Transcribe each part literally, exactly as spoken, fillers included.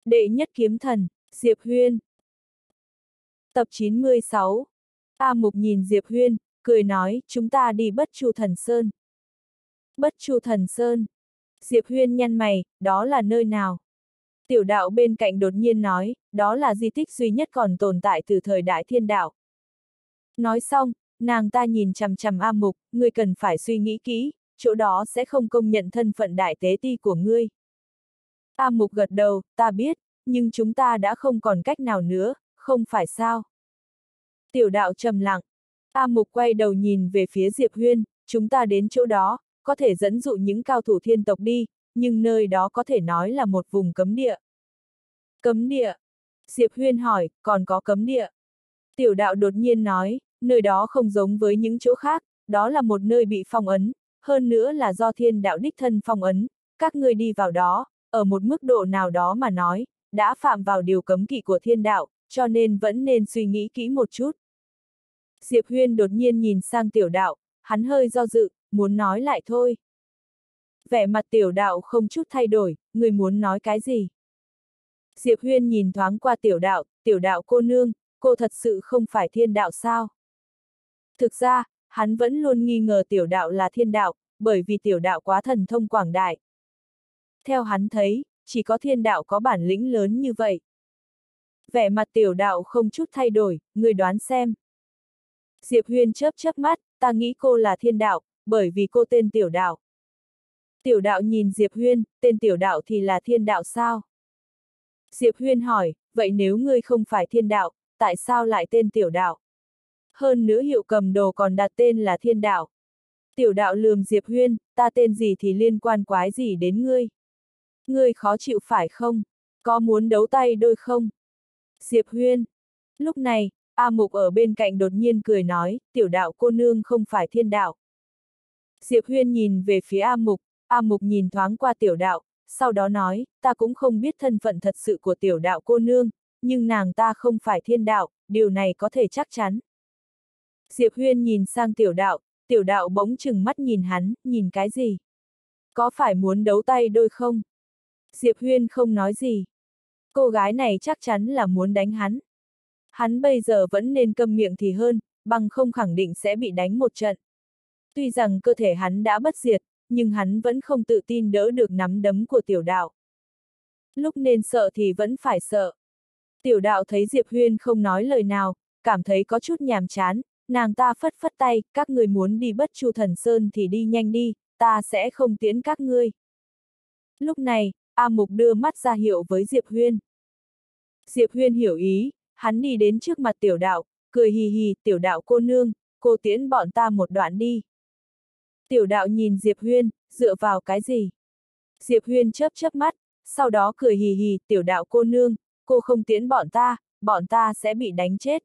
Đệ nhất kiếm thần, Diệp Huyên. Tập chín mươi sáu. A Mục nhìn Diệp Huyên, cười nói, chúng ta đi Bất Chu Thần Sơn. Bất Chu Thần Sơn. Diệp Huyên nhăn mày, đó là nơi nào? Tiểu đạo bên cạnh đột nhiên nói, đó là di tích duy nhất còn tồn tại từ thời Đại Thiên Đạo. Nói xong, nàng ta nhìn chằm chằm A Mục, ngươi cần phải suy nghĩ kỹ, chỗ đó sẽ không công nhận thân phận đại tế ti của ngươi. A Mục gật đầu, ta biết, nhưng chúng ta đã không còn cách nào nữa, không phải sao? Tiểu đạo trầm lặng. A Mục quay đầu nhìn về phía Diệp Huyên, chúng ta đến chỗ đó, có thể dẫn dụ những cao thủ thiên tộc đi, nhưng nơi đó có thể nói là một vùng cấm địa. Cấm địa? Diệp Huyên hỏi, còn có cấm địa? Tiểu đạo đột nhiên nói, nơi đó không giống với những chỗ khác, đó là một nơi bị phong ấn, hơn nữa là do thiên đạo đích thân phong ấn, các ngươi đi vào đó, ở một mức độ nào đó mà nói, đã phạm vào điều cấm kỵ của thiên đạo, cho nên vẫn nên suy nghĩ kỹ một chút. Diệp Huyên đột nhiên nhìn sang tiểu đạo, hắn hơi do dự, muốn nói lại thôi. Vẻ mặt tiểu đạo không chút thay đổi, người muốn nói cái gì? Diệp Huyên nhìn thoáng qua tiểu đạo, tiểu đạo cô nương, cô thật sự không phải thiên đạo sao? Thực ra, hắn vẫn luôn nghi ngờ tiểu đạo là thiên đạo, bởi vì tiểu đạo quá thần thông quảng đại. Theo hắn thấy, chỉ có thiên đạo có bản lĩnh lớn như vậy. Vẻ mặt tiểu đạo không chút thay đổi, người đoán xem. Diệp Huyên chớp chớp mắt, ta nghĩ cô là thiên đạo, bởi vì cô tên tiểu đạo. Tiểu đạo nhìn Diệp Huyên, tên tiểu đạo thì là thiên đạo sao? Diệp Huyên hỏi, vậy nếu ngươi không phải thiên đạo, tại sao lại tên tiểu đạo? Hơn nữa hiệu cầm đồ còn đặt tên là thiên đạo. Tiểu đạo lườm Diệp Huyên, ta tên gì thì liên quan quái gì đến ngươi? Ngươi khó chịu phải không? Có muốn đấu tay đôi không? Diệp Huyên. Lúc này, A Mục ở bên cạnh đột nhiên cười nói, tiểu đạo cô nương không phải thiên đạo. Diệp Huyên nhìn về phía A Mục, A Mục nhìn thoáng qua tiểu đạo, sau đó nói, ta cũng không biết thân phận thật sự của tiểu đạo cô nương, nhưng nàng ta không phải thiên đạo, điều này có thể chắc chắn. Diệp Huyên nhìn sang tiểu đạo, tiểu đạo bỗng chừng mắt nhìn hắn, nhìn cái gì? Có phải muốn đấu tay đôi không? Diệp Huyên không nói gì. Cô gái này chắc chắn là muốn đánh hắn. Hắn bây giờ vẫn nên câm miệng thì hơn, bằng không khẳng định sẽ bị đánh một trận. Tuy rằng cơ thể hắn đã bất diệt, nhưng hắn vẫn không tự tin đỡ được nắm đấm của tiểu đạo. Lúc nên sợ thì vẫn phải sợ. Tiểu đạo thấy Diệp Huyên không nói lời nào, cảm thấy có chút nhàm chán, nàng ta phất phất tay, các người muốn đi Bất Chu Thần Sơn thì đi nhanh đi, ta sẽ không tiễn các ngươi. Lúc này, A Mục đưa mắt ra hiệu với Diệp Huyên. Diệp Huyên hiểu ý, hắn đi đến trước mặt tiểu đạo, cười hì hì, tiểu đạo cô nương, cô tiễn bọn ta một đoạn đi. Tiểu đạo nhìn Diệp Huyên, dựa vào cái gì? Diệp Huyên chớp chớp mắt, sau đó cười hì hì, tiểu đạo cô nương, cô không tiễn bọn ta, bọn ta sẽ bị đánh chết.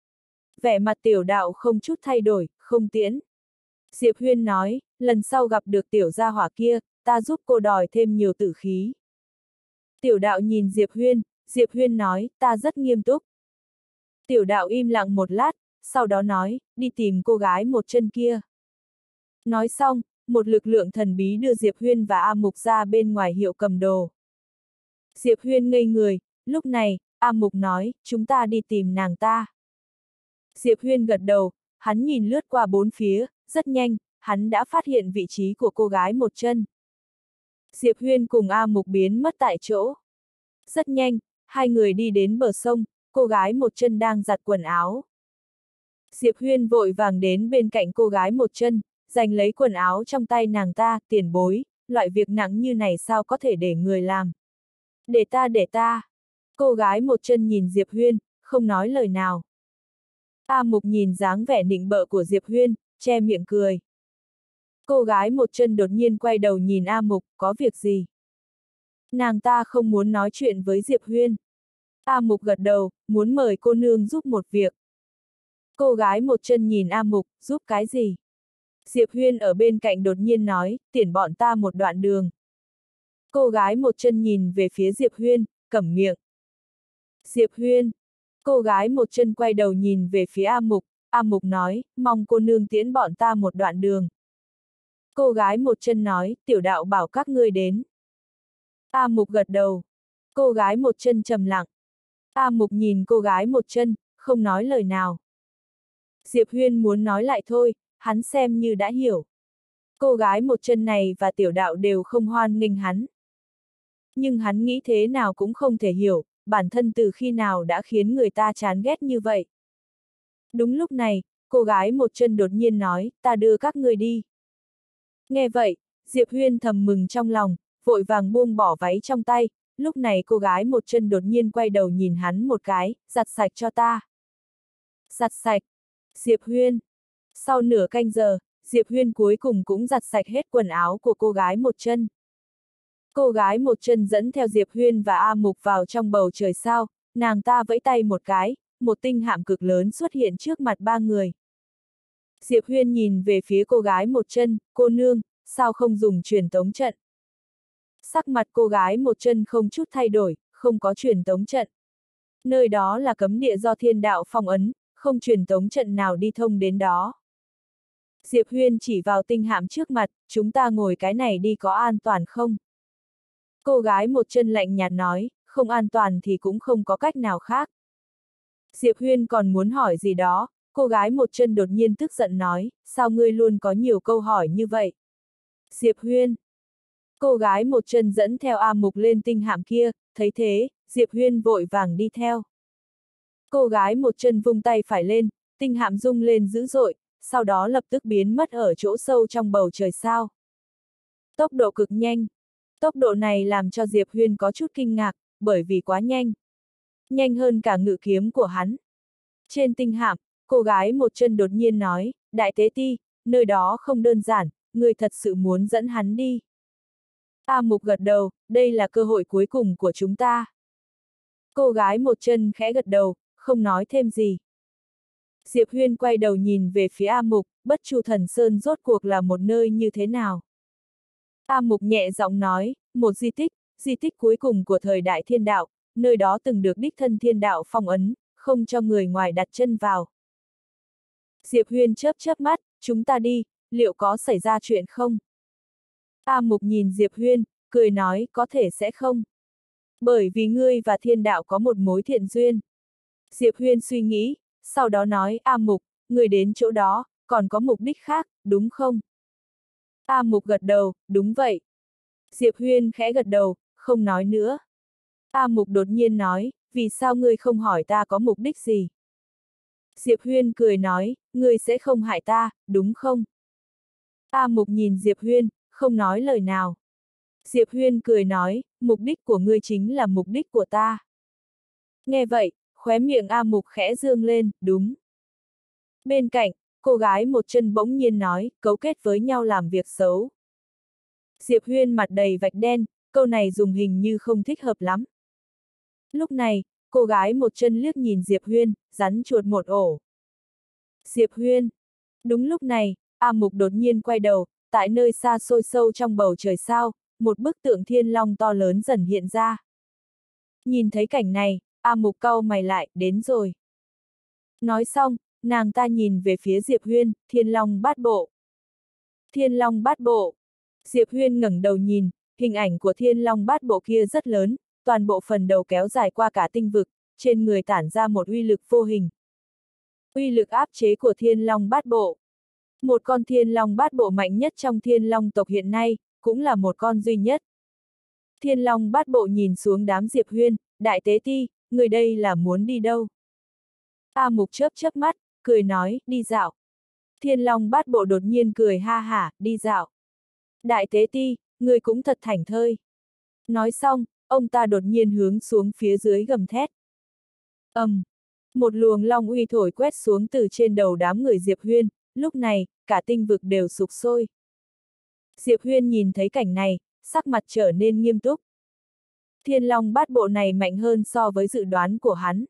Vẻ mặt tiểu đạo không chút thay đổi, không tiễn. Diệp Huyên nói, lần sau gặp được tiểu gia hỏa kia, ta giúp cô đòi thêm nhiều tử khí. Tiểu đạo nhìn Diệp Huyên, Diệp Huyên nói, ta rất nghiêm túc. Tiểu đạo im lặng một lát, sau đó nói, đi tìm cô gái một chân kia. Nói xong, một lực lượng thần bí đưa Diệp Huyên và A Mục ra bên ngoài hiệu cầm đồ. Diệp Huyên ngây người, lúc này, A Mục nói, chúng ta đi tìm nàng ta. Diệp Huyên gật đầu, hắn nhìn lướt qua bốn phía, rất nhanh, hắn đã phát hiện vị trí của cô gái một chân. Diệp Huyên cùng A Mục biến mất tại chỗ. Rất nhanh, hai người đi đến bờ sông, cô gái một chân đang giặt quần áo. Diệp Huyên vội vàng đến bên cạnh cô gái một chân, giành lấy quần áo trong tay nàng ta, tiền bối, loại việc nặng như này sao có thể để người làm. Để ta để ta. Cô gái một chân nhìn Diệp Huyên, không nói lời nào. A Mục nhìn dáng vẻ nịnh bợ của Diệp Huyên, che miệng cười. Cô gái một chân đột nhiên quay đầu nhìn A Mục, có việc gì? Nàng ta không muốn nói chuyện với Diệp Huyên. A Mục gật đầu, muốn mời cô nương giúp một việc. Cô gái một chân nhìn A Mục, giúp cái gì? Diệp Huyên ở bên cạnh đột nhiên nói, tiễn bọn ta một đoạn đường. Cô gái một chân nhìn về phía Diệp Huyên, cẩm miệng. Diệp Huyên. Cô gái một chân quay đầu nhìn về phía A Mục, A Mục nói, mong cô nương tiễn bọn ta một đoạn đường. Cô gái một chân nói, tiểu đạo bảo các ngươi đến. A Mục gật đầu. Cô gái một chân trầm lặng. A Mục nhìn cô gái một chân, không nói lời nào. Diệp Huyên muốn nói lại thôi, hắn xem như đã hiểu. Cô gái một chân này và tiểu đạo đều không hoan nghênh hắn. Nhưng hắn nghĩ thế nào cũng không thể hiểu, bản thân từ khi nào đã khiến người ta chán ghét như vậy. Đúng lúc này, cô gái một chân đột nhiên nói, ta đưa các ngươi đi. Nghe vậy, Diệp Huyên thầm mừng trong lòng, vội vàng buông bỏ váy trong tay, lúc này cô gái một chân đột nhiên quay đầu nhìn hắn một cái, giặt sạch cho ta. Giặt sạch. Diệp Huyên. Sau nửa canh giờ, Diệp Huyên cuối cùng cũng giặt sạch hết quần áo của cô gái một chân. Cô gái một chân dẫn theo Diệp Huyên và A Mục vào trong bầu trời sao, nàng ta vẫy tay một cái, một tinh hạm cực lớn xuất hiện trước mặt ba người. Diệp Huyên nhìn về phía cô gái một chân, cô nương, sao không dùng truyền tống trận? Sắc mặt cô gái một chân không chút thay đổi, không có truyền tống trận. Nơi đó là cấm địa do thiên đạo phong ấn, không truyền tống trận nào đi thông đến đó. Diệp Huyên chỉ vào tinh hạm trước mặt, chúng ta ngồi cái này đi có an toàn không? Cô gái một chân lạnh nhạt nói, không an toàn thì cũng không có cách nào khác. Diệp Huyên còn muốn hỏi gì đó, cô gái một chân đột nhiên tức giận nói, sao ngươi luôn có nhiều câu hỏi như vậy? Diệp Huyên. Cô gái một chân dẫn theo A Mục lên tinh hạm kia, thấy thế, Diệp Huyên vội vàng đi theo. Cô gái một chân vung tay phải lên, tinh hạm rung lên dữ dội, sau đó lập tức biến mất ở chỗ sâu trong bầu trời sao. Tốc độ cực nhanh. Tốc độ này làm cho Diệp Huyên có chút kinh ngạc, bởi vì quá nhanh. Nhanh hơn cả ngự kiếm của hắn. Trên tinh hạm, cô gái một chân đột nhiên nói, Đại Tế Ti, nơi đó không đơn giản, người thật sự muốn dẫn hắn đi. A Mục gật đầu, đây là cơ hội cuối cùng của chúng ta. Cô gái một chân khẽ gật đầu, không nói thêm gì. Diệp Huyên quay đầu nhìn về phía A Mục, Bất Chu Thần Sơn rốt cuộc là một nơi như thế nào? A Mục nhẹ giọng nói, một di tích, di tích cuối cùng của thời đại thiên đạo, nơi đó từng được đích thân thiên đạo phong ấn, không cho người ngoài đặt chân vào. Diệp Huyên chớp chớp mắt, chúng ta đi, liệu có xảy ra chuyện không? A Mục nhìn Diệp Huyên, cười nói, có thể sẽ không. Bởi vì ngươi và thiên đạo có một mối thiện duyên. Diệp Huyên suy nghĩ, sau đó nói, A Mục, ngươi đến chỗ đó, còn có mục đích khác, đúng không? A Mục gật đầu, đúng vậy. Diệp Huyên khẽ gật đầu, không nói nữa. A Mục đột nhiên nói, vì sao ngươi không hỏi ta có mục đích gì? Diệp Huyên cười nói, ngươi sẽ không hại ta, đúng không? A Mục nhìn Diệp Huyên, không nói lời nào. Diệp Huyên cười nói, mục đích của ngươi chính là mục đích của ta. Nghe vậy, khóe miệng A Mục khẽ dương lên, đúng. Bên cạnh, cô gái một chân bỗng nhiên nói, cấu kết với nhau làm việc xấu. Diệp Huyên mặt đầy vạch đen, câu này dùng hình như không thích hợp lắm. Lúc này, cô gái một chân liếc nhìn Diệp Huyên, rắn chuột một ổ. Diệp Huyên. Đúng lúc này, A Mục đột nhiên quay đầu, tại nơi xa xôi sâu trong bầu trời sao, một bức tượng thiên long to lớn dần hiện ra. Nhìn thấy cảnh này, A Mục cau mày lại, đến rồi. Nói xong, nàng ta nhìn về phía Diệp Huyên, thiên long bát bộ. Thiên long bát bộ. Diệp Huyên ngẩng đầu nhìn, hình ảnh của thiên long bát bộ kia rất lớn, toàn bộ phần đầu kéo dài qua cả tinh vực, trên người tản ra một uy lực vô hình. Uy lực áp chế của thiên long bát bộ. Một con thiên long bát bộ mạnh nhất trong thiên long tộc hiện nay, cũng là một con duy nhất. Thiên long bát bộ nhìn xuống đám Diệp Huyên, Đại Tế Ti, người đây là muốn đi đâu? A Mục chớp chớp mắt, cười nói, đi dạo. Thiên long bát bộ đột nhiên cười ha hả, đi dạo. Đại Tế Ti, người cũng thật thảnh thơi. Nói xong, ông ta đột nhiên hướng xuống phía dưới gầm thét. ầm, um, một luồng long uy thổi quét xuống từ trên đầu đám người Diệp Huyên, lúc này, cả tinh vực đều sục sôi. Diệp Huyên nhìn thấy cảnh này, sắc mặt trở nên nghiêm túc. Thiên long bát bộ này mạnh hơn so với dự đoán của hắn.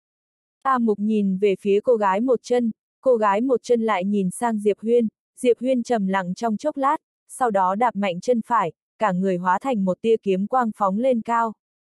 A Mục nhìn về phía cô gái một chân, cô gái một chân lại nhìn sang Diệp Huyên, Diệp Huyên trầm lặng trong chốc lát, sau đó đạp mạnh chân phải, cả người hóa thành một tia kiếm quang phóng lên cao.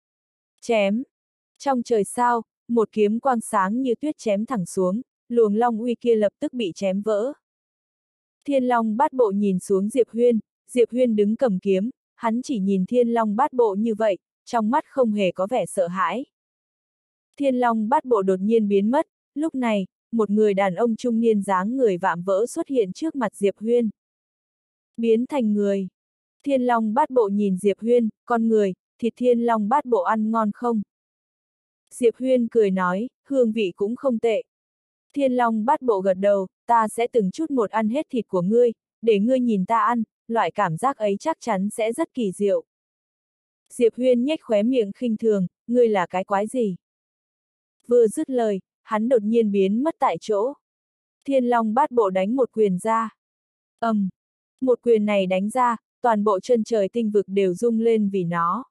Chém! Trong trời sao, một kiếm quang sáng như tuyết chém thẳng xuống, luồng long uy kia lập tức bị chém vỡ. Thiên long bát bộ nhìn xuống Diệp Huyên, Diệp Huyên đứng cầm kiếm, hắn chỉ nhìn thiên long bát bộ như vậy, trong mắt không hề có vẻ sợ hãi. Thiên Long Bát Bộ đột nhiên biến mất, lúc này, một người đàn ông trung niên dáng người vạm vỡ xuất hiện trước mặt Diệp Huyên. Biến thành người. Thiên Long Bát Bộ nhìn Diệp Huyên, con người, thịt Thiên Long Bát Bộ ăn ngon không? Diệp Huyên cười nói, hương vị cũng không tệ. Thiên Long Bát Bộ gật đầu, ta sẽ từng chút một ăn hết thịt của ngươi, để ngươi nhìn ta ăn, loại cảm giác ấy chắc chắn sẽ rất kỳ diệu. Diệp Huyên nhếch khóe miệng khinh thường, ngươi là cái quái gì? Vừa dứt lời, hắn đột nhiên biến mất tại chỗ. Thiên Long Bát Bộ đánh một quyền ra. ầm, um, một quyền này đánh ra, toàn bộ chân trời tinh vực đều rung lên vì nó.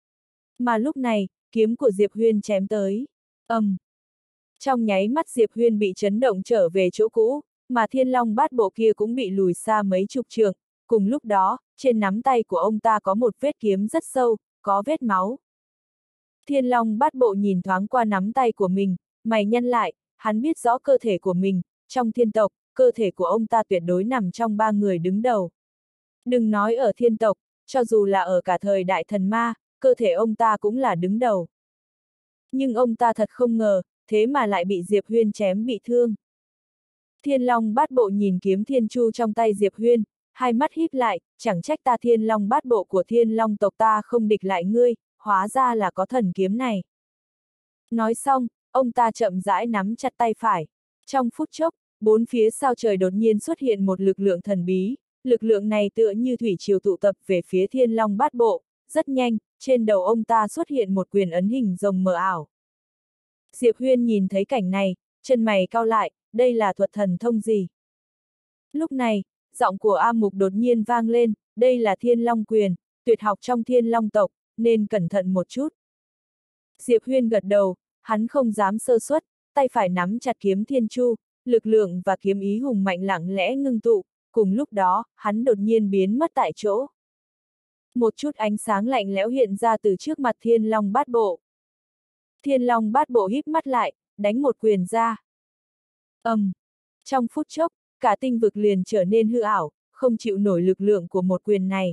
Mà lúc này, kiếm của Diệp Huyên chém tới. ầm, um, trong nháy mắt Diệp Huyên bị chấn động trở về chỗ cũ, mà Thiên Long Bát Bộ kia cũng bị lùi xa mấy chục trượng. Cùng lúc đó, trên nắm tay của ông ta có một vết kiếm rất sâu, có vết máu. Thiên Long Bát Bộ nhìn thoáng qua nắm tay của mình, mày nhăn lại, hắn biết rõ cơ thể của mình, trong thiên tộc, cơ thể của ông ta tuyệt đối nằm trong ba người đứng đầu. Đừng nói ở thiên tộc, cho dù là ở cả thời đại thần ma, cơ thể ông ta cũng là đứng đầu. Nhưng ông ta thật không ngờ, thế mà lại bị Diệp Huyên chém bị thương. Thiên Long Bát Bộ nhìn kiếm thiên chu trong tay Diệp Huyên, hai mắt híp lại, chẳng trách ta Thiên Long Bát Bộ của Thiên Long tộc ta không địch lại ngươi, hóa ra là có thần kiếm này. Nói xong, ông ta chậm rãi nắm chặt tay phải. Trong phút chốc, bốn phía sao trời đột nhiên xuất hiện một lực lượng thần bí, lực lượng này tựa như thủy triều tụ tập về phía Thiên Long Bát Bộ, rất nhanh, trên đầu ông ta xuất hiện một quyền ấn hình rồng mờ ảo. Diệp Huyên nhìn thấy cảnh này, chân mày cau lại, đây là thuật thần thông gì? Lúc này, giọng của A Mục đột nhiên vang lên, đây là Thiên Long quyền, tuyệt học trong Thiên Long tộc, nên cẩn thận một chút. Diệp Huyên gật đầu, hắn không dám sơ suất, tay phải nắm chặt kiếm thiên chu, lực lượng và kiếm ý hùng mạnh lặng lẽ ngưng tụ, cùng lúc đó, hắn đột nhiên biến mất tại chỗ. Một chút ánh sáng lạnh lẽo hiện ra từ trước mặt Thiên Long Bát Bộ. Thiên Long Bát Bộ híp mắt lại, đánh một quyền ra. ầm, um, trong phút chốc, cả tinh vực liền trở nên hư ảo, không chịu nổi lực lượng của một quyền này.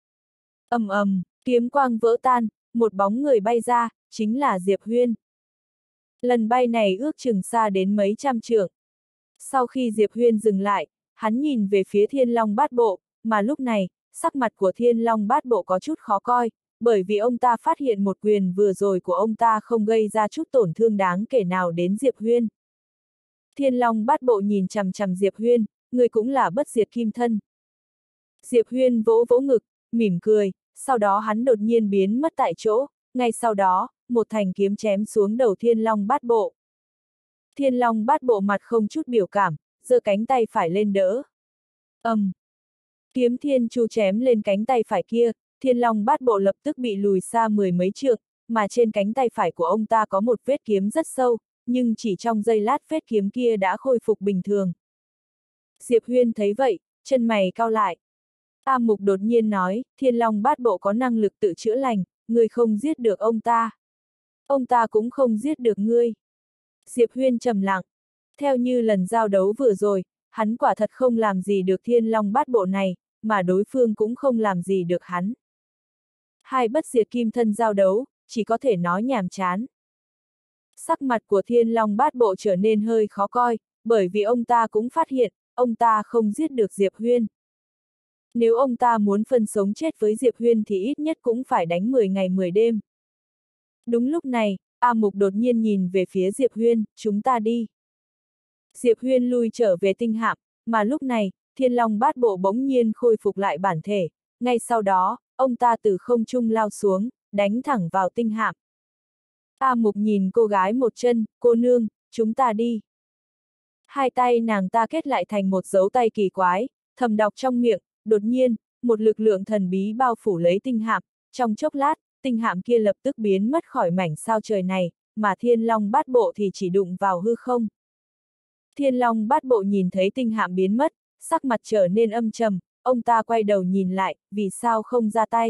ầm ầm, kiếm quang vỡ tan, một bóng người bay ra, chính là Diệp Huyên. Lần bay này ước chừng xa đến mấy trăm trượng. Sau khi Diệp Huyên dừng lại, hắn nhìn về phía Thiên Long Bát Bộ, mà lúc này, sắc mặt của Thiên Long Bát Bộ có chút khó coi, bởi vì ông ta phát hiện một quyền vừa rồi của ông ta không gây ra chút tổn thương đáng kể nào đến Diệp Huyên. Thiên Long Bát Bộ nhìn chằm chằm Diệp Huyên, người cũng là bất diệt kim thân. Diệp Huyên vỗ vỗ ngực, mỉm cười, sau đó hắn đột nhiên biến mất tại chỗ, ngay sau đó, một thành kiếm chém xuống đầu Thiên Long Bát Bộ. Thiên Long Bát Bộ mặt không chút biểu cảm, giơ cánh tay phải lên đỡ. ầm, um, kiếm thiên chu chém lên cánh tay phải kia, Thiên Long Bát Bộ lập tức bị lùi xa mười mấy trượng, mà trên cánh tay phải của ông ta có một vết kiếm rất sâu, nhưng chỉ trong giây lát vết kiếm kia đã khôi phục bình thường. Diệp Huyên thấy vậy, chân mày cau lại. A Mục đột nhiên nói, Thiên Long Bát Bộ có năng lực tự chữa lành, ngươi không giết được ông ta. Ông ta cũng không giết được ngươi. Diệp Huyên trầm lặng. Theo như lần giao đấu vừa rồi, hắn quả thật không làm gì được Thiên Long Bát Bộ này, mà đối phương cũng không làm gì được hắn. Hai bất diệt kim thân giao đấu, chỉ có thể nói nhàm chán. Sắc mặt của Thiên Long Bát Bộ trở nên hơi khó coi, bởi vì ông ta cũng phát hiện, ông ta không giết được Diệp Huyên. Nếu ông ta muốn phân sống chết với Diệp Huyên thì ít nhất cũng phải đánh mười ngày mười đêm. Đúng lúc này, A Mục đột nhiên nhìn về phía Diệp Huyên, chúng ta đi. Diệp Huyên lui trở về tinh hạm, mà lúc này, Thiên Long Bát Bộ bỗng nhiên khôi phục lại bản thể, ngay sau đó, ông ta từ không trung lao xuống, đánh thẳng vào tinh hạm. A Mục nhìn cô gái một chân, cô nương, chúng ta đi. Hai tay nàng ta kết lại thành một dấu tay kỳ quái, thầm đọc trong miệng, đột nhiên, một lực lượng thần bí bao phủ lấy tinh hạm, trong chốc lát, tinh hạm kia lập tức biến mất khỏi mảnh sao trời này, mà Thiên Long Bát Bộ thì chỉ đụng vào hư không. Thiên Long Bát Bộ nhìn thấy tinh hạm biến mất, sắc mặt trở nên âm trầm, ông ta quay đầu nhìn lại, vì sao không ra tay.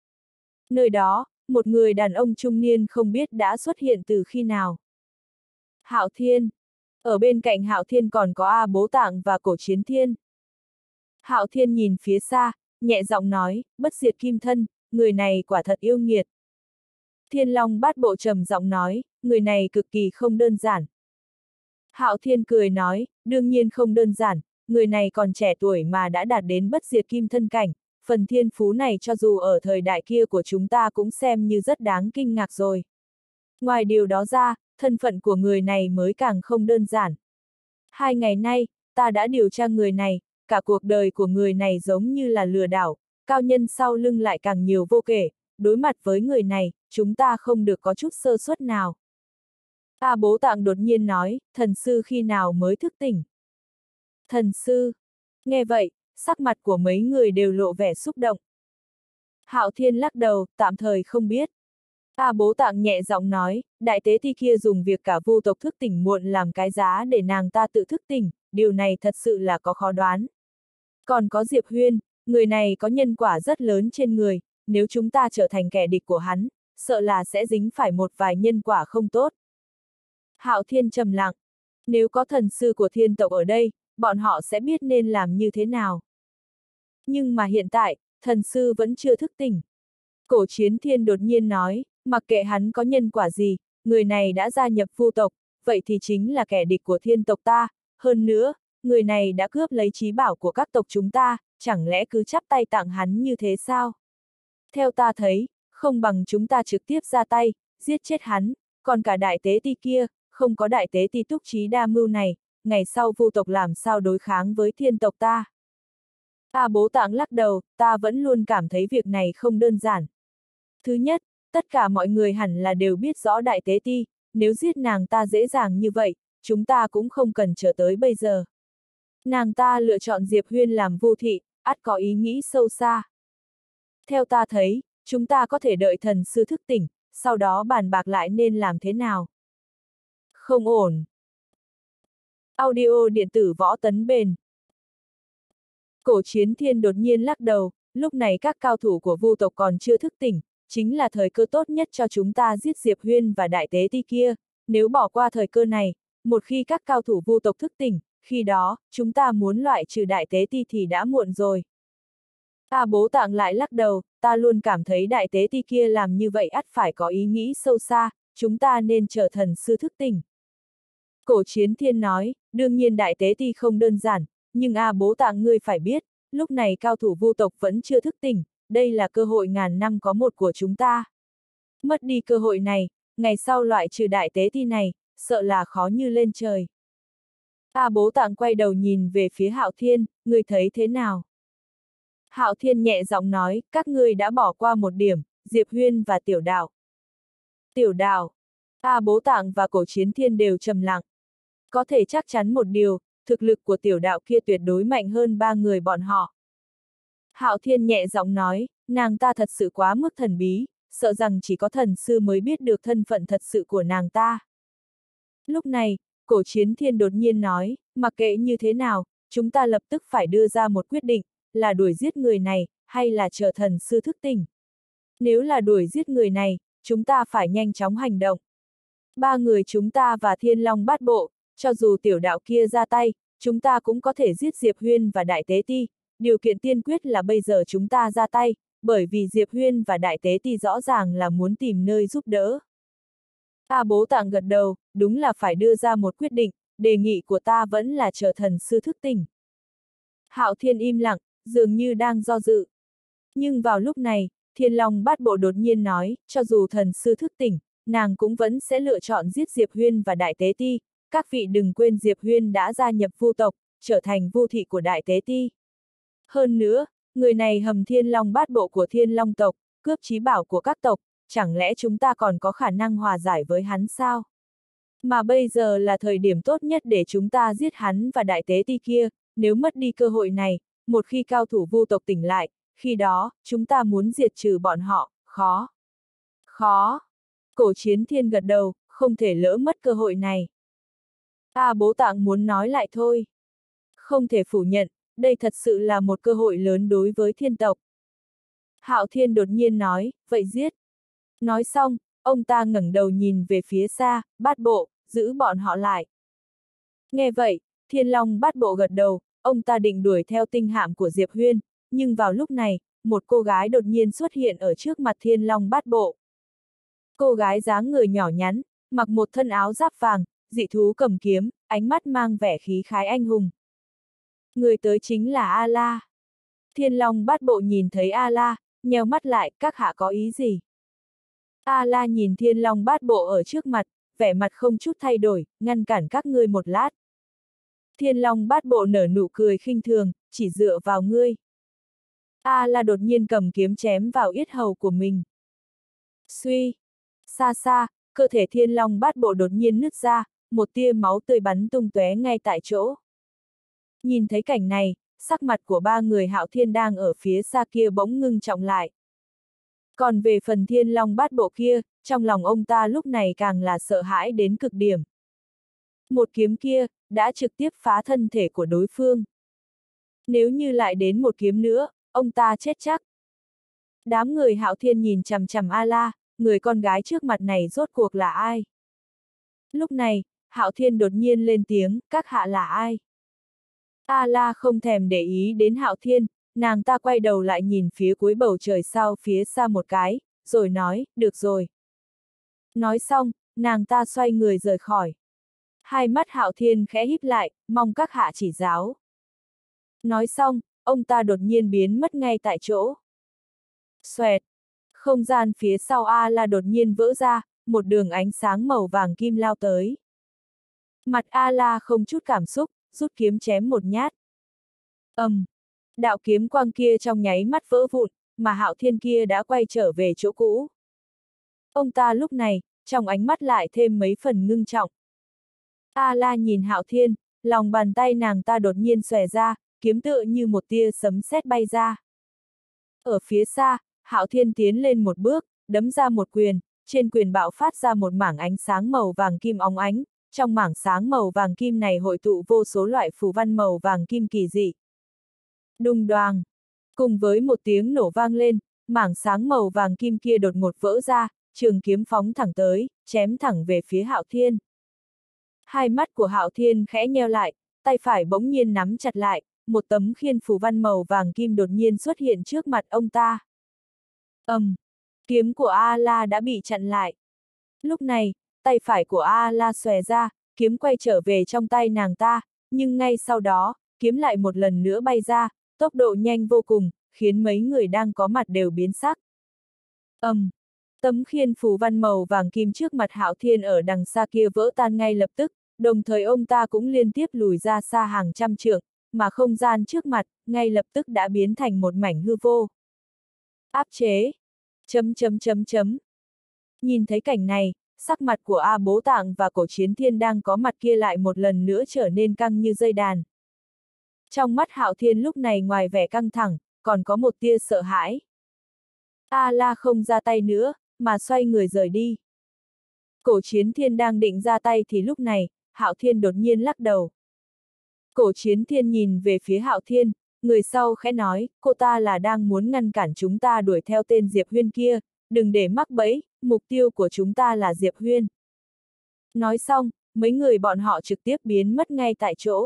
Nơi đó, một người đàn ông trung niên không biết đã xuất hiện từ khi nào. Hạo Thiên. Ở bên cạnh Hạo Thiên còn có A Bố Tạng và Cổ Chiến Thiên. Hạo Thiên nhìn phía xa, nhẹ giọng nói, bất diệt kim thân, người này quả thật yêu nghiệt. Thiên Long Bát Bộ trầm giọng nói, người này cực kỳ không đơn giản. Hạo Thiên cười nói, đương nhiên không đơn giản, người này còn trẻ tuổi mà đã đạt đến bất diệt kim thân cảnh, phần thiên phú này cho dù ở thời đại kia của chúng ta cũng xem như rất đáng kinh ngạc rồi. Ngoài điều đó ra, thân phận của người này mới càng không đơn giản. Hai ngày nay, ta đã điều tra người này, cả cuộc đời của người này giống như là lừa đảo, cao nhân sau lưng lại càng nhiều vô kể, đối mặt với người này, chúng ta không được có chút sơ suất nào. A Bố Tạng đột nhiên nói, thần sư khi nào mới thức tỉnh? Thần sư. Nghe vậy, sắc mặt của mấy người đều lộ vẻ xúc động. Hạo Thiên lắc đầu, tạm thời không biết. A Bố Tạng nhẹ giọng nói, đại tế ti kia dùng việc cả vu tộc thức tỉnh muộn làm cái giá để nàng ta tự thức tỉnh, điều này thật sự là có khó đoán. Còn có Diệp Huyên, người này có nhân quả rất lớn trên người, nếu chúng ta trở thành kẻ địch của hắn, sợ là sẽ dính phải một vài nhân quả không tốt. Hạo Thiên trầm lặng, nếu có thần sư của thiên tộc ở đây, bọn họ sẽ biết nên làm như thế nào. Nhưng mà hiện tại, thần sư vẫn chưa thức tỉnh. Cổ Chiến Thiên đột nhiên nói, mặc kệ hắn có nhân quả gì, người này đã gia nhập vu tộc, vậy thì chính là kẻ địch của thiên tộc ta, hơn nữa, người này đã cướp lấy trí bảo của các tộc chúng ta, chẳng lẽ cứ chắp tay tặng hắn như thế sao? Theo ta thấy, không bằng chúng ta trực tiếp ra tay, giết chết hắn, còn cả đại tế ti kia, không có đại tế ti túc trí đa mưu này, ngày sau vu tộc làm sao đối kháng với thiên tộc ta? A Bố Tạng lắc đầu, ta vẫn luôn cảm thấy việc này không đơn giản. Thứ nhất, tất cả mọi người hẳn là đều biết rõ đại tế ti, nếu giết nàng ta dễ dàng như vậy, chúng ta cũng không cần chờ tới bây giờ. Nàng ta lựa chọn Diệp Huyên làm vu thị, ắt có ý nghĩ sâu xa. Theo ta thấy, chúng ta có thể đợi thần sư thức tỉnh, sau đó bàn bạc lại nên làm thế nào. Không ổn. Audio điện tử võ tấn bền. Cổ Chiến Thiên đột nhiên lắc đầu, lúc này các cao thủ của vu tộc còn chưa thức tỉnh, chính là thời cơ tốt nhất cho chúng ta giết Diệp Huyên và đại tế ti kia, nếu bỏ qua thời cơ này, một khi các cao thủ vu tộc thức tỉnh, khi đó, chúng ta muốn loại trừ đại tế ti thì đã muộn rồi. A Bố Tạng lại lắc đầu, ta luôn cảm thấy đại tế ti kia làm như vậy ắt phải có ý nghĩ sâu xa, chúng ta nên chờ thần sư thức tỉnh. Cổ Chiến Thiên nói, đương nhiên đại tế ti không đơn giản, nhưng A Bố Tạng ngươi phải biết, lúc này cao thủ vu tộc vẫn chưa thức tỉnh, đây là cơ hội ngàn năm có một của chúng ta. Mất đi cơ hội này, ngày sau loại trừ đại tế ti này, sợ là khó như lên trời. A Bố Tạng quay đầu nhìn về phía Hạo Thiên, ngươi thấy thế nào? Hạo Thiên nhẹ giọng nói, các ngươi đã bỏ qua một điểm, Diệp Huyên và Tiểu Đạo. Tiểu Đạo. A Bố Tạng và Cổ Chiến Thiên đều trầm lặng. Có thể chắc chắn một điều, thực lực của Tiểu Đạo kia tuyệt đối mạnh hơn ba người bọn họ. Hạo Thiên nhẹ giọng nói, nàng ta thật sự quá mức thần bí, sợ rằng chỉ có thần sư mới biết được thân phận thật sự của nàng ta. Lúc này, Cổ Chiến Thiên đột nhiên nói, mặc kệ như thế nào, chúng ta lập tức phải đưa ra một quyết định, là đuổi giết người này, hay là chờ thần sư thức tỉnh. Nếu là đuổi giết người này, chúng ta phải nhanh chóng hành động. Ba người chúng ta và Thiên Long Bát Bộ, cho dù Tiểu Đạo kia ra tay, chúng ta cũng có thể giết Diệp Huyên và đại tế ti, điều kiện tiên quyết là bây giờ chúng ta ra tay, bởi vì Diệp Huyên và đại tế ti rõ ràng là muốn tìm nơi giúp đỡ. A Bố Tạng gật đầu, đúng là phải đưa ra một quyết định, đề nghị của ta vẫn là chờ thần sư thức tỉnh. Hạo Thiên im lặng, dường như đang do dự. Nhưng vào lúc này, Thiên Long Bát Bộ đột nhiên nói, cho dù thần sư thức tỉnh, nàng cũng vẫn sẽ lựa chọn giết Diệp Huyên và đại tế ti, các vị đừng quên Diệp Huyên đã gia nhập vu tộc, trở thành vu thị của đại tế ti. Hơn nữa, người này hầm Thiên Long Bát Bộ của Thiên Long tộc, cướp trí bảo của các tộc, chẳng lẽ chúng ta còn có khả năng hòa giải với hắn sao? Mà bây giờ là thời điểm tốt nhất để chúng ta giết hắn và đại tế ti kia, nếu mất đi cơ hội này, một khi cao thủ vu tộc tỉnh lại, khi đó, chúng ta muốn diệt trừ bọn họ, khó. Khó. Cổ Chiến Thiên gật đầu, không thể lỡ mất cơ hội này. A Bố Tạng muốn nói lại thôi. Không thể phủ nhận, đây thật sự là một cơ hội lớn đối với thiên tộc. Hạo Thiên đột nhiên nói, vậy giết. Nói xong, ông ta ngẩng đầu nhìn về phía xa, Bát Bộ, giữ bọn họ lại. Nghe vậy, Thiên Long Bát Bộ gật đầu, ông ta định đuổi theo tinh hạm của Diệp Huyên, nhưng vào lúc này, một cô gái đột nhiên xuất hiện ở trước mặt Thiên Long Bát Bộ. Cô gái dáng người nhỏ nhắn, mặc một thân áo giáp vàng, dị thú cầm kiếm, ánh mắt mang vẻ khí khái anh hùng. Người tới chính là A-la. Thiên Long Bát Bộ nhìn thấy A-la, nheo mắt lại, các hạ có ý gì? A-la nhìn Thiên Long Bát Bộ ở trước mặt, vẻ mặt không chút thay đổi, ngăn cản các ngươi một lát. Thiên Long Bát Bộ nở nụ cười khinh thường, chỉ dựa vào ngươi. A-la đột nhiên cầm kiếm chém vào yết hầu của mình. Suy! Xa xa, cơ thể Thiên Long Bát Bộ đột nhiên nứt ra, một tia máu tươi bắn tung tóe ngay tại chỗ. Nhìn thấy cảnh này, sắc mặt của ba người Hạo Thiên đang ở phía xa kia bỗng ngưng trọng lại. Còn về phần Thiên Long Bát Bộ kia, trong lòng ông ta lúc này càng là sợ hãi đến cực điểm. Một kiếm kia, đã trực tiếp phá thân thể của đối phương. Nếu như lại đến một kiếm nữa, ông ta chết chắc. Đám người Hạo Thiên nhìn chằm chằm A-la, người con gái trước mặt này rốt cuộc là ai? Lúc này, Hạo Thiên đột nhiên lên tiếng, các hạ là ai? A-la không thèm để ý đến Hạo Thiên, nàng ta quay đầu lại nhìn phía cuối bầu trời sao phía xa một cái, rồi nói, được rồi. Nói xong, nàng ta xoay người rời khỏi. Hai mắt Hạo Thiên khẽ híp lại, mong các hạ chỉ giáo. Nói xong, ông ta đột nhiên biến mất ngay tại chỗ. Xoẹt! Không gian phía sau A-la đột nhiên vỡ ra, một đường ánh sáng màu vàng kim lao tới. Mặt A-la không chút cảm xúc, rút kiếm chém một nhát. ầm, um, đạo kiếm quang kia trong nháy mắt vỡ vụn, mà Hạo Thiên kia đã quay trở về chỗ cũ. Ông ta lúc này, trong ánh mắt lại thêm mấy phần ngưng trọng. A-la nhìn Hạo Thiên, lòng bàn tay nàng ta đột nhiên xòe ra, kiếm tựa như một tia sấm sét bay ra. Ở phía xa, Hạo Thiên tiến lên một bước, đấm ra một quyền, trên quyền bạo phát ra một mảng ánh sáng màu vàng kim óng ánh, trong mảng sáng màu vàng kim này hội tụ vô số loại phù văn màu vàng kim kỳ dị. Đùng đoàng! Cùng với một tiếng nổ vang lên, mảng sáng màu vàng kim kia đột ngột vỡ ra, trường kiếm phóng thẳng tới, chém thẳng về phía Hạo Thiên. Hai mắt của Hạo Thiên khẽ nheo lại, tay phải bỗng nhiên nắm chặt lại, một tấm khiên phù văn màu vàng kim đột nhiên xuất hiện trước mặt ông ta. ầm, um, kiếm của A-la đã bị chặn lại. Lúc này, tay phải của A-la xòe ra, kiếm quay trở về trong tay nàng ta, nhưng ngay sau đó, kiếm lại một lần nữa bay ra, tốc độ nhanh vô cùng, khiến mấy người đang có mặt đều biến sắc. ầm, um, tấm khiên phù văn màu vàng kim trước mặt Hạo Thiên ở đằng xa kia vỡ tan ngay lập tức, đồng thời ông ta cũng liên tiếp lùi ra xa hàng trăm trượng, mà không gian trước mặt, ngay lập tức đã biến thành một mảnh hư vô. Áp chế! Chấm chấm chấm chấm. Nhìn thấy cảnh này, sắc mặt của A Bố Tạng và Cổ Chiến Thiên đang có mặt kia lại một lần nữa trở nên căng như dây đàn. Trong mắt Hạo Thiên lúc này ngoài vẻ căng thẳng, còn có một tia sợ hãi. A-la không ra tay nữa, mà xoay người rời đi. Cổ Chiến Thiên đang định ra tay thì lúc này, Hạo Thiên đột nhiên lắc đầu. Cổ Chiến Thiên nhìn về phía Hạo Thiên, người sau khẽ nói, cô ta là đang muốn ngăn cản chúng ta đuổi theo tên Diệp Huyên kia, đừng để mắc bẫy, mục tiêu của chúng ta là Diệp Huyên. Nói xong, mấy người bọn họ trực tiếp biến mất ngay tại chỗ.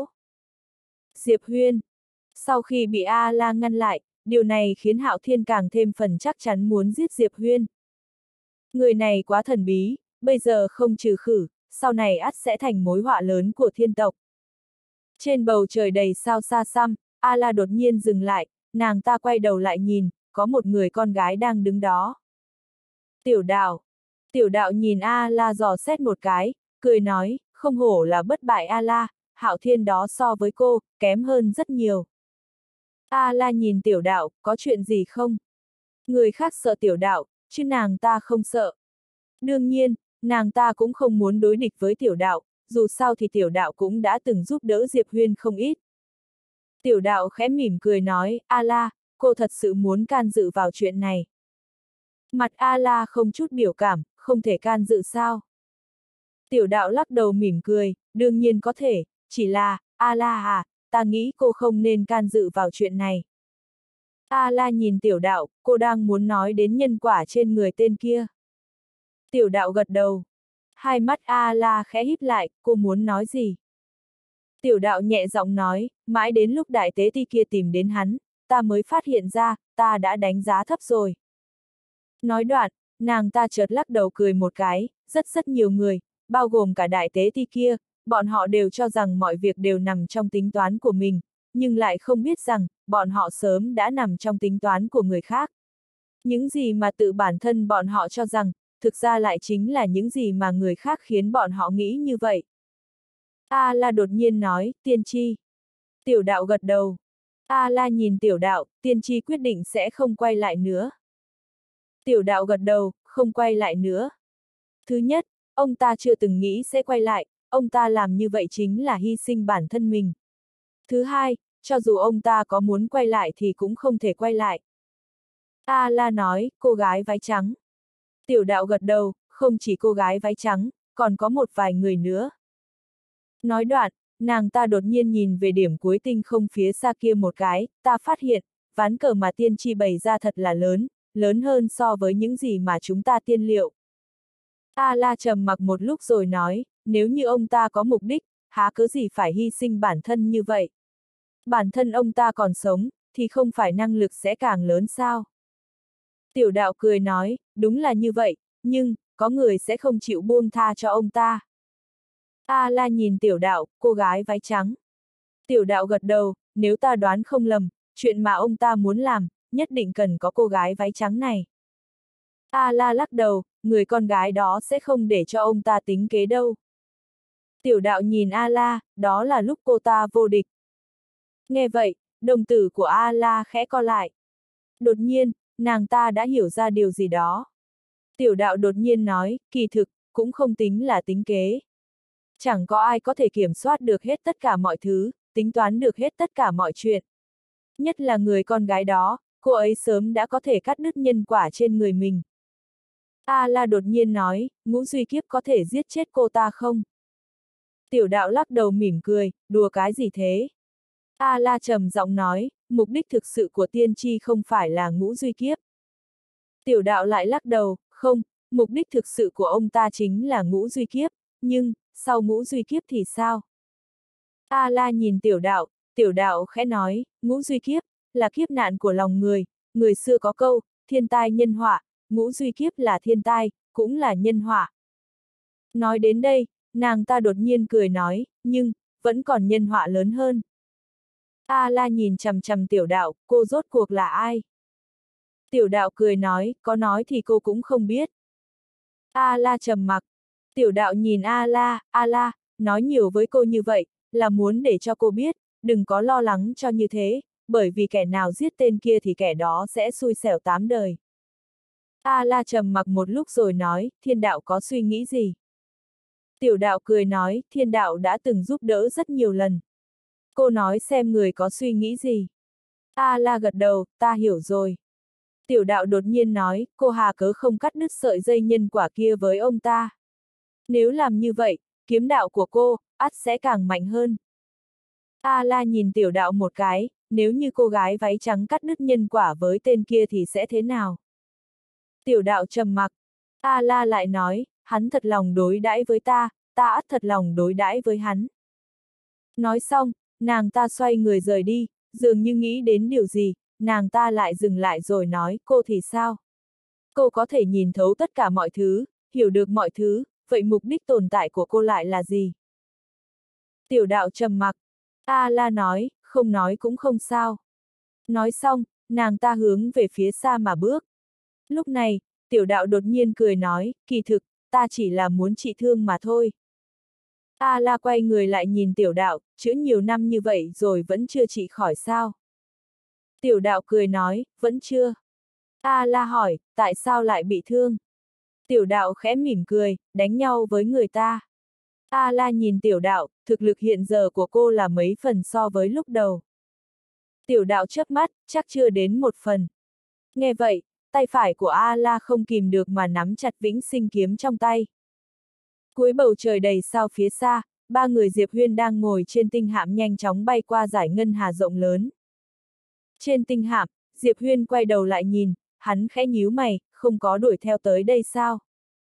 Diệp Huyên. Sau khi bị A-la ngăn lại, điều này khiến Hạo Thiên càng thêm phần chắc chắn muốn giết Diệp Huyên. Người này quá thần bí, bây giờ không trừ khử, sau này ắt sẽ thành mối họa lớn của thiên tộc. Trên bầu trời đầy sao xa xăm, A-la đột nhiên dừng lại, nàng ta quay đầu lại nhìn, có một người con gái đang đứng đó. Tiểu đạo. Tiểu đạo nhìn A-la dò xét một cái, cười nói, không hổ là bất bại A-la, Hạo Thiên đó so với cô, kém hơn rất nhiều. A-la nhìn tiểu đạo, có chuyện gì không? Người khác sợ tiểu đạo, chứ nàng ta không sợ. Đương nhiên, nàng ta cũng không muốn đối địch với tiểu đạo, dù sao thì tiểu đạo cũng đã từng giúp đỡ Diệp Huyên không ít. Tiểu đạo khẽ mỉm cười nói, A-la, cô thật sự muốn can dự vào chuyện này. Mặt A-la không chút biểu cảm, không thể can dự sao? Tiểu đạo lắc đầu mỉm cười, đương nhiên có thể, chỉ là, A-la à, ta nghĩ cô không nên can dự vào chuyện này. A-la nhìn tiểu đạo, cô đang muốn nói đến nhân quả trên người tên kia. Tiểu đạo gật đầu. Hai mắt A-la khẽ híp lại, cô muốn nói gì? Tiểu đạo nhẹ giọng nói, mãi đến lúc đại tế ti kia tìm đến hắn, ta mới phát hiện ra, ta đã đánh giá thấp rồi. Nói đoạn, nàng ta chợt lắc đầu cười một cái, rất rất nhiều người, bao gồm cả đại tế ti kia, bọn họ đều cho rằng mọi việc đều nằm trong tính toán của mình, nhưng lại không biết rằng, bọn họ sớm đã nằm trong tính toán của người khác. Những gì mà tự bản thân bọn họ cho rằng, thực ra lại chính là những gì mà người khác khiến bọn họ nghĩ như vậy. A-la đột nhiên nói, tiên tri. Tiểu đạo gật đầu. A-la nhìn tiểu đạo, tiên tri quyết định sẽ không quay lại nữa. Tiểu đạo gật đầu, không quay lại nữa. Thứ nhất, ông ta chưa từng nghĩ sẽ quay lại, ông ta làm như vậy chính là hy sinh bản thân mình. Thứ hai, cho dù ông ta có muốn quay lại thì cũng không thể quay lại. A-la nói, cô gái váy trắng. Tiểu đạo gật đầu, không chỉ cô gái váy trắng, còn có một vài người nữa. Nói đoạn, nàng ta đột nhiên nhìn về điểm cuối tinh không phía xa kia một cái, ta phát hiện, ván cờ mà tiên tri bày ra thật là lớn, lớn hơn so với những gì mà chúng ta tiên liệu. A-la trầm mặc một lúc rồi nói, nếu như ông ta có mục đích, há cớ gì phải hy sinh bản thân như vậy? Bản thân ông ta còn sống, thì không phải năng lực sẽ càng lớn sao? Tiểu đạo cười nói, đúng là như vậy, nhưng, có người sẽ không chịu buông tha cho ông ta. A-la nhìn tiểu đạo, cô gái váy trắng. Tiểu đạo gật đầu, nếu ta đoán không lầm, chuyện mà ông ta muốn làm, nhất định cần có cô gái váy trắng này. A-la lắc đầu, người con gái đó sẽ không để cho ông ta tính kế đâu. Tiểu đạo nhìn A-la, đó là lúc cô ta vô địch. Nghe vậy, đồng tử của A-la khẽ co lại. Đột nhiên, nàng ta đã hiểu ra điều gì đó. Tiểu đạo đột nhiên nói, kỳ thực, cũng không tính là tính kế. Chẳng có ai có thể kiểm soát được hết tất cả mọi thứ, tính toán được hết tất cả mọi chuyện. Nhất là người con gái đó, cô ấy sớm đã có thể cắt đứt nhân quả trên người mình. A-la đột nhiên nói, ngũ duy kiếp có thể giết chết cô ta không? Tiểu đạo lắc đầu mỉm cười, đùa cái gì thế? A-la trầm giọng nói, mục đích thực sự của tiên tri không phải là ngũ duy kiếp. Tiểu đạo lại lắc đầu, không, mục đích thực sự của ông ta chính là ngũ duy kiếp, nhưng, sau ngũ duy kiếp thì sao? A-la nhìn tiểu đạo, tiểu đạo khẽ nói, ngũ duy kiếp, là kiếp nạn của lòng người, người xưa có câu, thiên tai nhân họa, ngũ duy kiếp là thiên tai, cũng là nhân họa. Nói đến đây, nàng ta đột nhiên cười nói, nhưng, vẫn còn nhân họa lớn hơn. A-la nhìn chằm chằm tiểu đạo, cô rốt cuộc là ai? Tiểu đạo cười nói, có nói thì cô cũng không biết. A-la trầm mặc. Tiểu đạo nhìn A-la, A-la, nói nhiều với cô như vậy, là muốn để cho cô biết, đừng có lo lắng cho như thế, bởi vì kẻ nào giết tên kia thì kẻ đó sẽ xui xẻo tám đời. A-la trầm mặc một lúc rồi nói, thiên đạo có suy nghĩ gì? Tiểu đạo cười nói, thiên đạo đã từng giúp đỡ rất nhiều lần. Cô nói xem người có suy nghĩ gì. A-la gật đầu, ta hiểu rồi. Tiểu đạo đột nhiên nói, cô hà cớ không cắt đứt sợi dây nhân quả kia với ông ta. Nếu làm như vậy, kiếm đạo của cô, ắt sẽ càng mạnh hơn. A-la nhìn tiểu đạo một cái, nếu như cô gái váy trắng cắt đứt nhân quả với tên kia thì sẽ thế nào? Tiểu đạo trầm mặc. A-la lại nói, hắn thật lòng đối đãi với ta, ta ắt thật lòng đối đãi với hắn. Nói xong, nàng ta xoay người rời đi, dường như nghĩ đến điều gì, nàng ta lại dừng lại rồi nói, cô thì sao? Cô có thể nhìn thấu tất cả mọi thứ, hiểu được mọi thứ, vậy mục đích tồn tại của cô lại là gì? Tiểu đạo trầm mặc. A-la nói, không nói cũng không sao. Nói xong, nàng ta hướng về phía xa mà bước. Lúc này, tiểu đạo đột nhiên cười nói, kỳ thực, ta chỉ là muốn trị thương mà thôi. A-la quay người lại nhìn tiểu đạo, chữa nhiều năm như vậy rồi vẫn chưa trị khỏi sao? Tiểu đạo cười nói, vẫn chưa. A-la hỏi, tại sao lại bị thương? Tiểu đạo khẽ mỉm cười, đánh nhau với người ta. A-la nhìn tiểu đạo, thực lực hiện giờ của cô là mấy phần so với lúc đầu. Tiểu đạo chớp mắt, chắc chưa đến một phần. Nghe vậy, tay phải của A-la không kìm được mà nắm chặt vĩnh sinh kiếm trong tay. Cuối bầu trời đầy sao phía xa, ba người Diệp Huyên đang ngồi trên tinh hạm nhanh chóng bay qua dải ngân hà rộng lớn. Trên tinh hạm, Diệp Huyên quay đầu lại nhìn, hắn khẽ nhíu mày, không có đuổi theo tới đây sao?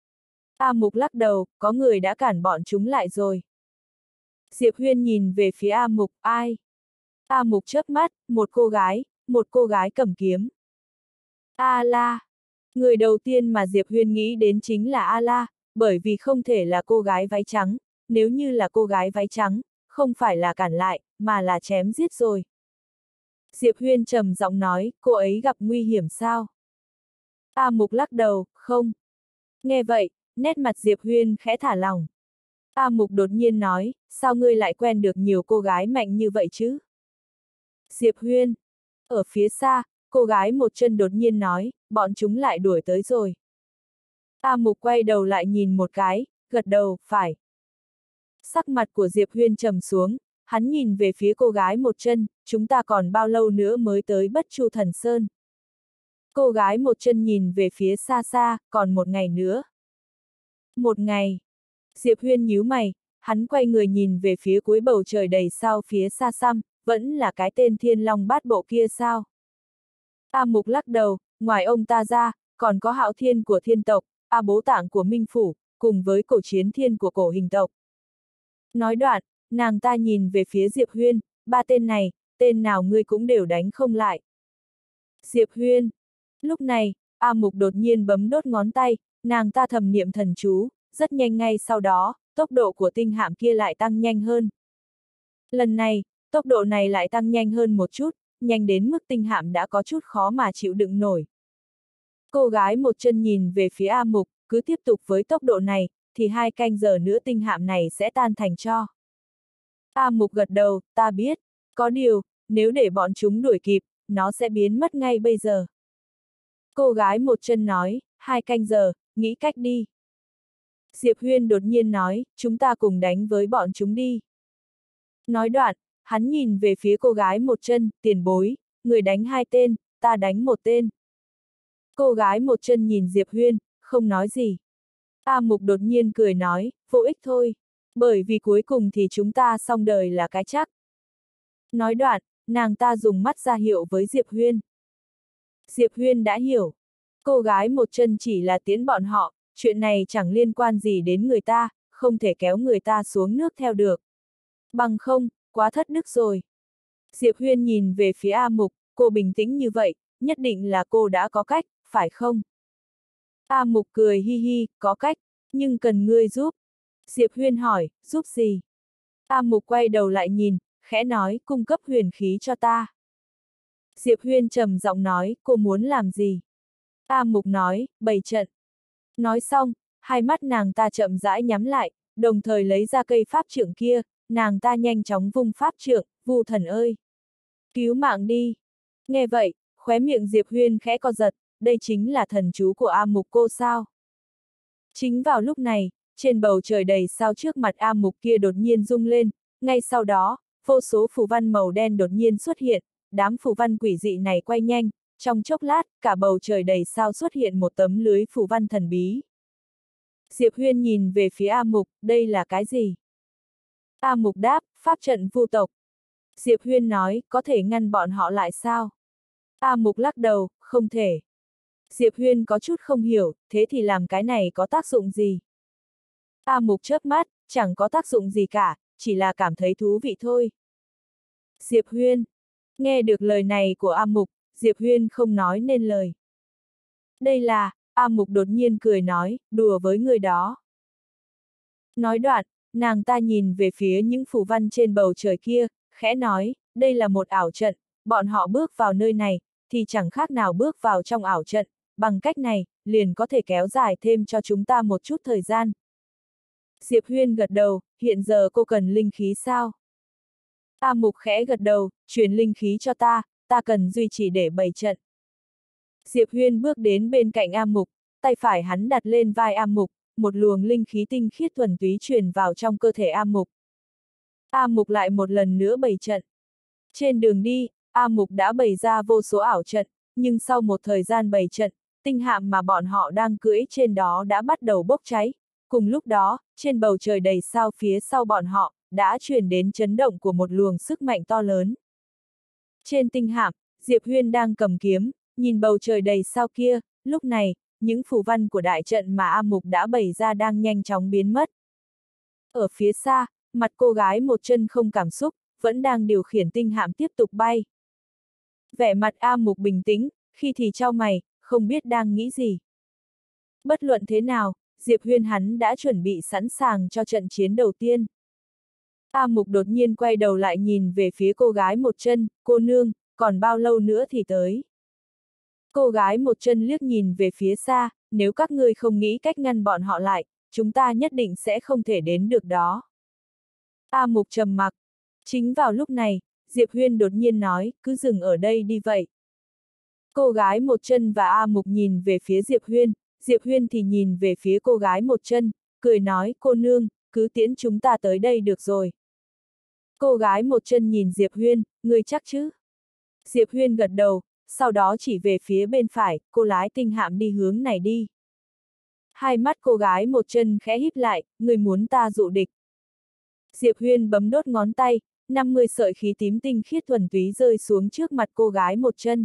A Mục lắc đầu, có người đã cản bọn chúng lại rồi. Diệp Huyên nhìn về phía A Mục, ai? A Mục chớp mắt, một cô gái, một cô gái cầm kiếm. A-la. Người đầu tiên mà Diệp Huyên nghĩ đến chính là A-la, bởi vì không thể là cô gái váy trắng, nếu như là cô gái váy trắng, không phải là cản lại, mà là chém giết rồi. Diệp Huyên trầm giọng nói, cô ấy gặp nguy hiểm sao? A Mục lắc đầu, không. Nghe vậy, nét mặt Diệp Huyên khẽ thả lỏng. A Mục đột nhiên nói, sao ngươi lại quen được nhiều cô gái mạnh như vậy chứ? Diệp Huyên. Ở phía xa, cô gái một chân đột nhiên nói, bọn chúng lại đuổi tới rồi. A Mục quay đầu lại nhìn một cái, gật đầu, phải. Sắc mặt của Diệp Huyên trầm xuống, hắn nhìn về phía cô gái một chân, chúng ta còn bao lâu nữa mới tới Bất Chu Thần Sơn? Cô gái một chân nhìn về phía xa xa, còn một ngày nữa. Một ngày. Diệp Huyên nhíu mày, hắn quay người nhìn về phía cuối bầu trời đầy sao phía xa xăm, vẫn là cái tên Thiên Long Bát Bộ kia sao? A Mục lắc đầu, ngoài ông ta ra, còn có Hạo Thiên của Thiên tộc, A Bố Tạng của Minh Phủ, cùng với Cổ Chiến Thiên của Cổ Hình tộc. Nói đoạn, nàng ta nhìn về phía Diệp Huyên, ba tên này, tên nào ngươi cũng đều đánh không lại. Diệp Huyên. Lúc này, A Mục đột nhiên bấm đốt ngón tay, nàng ta thầm niệm thần chú, rất nhanh ngay sau đó, tốc độ của tinh hạm kia lại tăng nhanh hơn. Lần này, tốc độ này lại tăng nhanh hơn một chút, nhanh đến mức tinh hạm đã có chút khó mà chịu đựng nổi. Cô gái một chân nhìn về phía A Mục, cứ tiếp tục với tốc độ này, thì hai canh giờ nữa tinh hạm này sẽ tan thành tro. A Mục gật đầu, ta biết, có điều, nếu để bọn chúng đuổi kịp, nó sẽ biến mất ngay bây giờ. Cô gái một chân nói, hai canh giờ, nghĩ cách đi. Diệp Huyên đột nhiên nói, chúng ta cùng đánh với bọn chúng đi. Nói đoạn, hắn nhìn về phía cô gái một chân, tiền bối, người đánh hai tên, ta đánh một tên. Cô gái một chân nhìn Diệp Huyên, không nói gì. A Mục đột nhiên cười nói, vô ích thôi, bởi vì cuối cùng thì chúng ta xong đời là cái chắc. Nói đoạn, nàng ta dùng mắt ra hiệu với Diệp Huyên. Diệp Huyên đã hiểu. Cô gái một chân chỉ là tiến bọn họ, chuyện này chẳng liên quan gì đến người ta, không thể kéo người ta xuống nước theo được. Bằng không, quá thất đức rồi. Diệp Huyên nhìn về phía A Mục, cô bình tĩnh như vậy, nhất định là cô đã có cách, phải không? A Mục cười hi hi, có cách, nhưng cần ngươi giúp. Diệp Huyên hỏi, giúp gì? A Mục quay đầu lại nhìn, khẽ nói, cung cấp huyền khí cho ta. Diệp Huyên trầm giọng nói, cô muốn làm gì? A Mục nói, bày trận. Nói xong, hai mắt nàng ta chậm rãi nhắm lại, đồng thời lấy ra cây pháp trượng kia, nàng ta nhanh chóng vung pháp trượng, Vu Thần ơi! Cứu mạng đi! Nghe vậy, khóe miệng Diệp Huyên khẽ co giật, đây chính là thần chú của A Mục cô sao? Chính vào lúc này, trên bầu trời đầy sao trước mặt A Mục kia đột nhiên rung lên, ngay sau đó, vô số phù văn màu đen đột nhiên xuất hiện, đám phù văn quỷ dị này quay nhanh, trong chốc lát, cả bầu trời đầy sao xuất hiện một tấm lưới phù văn thần bí. Diệp Huyên nhìn về phía A Mục, đây là cái gì? A Mục đáp, pháp trận vu tộc. Diệp Huyên nói, có thể ngăn bọn họ lại sao? A Mục lắc đầu, không thể. Diệp Huyên có chút không hiểu, thế thì làm cái này có tác dụng gì? A Mục chớp mắt, chẳng có tác dụng gì cả, chỉ là cảm thấy thú vị thôi. Diệp Huyên. Nghe được lời này của A Mục, Diệp Huyên không nói nên lời. Đây là, A Mục đột nhiên cười nói, đùa với người đó. Nói đoạn, nàng ta nhìn về phía những phù văn trên bầu trời kia, khẽ nói, đây là một ảo trận, bọn họ bước vào nơi này, thì chẳng khác nào bước vào trong ảo trận, bằng cách này, liền có thể kéo dài thêm cho chúng ta một chút thời gian. Diệp Huyên gật đầu, hiện giờ cô cần linh khí sao? A Mục khẽ gật đầu, truyền linh khí cho ta, ta cần duy trì để bày trận. Diệp Huyên bước đến bên cạnh A Mục, tay phải hắn đặt lên vai A Mục, một luồng linh khí tinh khiết thuần túy truyền vào trong cơ thể A Mục. A Mục lại một lần nữa bày trận. Trên đường đi, A Mục đã bày ra vô số ảo trận, nhưng sau một thời gian bày trận, tinh hạm mà bọn họ đang cưỡi trên đó đã bắt đầu bốc cháy. Cùng lúc đó, trên bầu trời đầy sao phía sau bọn họ, đã truyền đến chấn động của một luồng sức mạnh to lớn. Trên tinh hạm, Diệp Huyên đang cầm kiếm, nhìn bầu trời đầy sao kia, lúc này, những phù văn của đại trận mà A Mục đã bày ra đang nhanh chóng biến mất. Ở phía xa, mặt cô gái một chân không cảm xúc, vẫn đang điều khiển tinh hạm tiếp tục bay. Vẻ mặt A Mục bình tĩnh, khi thì chau mày, không biết đang nghĩ gì. Bất luận thế nào, Diệp Huyên hắn đã chuẩn bị sẵn sàng cho trận chiến đầu tiên. A Mục đột nhiên quay đầu lại nhìn về phía cô gái một chân, cô nương, còn bao lâu nữa thì tới. Cô gái một chân liếc nhìn về phía xa, nếu các ngươi không nghĩ cách ngăn bọn họ lại, chúng ta nhất định sẽ không thể đến được đó. A Mục trầm mặc. Chính vào lúc này, Diệp Huyên đột nhiên nói, cứ dừng ở đây đi vậy. Cô gái một chân và A Mục nhìn về phía Diệp Huyên, Diệp Huyên thì nhìn về phía cô gái một chân, cười nói, cô nương, cứ tiễn chúng ta tới đây được rồi. Cô gái một chân nhìn Diệp Huyên, ngươi chắc chứ? Diệp Huyên gật đầu, sau đó chỉ về phía bên phải, cô lái tinh hạm đi hướng này đi. Hai mắt cô gái một chân khẽ híp lại, ngươi muốn ta dụ địch. Diệp Huyên bấm đốt ngón tay, năm mươi sợi khí tím tinh khiết thuần túy rơi xuống trước mặt cô gái một chân.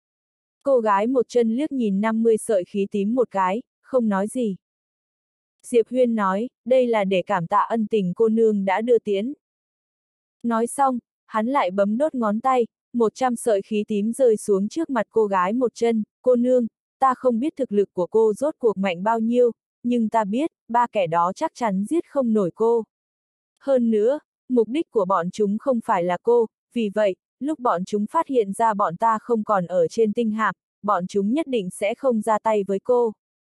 Cô gái một chân liếc nhìn năm mươi sợi khí tím một cái, không nói gì. Diệp Huyên nói, đây là để cảm tạ ân tình cô nương đã đưa tiễn. Nói xong, hắn lại bấm đốt ngón tay, một trăm sợi khí tím rơi xuống trước mặt cô gái một chân, cô nương, ta không biết thực lực của cô rốt cuộc mạnh bao nhiêu, nhưng ta biết, ba kẻ đó chắc chắn giết không nổi cô. Hơn nữa, mục đích của bọn chúng không phải là cô, vì vậy, lúc bọn chúng phát hiện ra bọn ta không còn ở trên tinh hạm, bọn chúng nhất định sẽ không ra tay với cô.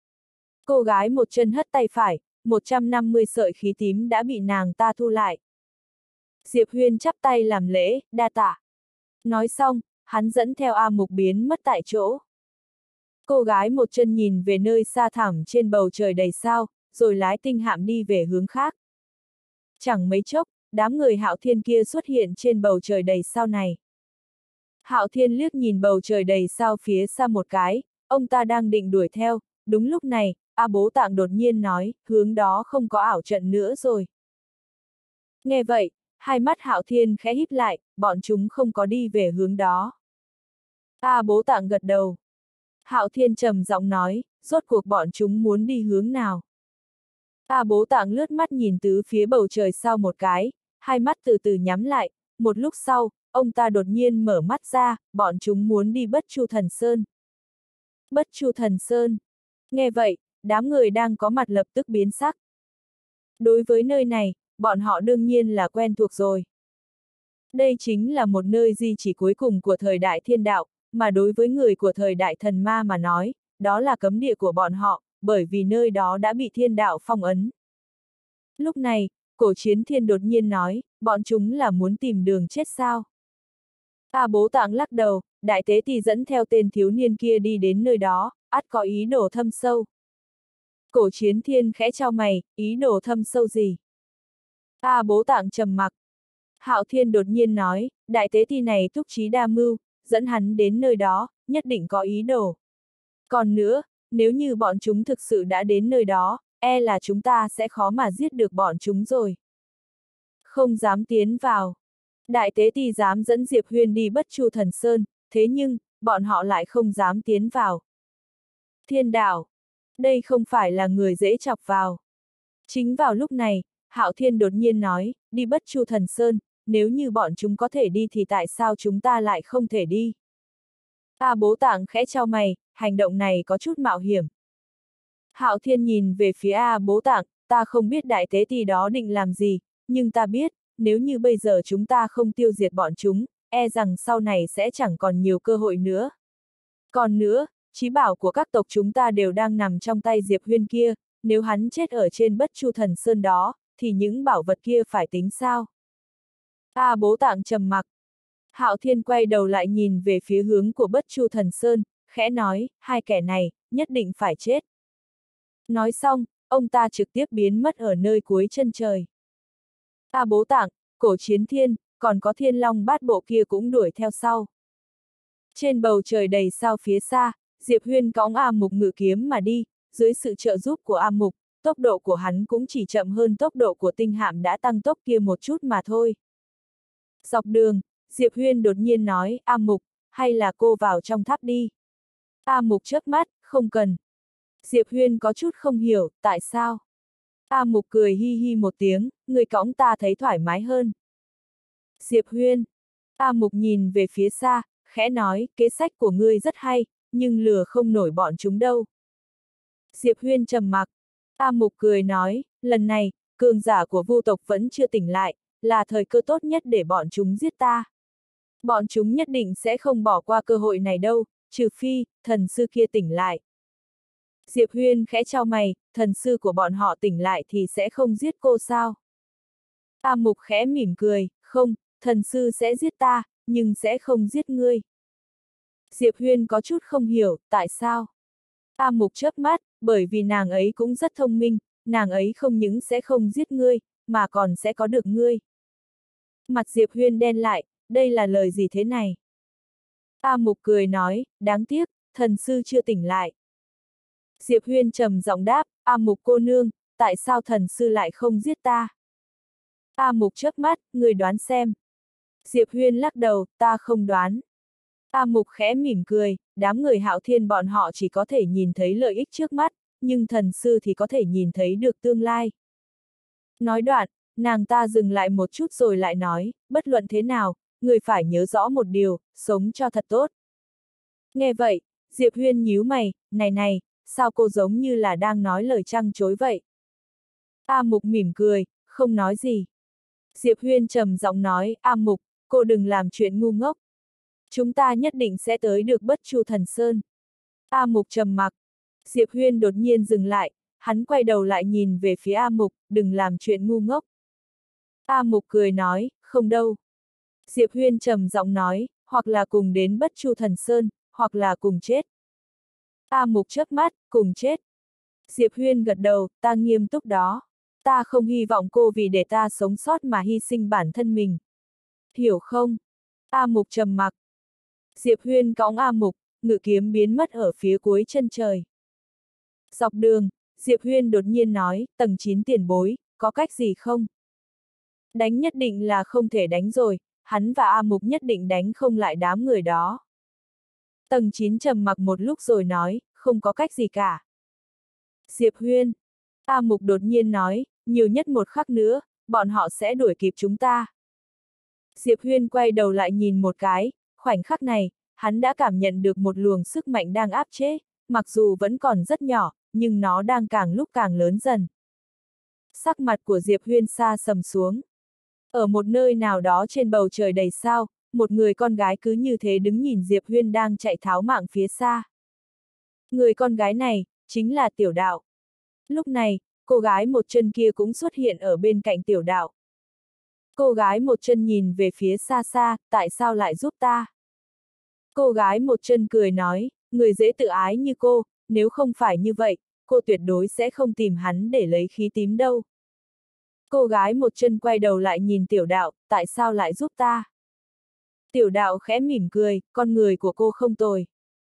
Cô gái một chân hất tay phải, một trăm năm mươi sợi khí tím đã bị nàng ta thu lại. Diệp Huyên chắp tay làm lễ, đa tạ. Nói xong, hắn dẫn theo A Mục biến mất tại chỗ. Cô gái một chân nhìn về nơi xa thẳm trên bầu trời đầy sao, rồi lái tinh hạm đi về hướng khác. Chẳng mấy chốc, đám người Hạo Thiên kia xuất hiện trên bầu trời đầy sao này. Hạo Thiên liếc nhìn bầu trời đầy sao phía xa một cái, ông ta đang định đuổi theo, đúng lúc này, A Bố Tạng đột nhiên nói, hướng đó không có ảo trận nữa rồi. Nghe vậy, hai mắt Hạo Thiên khẽ híp lại, bọn chúng không có đi về hướng đó. A Bố Tạng gật đầu. Hạo Thiên trầm giọng nói, rốt cuộc bọn chúng muốn đi hướng nào. A Bố Tạng lướt mắt nhìn tứ phía bầu trời sao một cái, hai mắt từ từ nhắm lại, một lúc sau, ông ta đột nhiên mở mắt ra, bọn chúng muốn đi Bất Chu Thần Sơn. Bất Chu Thần Sơn. Nghe vậy, đám người đang có mặt lập tức biến sắc. Đối với nơi này, bọn họ đương nhiên là quen thuộc rồi. Đây chính là một nơi di chỉ cuối cùng của thời đại thiên đạo, mà đối với người của thời đại thần ma mà nói, đó là cấm địa của bọn họ, bởi vì nơi đó đã bị thiên đạo phong ấn. Lúc này, Cổ Chiến Thiên đột nhiên nói, bọn chúng là muốn tìm đường chết sao? A Bố Tạng lắc đầu, đại tế thì dẫn theo tên thiếu niên kia đi đến nơi đó, ắt có ý đồ thâm sâu. Cổ Chiến Thiên khẽ chau mày, ý đồ thâm sâu gì? A Bố Tạng trầm mặc. Hạo Thiên đột nhiên nói, đại tế thi này thúc trí đa mưu, dẫn hắn đến nơi đó, nhất định có ý đồ. Còn nữa, nếu như bọn chúng thực sự đã đến nơi đó, e là chúng ta sẽ khó mà giết được bọn chúng rồi. Không dám tiến vào. Đại tế ti dám dẫn Diệp Huyên đi Bất Chu Thần Sơn, thế nhưng, bọn họ lại không dám tiến vào. Thiên đạo. Đây không phải là người dễ chọc vào. Chính vào lúc này, Hạo Thiên đột nhiên nói, đi Bất Chu Thần Sơn, nếu như bọn chúng có thể đi thì tại sao chúng ta lại không thể đi? A Bố Tạng khẽ chau mày, hành động này có chút mạo hiểm. Hạo Thiên nhìn về phía A Bố Tạng, ta không biết đại tế ti đó định làm gì, nhưng ta biết, nếu như bây giờ chúng ta không tiêu diệt bọn chúng, e rằng sau này sẽ chẳng còn nhiều cơ hội nữa. Còn nữa, chí bảo của các tộc chúng ta đều đang nằm trong tay Diệp Huyên kia, nếu hắn chết ở trên Bất Chu Thần Sơn đó, thì những bảo vật kia phải tính sao? A Bố Tạng trầm mặc. Hạo Thiên quay đầu lại nhìn về phía hướng của Bất Chu Thần Sơn, khẽ nói, hai kẻ này, nhất định phải chết. Nói xong, ông ta trực tiếp biến mất ở nơi cuối chân trời. A Bố Tạng, Cổ Chiến Thiên, còn có Thiên Long Bát Bộ kia cũng đuổi theo sau. Trên bầu trời đầy sao phía xa, Diệp Huyên cõng A Mục ngự kiếm mà đi, dưới sự trợ giúp của A Mục, tốc độ của hắn cũng chỉ chậm hơn tốc độ của tinh hạm đã tăng tốc kia một chút mà thôi. Dọc đường, Diệp Huyên đột nhiên nói, A Mục, hay là cô vào trong tháp đi. A Mục chớp mắt, không cần. Diệp Huyên có chút không hiểu, tại sao? A Mục cười hi hi một tiếng, người cõng ta thấy thoải mái hơn. Diệp Huyên. A Mục nhìn về phía xa, khẽ nói, kế sách của ngươi rất hay, nhưng lừa không nổi bọn chúng đâu. Diệp Huyên trầm mặc. A Mục cười nói, lần này, cường giả của Vu tộc vẫn chưa tỉnh lại, là thời cơ tốt nhất để bọn chúng giết ta. Bọn chúng nhất định sẽ không bỏ qua cơ hội này đâu, trừ phi, thần sư kia tỉnh lại. Diệp Huyên khẽ chau mày, thần sư của bọn họ tỉnh lại thì sẽ không giết cô sao? A Mục khẽ mỉm cười, không, thần sư sẽ giết ta, nhưng sẽ không giết ngươi. Diệp Huyên có chút không hiểu, tại sao? A Mục chớp mắt, bởi vì nàng ấy cũng rất thông minh, nàng ấy không những sẽ không giết ngươi, mà còn sẽ có được ngươi. Mặt Diệp Huyên đen lại, đây là lời gì thế này? A Mục cười nói, đáng tiếc, thần sư chưa tỉnh lại. Diệp Huyên trầm giọng đáp, A Mục cô nương, tại sao thần sư lại không giết ta? A Mục chớp mắt, người đoán xem. Diệp Huyên lắc đầu, ta không đoán. A Mục khẽ mỉm cười, đám người Hạo Thiên bọn họ chỉ có thể nhìn thấy lợi ích trước mắt, nhưng thần sư thì có thể nhìn thấy được tương lai. Nói đoạn, nàng ta dừng lại một chút rồi lại nói, bất luận thế nào, người phải nhớ rõ một điều, sống cho thật tốt. Nghe vậy, Diệp Huyên nhíu mày, này này, sao cô giống như là đang nói lời trăng chối vậy? A Mục mỉm cười, không nói gì. Diệp Huyên trầm giọng nói, A Mục, cô đừng làm chuyện ngu ngốc. Chúng ta nhất định sẽ tới được Bất Chu Thần Sơn. A Mục trầm mặc. Diệp Huyên đột nhiên dừng lại, hắn quay đầu lại nhìn về phía A Mục, đừng làm chuyện ngu ngốc. A Mục cười nói, không đâu. Diệp Huyên trầm giọng nói, hoặc là cùng đến Bất Chu Thần Sơn, hoặc là cùng chết. A Mục chớp mắt, cùng chết. Diệp Huyên gật đầu, ta nghiêm túc đó. Ta không hy vọng cô vì để ta sống sót mà hy sinh bản thân mình. Hiểu không? A Mục trầm mặc. Diệp Huyên cõng A Mục, ngự kiếm biến mất ở phía cuối chân trời. Dọc đường, Diệp Huyên đột nhiên nói, tầng chín tiền bối, có cách gì không? Đánh nhất định là không thể đánh rồi, hắn và A Mục nhất định đánh không lại đám người đó. Tầng chín trầm mặc một lúc rồi nói, không có cách gì cả. Diệp Huyên. A Mục đột nhiên nói, nhiều nhất một khắc nữa, bọn họ sẽ đuổi kịp chúng ta. Diệp Huyên quay đầu lại nhìn một cái, khoảnh khắc này, hắn đã cảm nhận được một luồng sức mạnh đang áp chế, mặc dù vẫn còn rất nhỏ, nhưng nó đang càng lúc càng lớn dần. Sắc mặt của Diệp Huyên xa sầm xuống. Ở một nơi nào đó trên bầu trời đầy sao, một người con gái cứ như thế đứng nhìn Diệp Huyên đang chạy tháo mạng phía xa. Người con gái này, chính là Tiểu Đạo. Lúc này, cô gái một chân kia cũng xuất hiện ở bên cạnh Tiểu Đạo. Cô gái một chân nhìn về phía xa xa, tại sao lại giúp ta? Cô gái một chân cười nói, người dễ tự ái như cô, nếu không phải như vậy, cô tuyệt đối sẽ không tìm hắn để lấy khí tím đâu. Cô gái một chân quay đầu lại nhìn Tiểu Đạo, tại sao lại giúp ta? Tiểu Đạo khẽ mỉm cười, con người của cô không tồi.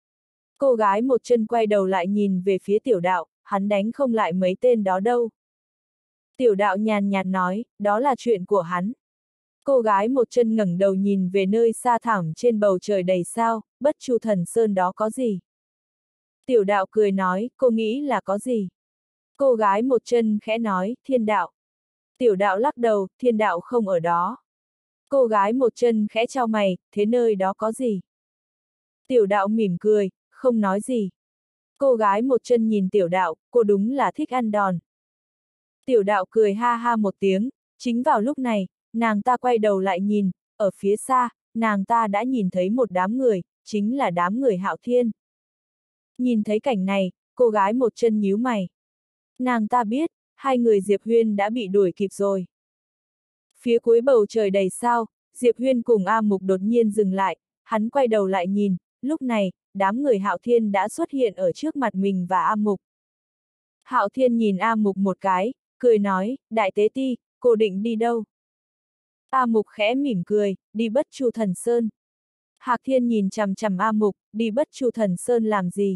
Cô gái một chân quay đầu lại nhìn về phía Tiểu Đạo, hắn đánh không lại mấy tên đó đâu. Tiểu Đạo nhàn nhạt nói, đó là chuyện của hắn. Cô gái một chân ngẩng đầu nhìn về nơi xa thẳm trên bầu trời đầy sao, Bất Chu Thần Sơn đó có gì? Tiểu Đạo cười nói, cô nghĩ là có gì? Cô gái một chân khẽ nói, thiên đạo. Tiểu Đạo lắc đầu, thiên đạo không ở đó. Cô gái một chân khẽ chau mày, thế nơi đó có gì? Tiểu Đạo mỉm cười, không nói gì. Cô gái một chân nhìn Tiểu Đạo, cô đúng là thích ăn đòn. Tiểu Đạo cười ha ha một tiếng, chính vào lúc này, nàng ta quay đầu lại nhìn, ở phía xa, nàng ta đã nhìn thấy một đám người, chính là đám người Hạo Thiên. Nhìn thấy cảnh này, cô gái một chân nhíu mày. Nàng ta biết, hai người Diệp Huyên đã bị đuổi kịp rồi. Phía cuối bầu trời đầy sao, Diệp Huyên cùng A Mục đột nhiên dừng lại, hắn quay đầu lại nhìn, lúc này, đám người Hạo Thiên đã xuất hiện ở trước mặt mình và A Mục. Hạo Thiên nhìn A Mục một cái, cười nói, Đại Tế Ti, cô định đi đâu? A Mục khẽ mỉm cười, đi Bất Chu Thần Sơn. Hạc Thiên nhìn chằm chằm A Mục, đi Bất Chu Thần Sơn làm gì?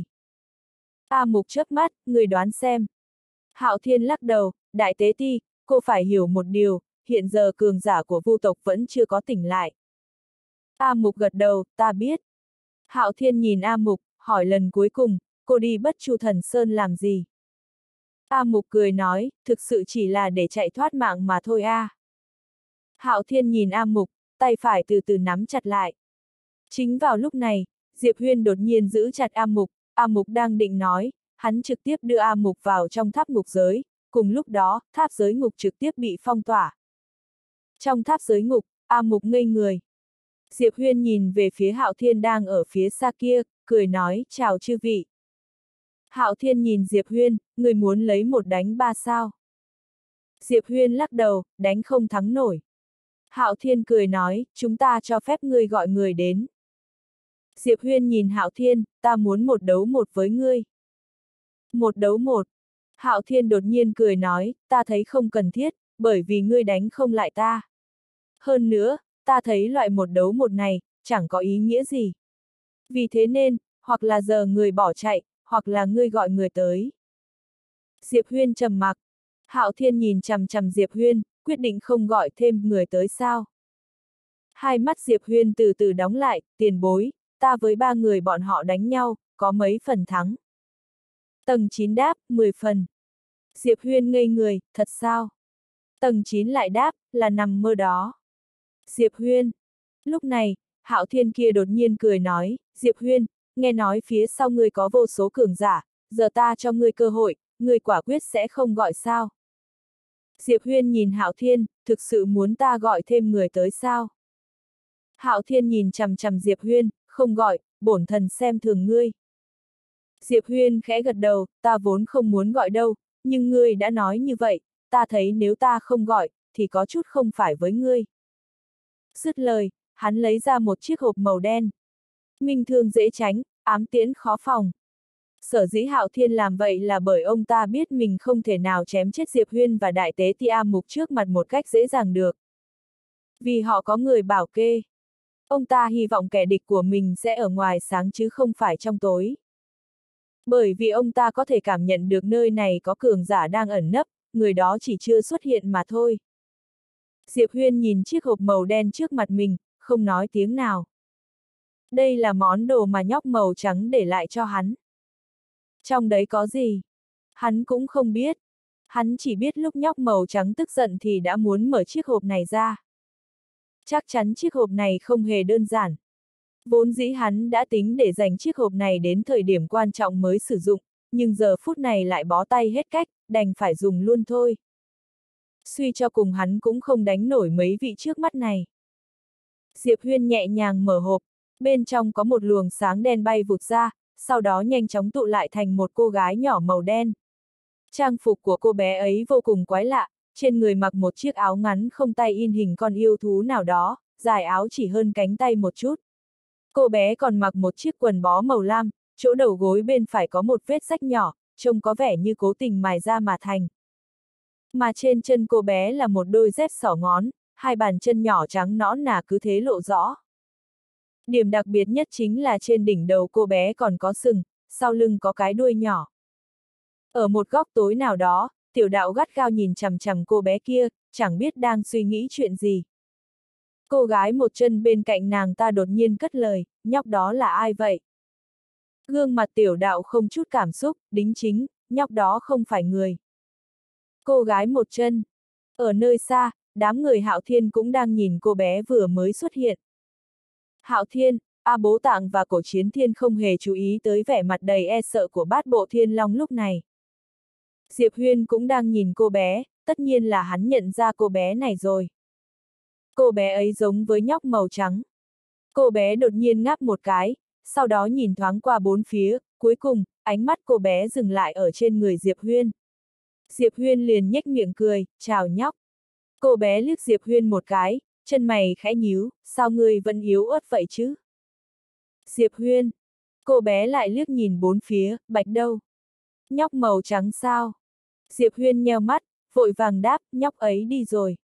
A Mục chớp mắt, người đoán xem. Hạo Thiên lắc đầu, Đại Tế Ti, cô phải hiểu một điều, hiện giờ cường giả của Vu tộc vẫn chưa có tỉnh lại. A Mục gật đầu, ta biết. Hạo Thiên nhìn A Mục, hỏi lần cuối cùng, cô đi Bất Chu Thần Sơn làm gì? A Mục cười nói, thực sự chỉ là để chạy thoát mạng mà thôi a. À. Hạo Thiên nhìn A Mục, tay phải từ từ nắm chặt lại. Chính vào lúc này, Diệp Huyên đột nhiên giữ chặt A Mục, A Mục đang định nói, hắn trực tiếp đưa A Mục vào trong tháp ngục giới, cùng lúc đó, tháp giới ngục trực tiếp bị phong tỏa. Trong tháp giới ngục, A Mục ngây người. Diệp Huyên nhìn về phía Hạo Thiên đang ở phía xa kia, cười nói, chào chư vị. Hạo Thiên nhìn Diệp Huyên, người muốn lấy một đánh ba sao. Diệp Huyên lắc đầu, đánh không thắng nổi. Hạo Thiên cười nói, chúng ta cho phép ngươi gọi người đến. Diệp Huyên nhìn Hạo Thiên, ta muốn một đấu một với ngươi. Một đấu một. Hạo Thiên đột nhiên cười nói, ta thấy không cần thiết, bởi vì ngươi đánh không lại ta. Hơn nữa, ta thấy loại một đấu một này, chẳng có ý nghĩa gì. Vì thế nên, hoặc là giờ người bỏ chạy, hoặc là ngươi gọi người tới. Diệp Huyên trầm mặc. Hạo Thiên nhìn chằm chằm Diệp Huyên, quyết định không gọi thêm người tới sao. Hai mắt Diệp Huyên từ từ đóng lại, tiền bối, ta với ba người bọn họ đánh nhau, có mấy phần thắng. Tầng chín đáp, mười phần. Diệp Huyên ngây người, thật sao? Tầng chín lại đáp, là nằm mơ đó. Diệp Huyên. Lúc này, Hạo Thiên kia đột nhiên cười nói, Diệp Huyên, nghe nói phía sau ngươi có vô số cường giả, giờ ta cho ngươi cơ hội, ngươi quả quyết sẽ không gọi sao. Diệp Huyên nhìn Hạo Thiên, thực sự muốn ta gọi thêm người tới sao? Hạo Thiên nhìn chằm chằm Diệp Huyên, không gọi, bổn thần xem thường ngươi. Diệp Huyên khẽ gật đầu, ta vốn không muốn gọi đâu, nhưng ngươi đã nói như vậy, ta thấy nếu ta không gọi, thì có chút không phải với ngươi. Dứt lời, hắn lấy ra một chiếc hộp màu đen. Minh thương dễ tránh, ám tiễn khó phòng. Sở dĩ Hạo Thiên làm vậy là bởi ông ta biết mình không thể nào chém chết Diệp Huyên và Đại Tế Ti A Mục trước mặt một cách dễ dàng được. Vì họ có người bảo kê. Ông ta hy vọng kẻ địch của mình sẽ ở ngoài sáng chứ không phải trong tối. Bởi vì ông ta có thể cảm nhận được nơi này có cường giả đang ẩn nấp, người đó chỉ chưa xuất hiện mà thôi. Diệp Huyên nhìn chiếc hộp màu đen trước mặt mình, không nói tiếng nào. Đây là món đồ mà nhóc màu trắng để lại cho hắn. Trong đấy có gì? Hắn cũng không biết. Hắn chỉ biết lúc nhóc màu trắng tức giận thì đã muốn mở chiếc hộp này ra. Chắc chắn chiếc hộp này không hề đơn giản. Vốn dĩ hắn đã tính để dành chiếc hộp này đến thời điểm quan trọng mới sử dụng, nhưng giờ phút này lại bó tay hết cách, đành phải dùng luôn thôi. Suy cho cùng hắn cũng không đánh nổi mấy vị trước mắt này. Diệp Huyên nhẹ nhàng mở hộp, bên trong có một luồng sáng đen bay vụt ra, sau đó nhanh chóng tụ lại thành một cô gái nhỏ màu đen. Trang phục của cô bé ấy vô cùng quái lạ, trên người mặc một chiếc áo ngắn không tay in hình con yêu thú nào đó, dài áo chỉ hơn cánh tay một chút. Cô bé còn mặc một chiếc quần bó màu lam, chỗ đầu gối bên phải có một vết rách nhỏ, trông có vẻ như cố tình mài ra mà thành. Mà trên chân cô bé là một đôi dép xỏ ngón, hai bàn chân nhỏ trắng nõn nà cứ thế lộ rõ. Điểm đặc biệt nhất chính là trên đỉnh đầu cô bé còn có sừng, sau lưng có cái đuôi nhỏ. Ở một góc tối nào đó, tiểu đạo gắt gao nhìn chằm chằm cô bé kia, chẳng biết đang suy nghĩ chuyện gì. Cô gái một chân bên cạnh nàng ta đột nhiên cất lời, nhóc đó là ai vậy? Gương mặt tiểu đạo không chút cảm xúc, đính chính, nhóc đó không phải người. Cô gái một chân. Ở nơi xa, đám người Hạo Thiên cũng đang nhìn cô bé vừa mới xuất hiện. Hạo Thiên, A Bố Tạng và Cổ Chiến Thiên không hề chú ý tới vẻ mặt đầy e sợ của Bát Bộ Thiên Long lúc này. Diệp Huyên cũng đang nhìn cô bé, tất nhiên là hắn nhận ra cô bé này rồi. Cô bé ấy giống với nhóc màu trắng. Cô bé đột nhiên ngáp một cái, sau đó nhìn thoáng qua bốn phía, cuối cùng, ánh mắt cô bé dừng lại ở trên người Diệp Huyên. Diệp Huyên liền nhếch miệng cười, chào nhóc. Cô bé liếc Diệp Huyên một cái, chân mày khẽ nhíu, sao ngươi vẫn yếu ớt vậy chứ? Diệp Huyên. Cô bé lại liếc nhìn bốn phía, Bạch đâu? Nhóc màu trắng sao? Diệp Huyên nheo mắt, vội vàng đáp, nhóc ấy đi rồi.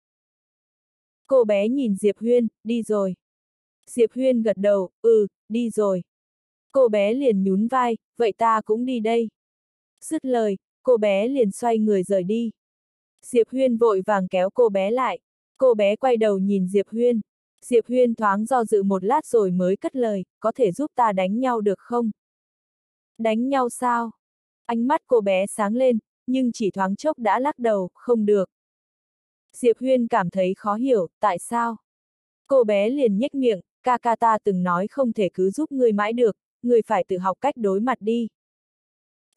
Cô bé nhìn Diệp Huyên, đi rồi. Diệp Huyên gật đầu, ừ, đi rồi. Cô bé liền nhún vai, vậy ta cũng đi đây. Dứt lời, cô bé liền xoay người rời đi. Diệp Huyên vội vàng kéo cô bé lại. Cô bé quay đầu nhìn Diệp Huyên. Diệp Huyên thoáng do dự một lát rồi mới cất lời, có thể giúp ta đánh nhau được không? Đánh nhau sao? Ánh mắt cô bé sáng lên, nhưng chỉ thoáng chốc đã lắc đầu, không được. Diệp Huyên cảm thấy khó hiểu, tại sao? Cô bé liền nhếch miệng, ca ca ta từng nói không thể cứ giúp ngươi mãi được, ngươi phải tự học cách đối mặt đi.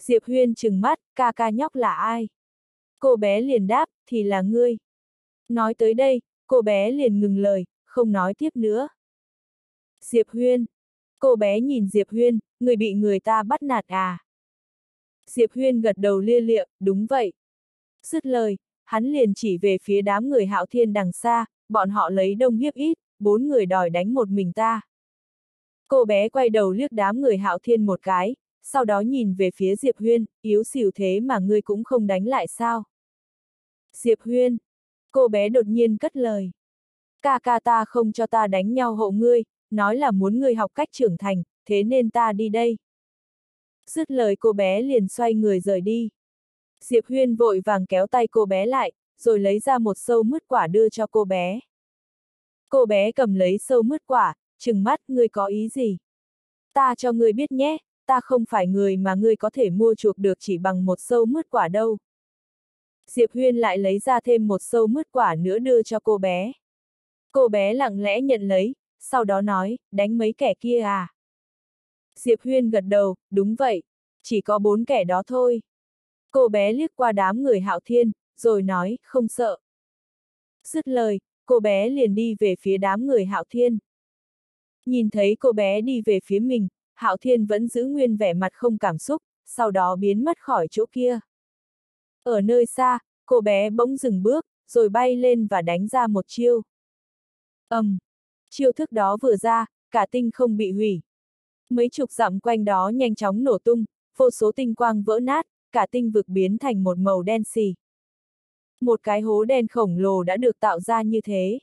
Diệp Huyên trừng mắt, ca ca nhóc là ai? Cô bé liền đáp, thì là ngươi. Nói tới đây, cô bé liền ngừng lời, không nói tiếp nữa. Diệp Huyên. Cô bé nhìn Diệp Huyên, người bị người ta bắt nạt à? Diệp Huyên gật đầu lia lịa, đúng vậy. Dứt lời, hắn liền chỉ về phía đám người Hạo Thiên đằng xa, bọn họ lấy đông hiếp ít, bốn người đòi đánh một mình ta. Cô bé quay đầu liếc đám người Hạo Thiên một cái, sau đó nhìn về phía Diệp Huyên, yếu xìu thế mà ngươi cũng không đánh lại sao? Diệp Huyên. Cô bé đột nhiên cất lời. Ca ca ta không cho ta đánh nhau hộ ngươi, nói là muốn ngươi học cách trưởng thành, thế nên ta đi đây. Dứt lời cô bé liền xoay người rời đi. Diệp Huyên vội vàng kéo tay cô bé lại, rồi lấy ra một sâu mứt quả đưa cho cô bé. Cô bé cầm lấy sâu mứt quả, trừng mắt, ngươi có ý gì? Ta cho ngươi biết nhé, ta không phải người mà ngươi có thể mua chuộc được chỉ bằng một sâu mứt quả đâu. Diệp Huyên lại lấy ra thêm một sâu mứt quả nữa đưa cho cô bé. Cô bé lặng lẽ nhận lấy, sau đó nói, đánh mấy kẻ kia à? Diệp Huyên gật đầu, đúng vậy, chỉ có bốn kẻ đó thôi. Cô bé liếc qua đám người Hạo Thiên, rồi nói, không sợ. Dứt lời, cô bé liền đi về phía đám người Hạo Thiên. Nhìn thấy cô bé đi về phía mình, Hạo Thiên vẫn giữ nguyên vẻ mặt không cảm xúc, sau đó biến mất khỏi chỗ kia. Ở nơi xa, cô bé bỗng dừng bước, rồi bay lên và đánh ra một chiêu. ầm, um, chiêu thức đó vừa ra, cả tinh không bị hủy. Mấy chục dặm quanh đó nhanh chóng nổ tung, vô số tinh quang vỡ nát, cả tinh vực biến thành một màu đen xì. Một cái hố đen khổng lồ đã được tạo ra như thế.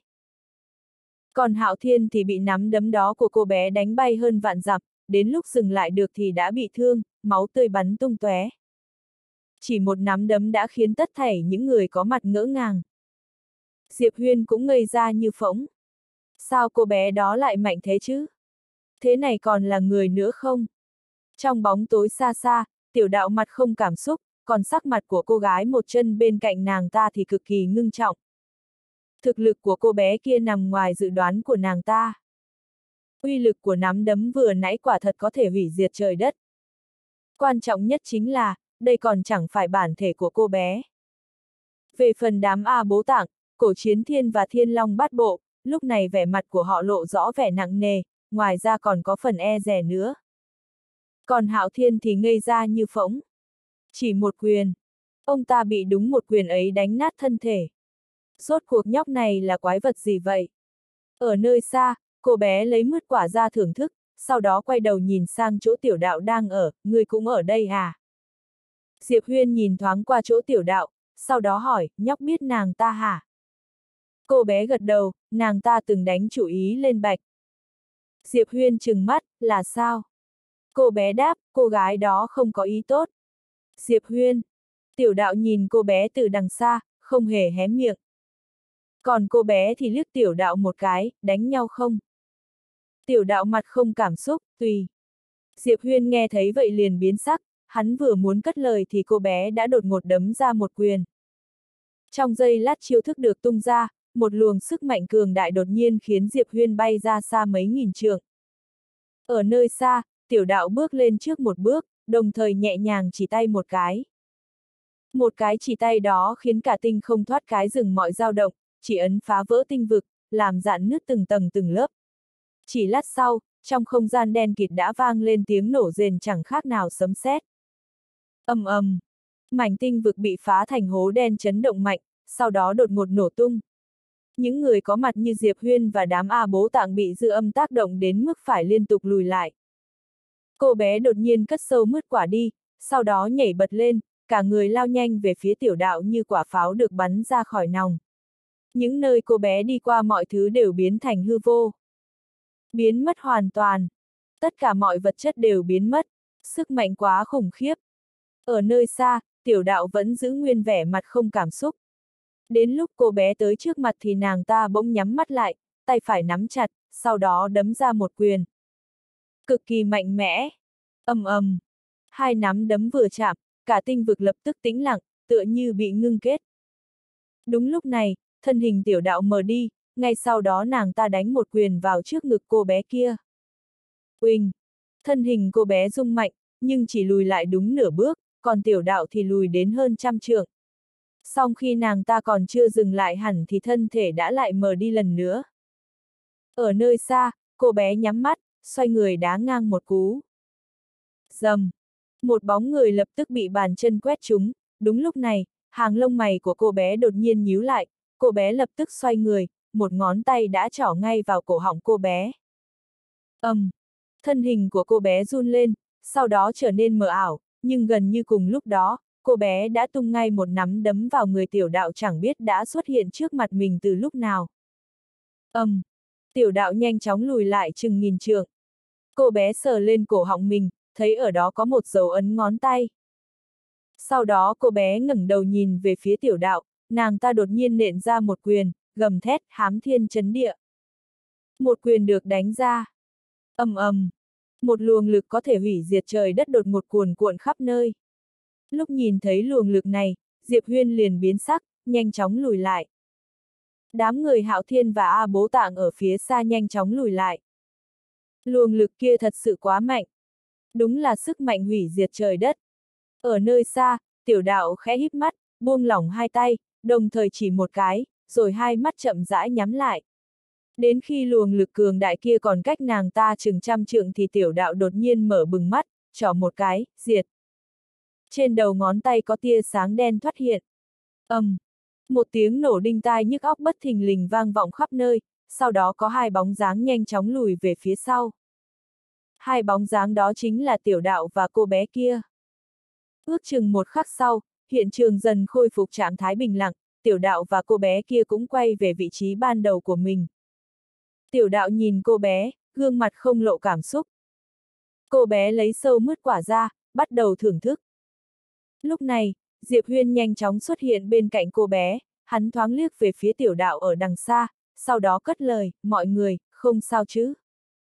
Còn Hạo Thiên thì bị nắm đấm đó của cô bé đánh bay hơn vạn dặm, đến lúc dừng lại được thì đã bị thương, máu tươi bắn tung tóe. Chỉ một nắm đấm đã khiến tất thảy những người có mặt ngỡ ngàng. Diệp Huyên cũng ngây ra như phỗng. Sao cô bé đó lại mạnh thế chứ? Thế này còn là người nữa không? Trong bóng tối xa xa, Tiểu Đạo mặt không cảm xúc, còn sắc mặt của cô gái một chân bên cạnh nàng ta thì cực kỳ ngưng trọng. Thực lực của cô bé kia nằm ngoài dự đoán của nàng ta. Uy lực của nắm đấm vừa nãy quả thật có thể hủy diệt trời đất. Quan trọng nhất chính là, đây còn chẳng phải bản thể của cô bé. Về phần đám A Bố Tạng, Cổ Chiến Thiên và Thiên Long Bát Bộ, lúc này vẻ mặt của họ lộ rõ vẻ nặng nề, ngoài ra còn có phần e dè nữa. Còn Hạo Thiên thì ngây ra như phỗng. Chỉ một quyền. Ông ta bị đúng một quyền ấy đánh nát thân thể. Rốt cuộc nhóc này là quái vật gì vậy? Ở nơi xa, cô bé lấy mứt quả ra thưởng thức, sau đó quay đầu nhìn sang chỗ Tiểu Đạo đang ở, ngươi cũng ở đây à? Diệp Huyên nhìn thoáng qua chỗ Tiểu Đạo, sau đó hỏi, nhóc biết nàng ta hả? Cô bé gật đầu, nàng ta từng đánh chủ ý lên Bạch. Diệp Huyên trừng mắt, là sao? Cô bé đáp, cô gái đó không có ý tốt. Diệp Huyên. Tiểu Đạo nhìn cô bé từ đằng xa, không hề hé miệng. Còn cô bé thì liếc Tiểu Đạo một cái, đánh nhau không? Tiểu Đạo mặt không cảm xúc, tùy. Diệp Huyên nghe thấy vậy liền biến sắc, hắn vừa muốn cất lời thì cô bé đã đột ngột đấm ra một quyền. Trong giây lát chiêu thức được tung ra, một luồng sức mạnh cường đại đột nhiên khiến Diệp Huyên bay ra xa mấy nghìn trượng. Ở nơi xa, Tiểu Đạo bước lên trước một bước, đồng thời nhẹ nhàng chỉ tay một cái. Một cái chỉ tay đó khiến cả tinh không thoát cái rừng mọi dao động, chỉ ấn phá vỡ tinh vực, làm rạn nứt từng tầng từng lớp. Chỉ lát sau, trong không gian đen kịt đã vang lên tiếng nổ rền chẳng khác nào sấm sét. Ầm ầm, mảnh tinh vực bị phá thành hố đen chấn động mạnh, sau đó đột ngột nổ tung. Những người có mặt như Diệp Huyên và đám A Bố Tạng bị dư âm tác động đến mức phải liên tục lùi lại. Cô bé đột nhiên cất sâu mứt quả đi, sau đó nhảy bật lên, cả người lao nhanh về phía Tiểu Đạo như quả pháo được bắn ra khỏi nòng. Những nơi cô bé đi qua mọi thứ đều biến thành hư vô. Biến mất hoàn toàn. Tất cả mọi vật chất đều biến mất. Sức mạnh quá khủng khiếp. Ở nơi xa, Tiểu Đạo vẫn giữ nguyên vẻ mặt không cảm xúc. Đến lúc cô bé tới trước mặt thì nàng ta bỗng nhắm mắt lại, tay phải nắm chặt, sau đó đấm ra một quyền. Cực kỳ mạnh mẽ. Ầm ầm. Hai nắm đấm vừa chạm, cả tinh vực lập tức tĩnh lặng, tựa như bị ngưng kết. Đúng lúc này, thân hình Tiểu Đạo mờ đi, ngay sau đó nàng ta đánh một quyền vào trước ngực cô bé kia. Uỳnh! Thân hình cô bé rung mạnh, nhưng chỉ lùi lại đúng nửa bước, còn tiểu đạo thì lùi đến hơn trăm trượng. Song khi nàng ta còn chưa dừng lại hẳn thì thân thể đã lại mờ đi lần nữa. Ở nơi xa, cô bé nhắm mắt, xoay người đá ngang một cú. Rầm! Một bóng người lập tức bị bàn chân quét trúng, đúng lúc này, hàng lông mày của cô bé đột nhiên nhíu lại, cô bé lập tức xoay người, một ngón tay đã trỏ ngay vào cổ họng cô bé. Ầm! Um, thân hình của cô bé run lên, sau đó trở nên mờ ảo, nhưng gần như cùng lúc đó, cô bé đã tung ngay một nắm đấm vào người tiểu đạo chẳng biết đã xuất hiện trước mặt mình từ lúc nào. Ầm! Um, tiểu đạo nhanh chóng lùi lại chừng nghìn trượng. Cô bé sờ lên cổ họng mình, thấy ở đó có một dấu ấn ngón tay. Sau đó cô bé ngẩng đầu nhìn về phía tiểu đạo, nàng ta đột nhiên nện ra một quyền, gầm thét hám thiên chấn địa. Một quyền được đánh ra. Ầm ầm, một luồng lực có thể hủy diệt trời đất đột ngột cuồn cuộn khắp nơi. Lúc nhìn thấy luồng lực này, Diệp Huyên liền biến sắc, nhanh chóng lùi lại. Đám người Hạo Thiên và A Bố Tạng ở phía xa nhanh chóng lùi lại. Luồng lực kia thật sự quá mạnh. Đúng là sức mạnh hủy diệt trời đất. Ở nơi xa, tiểu đạo khẽ híp mắt, buông lỏng hai tay, đồng thời chỉ một cái, rồi hai mắt chậm rãi nhắm lại. Đến khi luồng lực cường đại kia còn cách nàng ta chừng trăm trượng thì tiểu đạo đột nhiên mở bừng mắt, trỏ một cái, diệt. Trên đầu ngón tay có tia sáng đen thoát hiện. Ầm! Um, một tiếng nổ đinh tai nhức óc bất thình lình vang vọng khắp nơi, sau đó có hai bóng dáng nhanh chóng lùi về phía sau. Hai bóng dáng đó chính là tiểu đạo và cô bé kia. Ước chừng một khắc sau, hiện trường dần khôi phục trạng thái bình lặng, tiểu đạo và cô bé kia cũng quay về vị trí ban đầu của mình. Tiểu đạo nhìn cô bé, gương mặt không lộ cảm xúc. Cô bé lấy sâu mứt quả ra, bắt đầu thưởng thức. Lúc này, Diệp Huyên nhanh chóng xuất hiện bên cạnh cô bé, hắn thoáng liếc về phía tiểu đạo ở đằng xa, sau đó cất lời, mọi người, không sao chứ.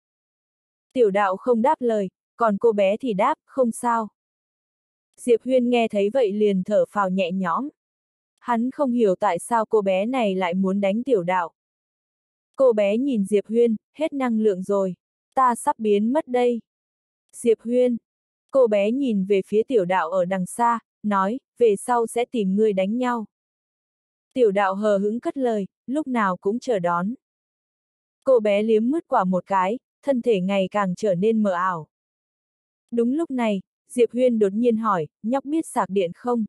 Tiểu đạo không đáp lời, còn cô bé thì đáp, không sao. Diệp Huyên nghe thấy vậy liền thở phào nhẹ nhõm. Hắn không hiểu tại sao cô bé này lại muốn đánh tiểu đạo. Cô bé nhìn Diệp Huyên, hết năng lượng rồi. Ta sắp biến mất đây. Diệp Huyên. Cô bé nhìn về phía tiểu đạo ở đằng xa, nói, về sau sẽ tìm ngươi đánh nhau. Tiểu đạo hờ hững cất lời, lúc nào cũng chờ đón. Cô bé liếm mứt quả một cái, thân thể ngày càng trở nên mờ ảo. Đúng lúc này, Diệp Huyên đột nhiên hỏi, nhóc biết sạc điện không?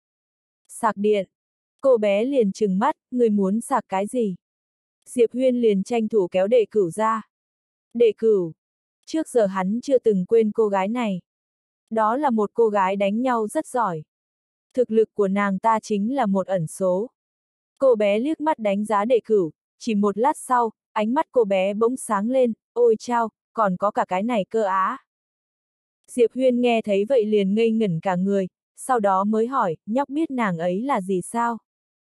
Sạc điện. Cô bé liền trừng mắt, người muốn sạc cái gì? Diệp Huyên liền tranh thủ kéo Đệ Cửu ra. Đệ Cửu. Trước giờ hắn chưa từng quên cô gái này. Đó là một cô gái đánh nhau rất giỏi. Thực lực của nàng ta chính là một ẩn số. Cô bé liếc mắt đánh giá Đệ Cửu, chỉ một lát sau, ánh mắt cô bé bỗng sáng lên, ôi chao, còn có cả cái này cơ á. Diệp Huyên nghe thấy vậy liền ngây ngẩn cả người, sau đó mới hỏi, nhóc biết nàng ấy là gì sao?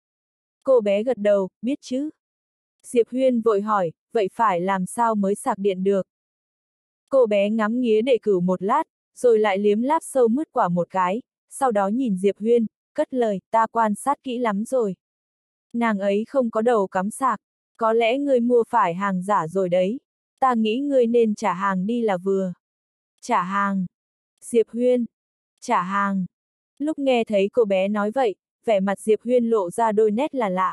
Cô bé gật đầu, biết chứ. Diệp Huyên vội hỏi, vậy phải làm sao mới sạc điện được? Cô bé ngắm nghía Đệ Cửu một lát, rồi lại liếm láp sâu mứt quả một cái, sau đó nhìn Diệp Huyên, cất lời, ta quan sát kỹ lắm rồi. Nàng ấy không có đầu cắm sạc, có lẽ ngươi mua phải hàng giả rồi đấy. Ta nghĩ ngươi nên trả hàng đi là vừa. Trả hàng. Diệp Huyên. Trả hàng. Lúc nghe thấy cô bé nói vậy, vẻ mặt Diệp Huyên lộ ra đôi nét là lạ.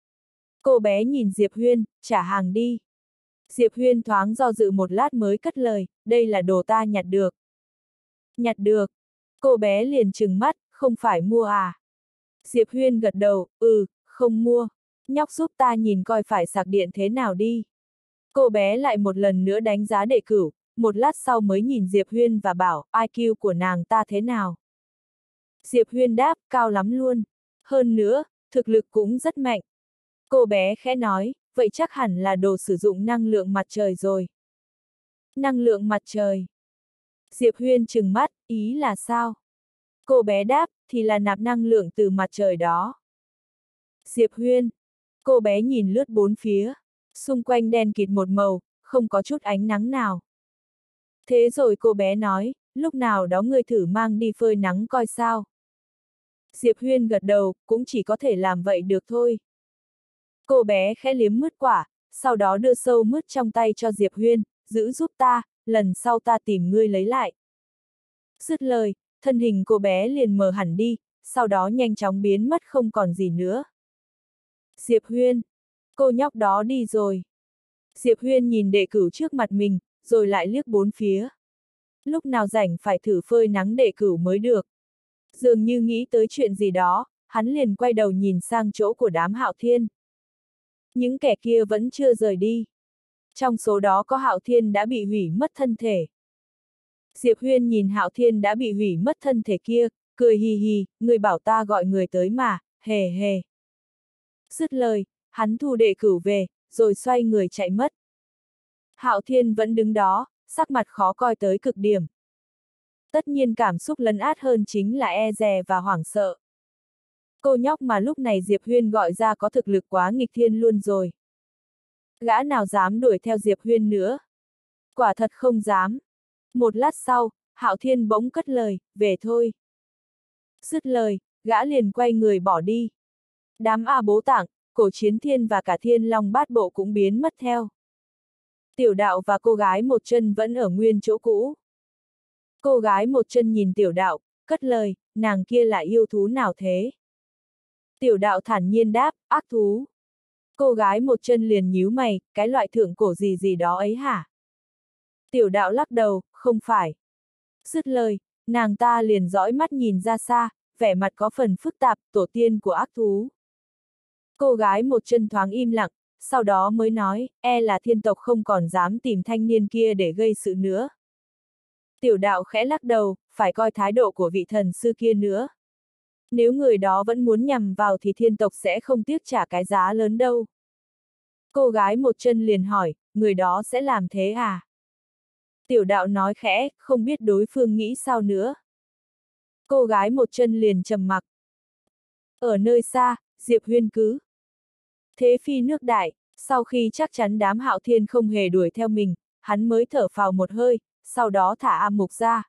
Cô bé nhìn Diệp Huyên, trả hàng đi. Diệp Huyên thoáng do dự một lát mới cất lời, đây là đồ ta nhặt được. Nhặt được. Cô bé liền trừng mắt, không phải mua à? Diệp Huyên gật đầu, ừ, không mua. Nhóc giúp ta nhìn coi phải sạc điện thế nào đi. Cô bé lại một lần nữa đánh giá Đệ Cửu, một lát sau mới nhìn Diệp Huyên và bảo, i kiu của nàng ta thế nào? Diệp Huyên đáp, cao lắm luôn. Hơn nữa, thực lực cũng rất mạnh. Cô bé khẽ nói, vậy chắc hẳn là đồ sử dụng năng lượng mặt trời rồi. Năng lượng mặt trời. Diệp Huyên trừng mắt, ý là sao? Cô bé đáp, thì là nạp năng lượng từ mặt trời đó. Diệp Huyên. Cô bé nhìn lướt bốn phía. Xung quanh đen kịt một màu, không có chút ánh nắng nào. Thế rồi cô bé nói, lúc nào đó ngươi thử mang đi phơi nắng coi sao. Diệp Huyên gật đầu, cũng chỉ có thể làm vậy được thôi. Cô bé khẽ liếm mứt quả, sau đó đưa sâu mứt trong tay cho Diệp Huyên, giữ giúp ta, lần sau ta tìm ngươi lấy lại. Dứt lời, thân hình cô bé liền mờ hẳn đi, sau đó nhanh chóng biến mất không còn gì nữa. Diệp Huyên, cô nhóc đó đi rồi. Diệp Huyên nhìn đệ cửu trước mặt mình, rồi lại liếc bốn phía. Lúc nào rảnh phải thử phơi nắng đệ cửu mới được. Dường như nghĩ tới chuyện gì đó, hắn liền quay đầu nhìn sang chỗ của đám Hạo Thiên. Những kẻ kia vẫn chưa rời đi. Trong số đó có Hạo Thiên đã bị hủy mất thân thể. Diệp Huyên nhìn Hạo Thiên đã bị hủy mất thân thể kia, cười hì hì, người bảo ta gọi người tới mà, hề hề. Dứt lời, hắn thu đệ cửu về, rồi xoay người chạy mất. Hạo Thiên vẫn đứng đó, sắc mặt khó coi tới cực điểm. Tất nhiên cảm xúc lấn át hơn chính là e dè và hoảng sợ. Cô nhóc mà lúc này Diệp Huyên gọi ra có thực lực quá nghịch thiên luôn rồi. Gã nào dám đuổi theo Diệp Huyên nữa? Quả thật không dám. Một lát sau, Hạo Thiên bỗng cất lời, về thôi. Dứt lời, gã liền quay người bỏ đi. Đám A Bố Tạng, Cổ Chiến Thiên và cả Thiên Long Bát Bộ cũng biến mất theo. Tiểu đạo và cô gái một chân vẫn ở nguyên chỗ cũ. Cô gái một chân nhìn tiểu đạo, cất lời, nàng kia là yêu thú nào thế? Tiểu đạo thản nhiên đáp, ác thú. Cô gái một chân liền nhíu mày, cái loại thượng cổ gì gì đó ấy hả? Tiểu đạo lắc đầu, không phải. Dứt lời, nàng ta liền dõi mắt nhìn ra xa, vẻ mặt có phần phức tạp, tổ tiên của ác thú. Cô gái một chân thoáng im lặng, sau đó mới nói, e là thiên tộc không còn dám tìm thanh niên kia để gây sự nữa. Tiểu đạo khẽ lắc đầu, phải coi thái độ của vị thần sư kia nữa. Nếu người đó vẫn muốn nhằm vào thì thiên tộc sẽ không tiếc trả cái giá lớn đâu. Cô gái một chân liền hỏi, người đó sẽ làm thế à? Tiểu đạo nói khẽ, không biết đối phương nghĩ sao nữa. Cô gái một chân liền trầm mặc. Ở nơi xa, Diệp Huyên cứ thế phi nước đại, sau khi chắc chắn đám Hạo Thiên không hề đuổi theo mình, hắn mới thở phào một hơi, sau đó thả A Mục ra.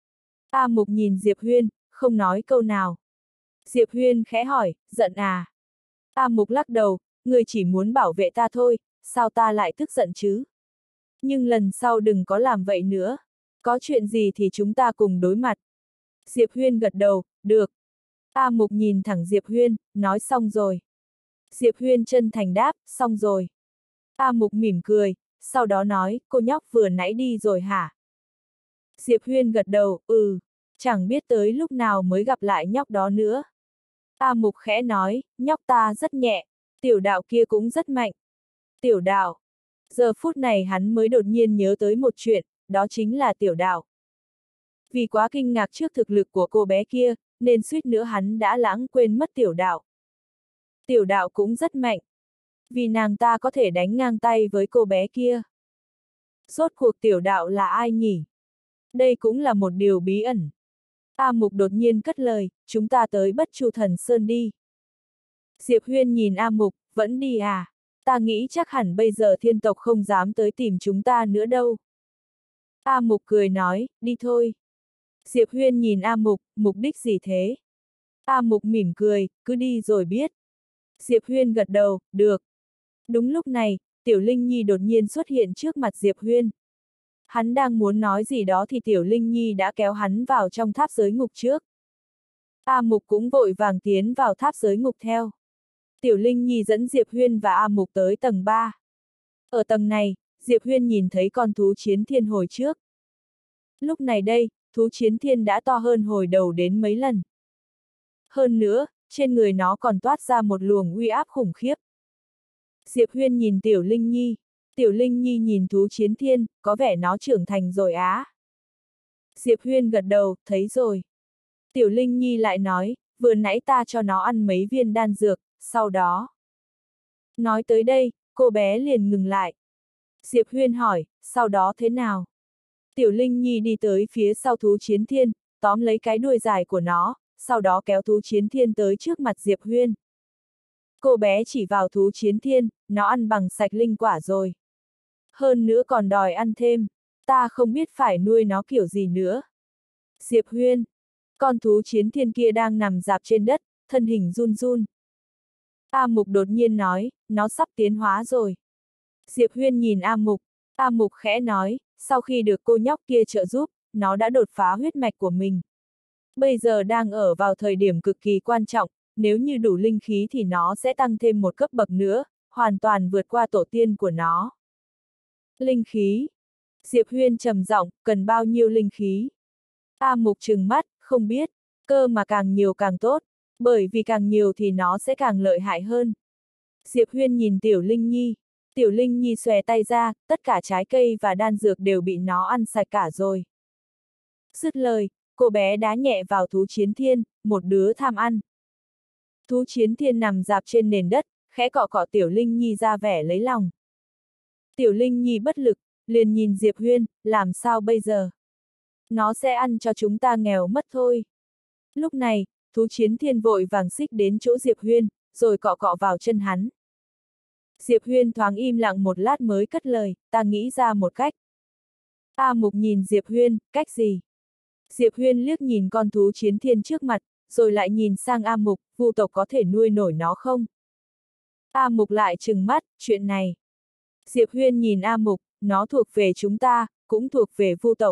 A Mục nhìn Diệp Huyên, không nói câu nào. Diệp Huyên khẽ hỏi, giận à? A Mục lắc đầu, người chỉ muốn bảo vệ ta thôi, sao ta lại tức giận chứ? Nhưng lần sau đừng có làm vậy nữa. Có chuyện gì thì chúng ta cùng đối mặt. Diệp Huyên gật đầu, được. A Mục nhìn thẳng Diệp Huyên, nói xong rồi. Diệp Huyên chân thành đáp, xong rồi. A Mục mỉm cười, sau đó nói, cô nhóc vừa nãy đi rồi hả? Diệp Huyên gật đầu, ừ, chẳng biết tới lúc nào mới gặp lại nhóc đó nữa. A Mục khẽ nói, nhóc ta rất nhẹ, tiểu đạo kia cũng rất mạnh. Tiểu đạo. Giờ phút này hắn mới đột nhiên nhớ tới một chuyện, đó chính là tiểu đạo. Vì quá kinh ngạc trước thực lực của cô bé kia, nên suýt nữa hắn đã lãng quên mất tiểu đạo. Tiểu đạo cũng rất mạnh. Vì nàng ta có thể đánh ngang tay với cô bé kia. Rốt cuộc tiểu đạo là ai nhỉ? Đây cũng là một điều bí ẩn. A Mục đột nhiên cất lời, chúng ta tới Bất Chu Thần Sơn đi. Diệp Huyên nhìn A Mục, vẫn đi à? Ta nghĩ chắc hẳn bây giờ thiên tộc không dám tới tìm chúng ta nữa đâu. A Mục cười nói, đi thôi. Diệp Huyên nhìn A Mục, mục đích gì thế? A Mục mỉm cười, cứ đi rồi biết. Diệp Huyên gật đầu, được. Đúng lúc này, Tiểu Linh Nhi đột nhiên xuất hiện trước mặt Diệp Huyên. Hắn đang muốn nói gì đó thì Tiểu Linh Nhi đã kéo hắn vào trong tháp giới ngục trước. A Mục cũng vội vàng tiến vào tháp giới ngục theo. Tiểu Linh Nhi dẫn Diệp Huyên và A Mục tới tầng ba. Ở tầng này, Diệp Huyên nhìn thấy con thú chiến thiên hồi trước. Lúc này đây, thú chiến thiên đã to hơn hồi đầu đến mấy lần. Hơn nữa, trên người nó còn toát ra một luồng uy áp khủng khiếp. Diệp Huyên nhìn Tiểu Linh Nhi. Tiểu Linh Nhi nhìn thú chiến thiên, có vẻ nó trưởng thành rồi á. Diệp Huyên gật đầu, thấy rồi. Tiểu Linh Nhi lại nói, vừa nãy ta cho nó ăn mấy viên đan dược, sau đó. Nói tới đây, cô bé liền ngừng lại. Diệp Huyên hỏi, sau đó thế nào? Tiểu Linh Nhi đi tới phía sau thú chiến thiên, tóm lấy cái đuôi dài của nó, sau đó kéo thú chiến thiên tới trước mặt Diệp Huyên. Cô bé chỉ vào thú chiến thiên, nó ăn bằng sạch linh quả rồi. Hơn nữa còn đòi ăn thêm, ta không biết phải nuôi nó kiểu gì nữa. Diệp Huyên, con thú chiến thiên kia đang nằm rạp trên đất, thân hình run run. A Mục đột nhiên nói, nó sắp tiến hóa rồi. Diệp Huyên nhìn A Mục, A Mục khẽ nói, sau khi được cô nhóc kia trợ giúp, nó đã đột phá huyết mạch của mình. Bây giờ đang ở vào thời điểm cực kỳ quan trọng, nếu như đủ linh khí thì nó sẽ tăng thêm một cấp bậc nữa, hoàn toàn vượt qua tổ tiên của nó. Linh khí. Diệp Huyên trầm giọng, cần bao nhiêu linh khí? A Mục trừng mắt, không biết, cơ mà càng nhiều càng tốt, bởi vì càng nhiều thì nó sẽ càng lợi hại hơn. Diệp Huyên nhìn Tiểu Linh Nhi, Tiểu Linh Nhi xòe tay ra, tất cả trái cây và đan dược đều bị nó ăn sạch cả rồi. Dứt lời, cô bé đá nhẹ vào thú chiến thiên, một đứa tham ăn. Thú chiến thiên nằm dạp trên nền đất, khẽ cọ cọ Tiểu Linh Nhi ra vẻ lấy lòng. Tiểu Linh Nhi bất lực, liền nhìn Diệp Huyên, làm sao bây giờ? Nó sẽ ăn cho chúng ta nghèo mất thôi. Lúc này, thú chiến thiên vội vàng xích đến chỗ Diệp Huyên, rồi cọ cọ vào chân hắn. Diệp Huyên thoáng im lặng một lát mới cất lời, ta nghĩ ra một cách. A Mục nhìn Diệp Huyên, cách gì? Diệp Huyên liếc nhìn con thú chiến thiên trước mặt, rồi lại nhìn sang A Mục, Vu tộc có thể nuôi nổi nó không? A Mục lại trừng mắt, chuyện này. Diệp Huyên nhìn A Mục, nó thuộc về chúng ta, cũng thuộc về Vu tộc.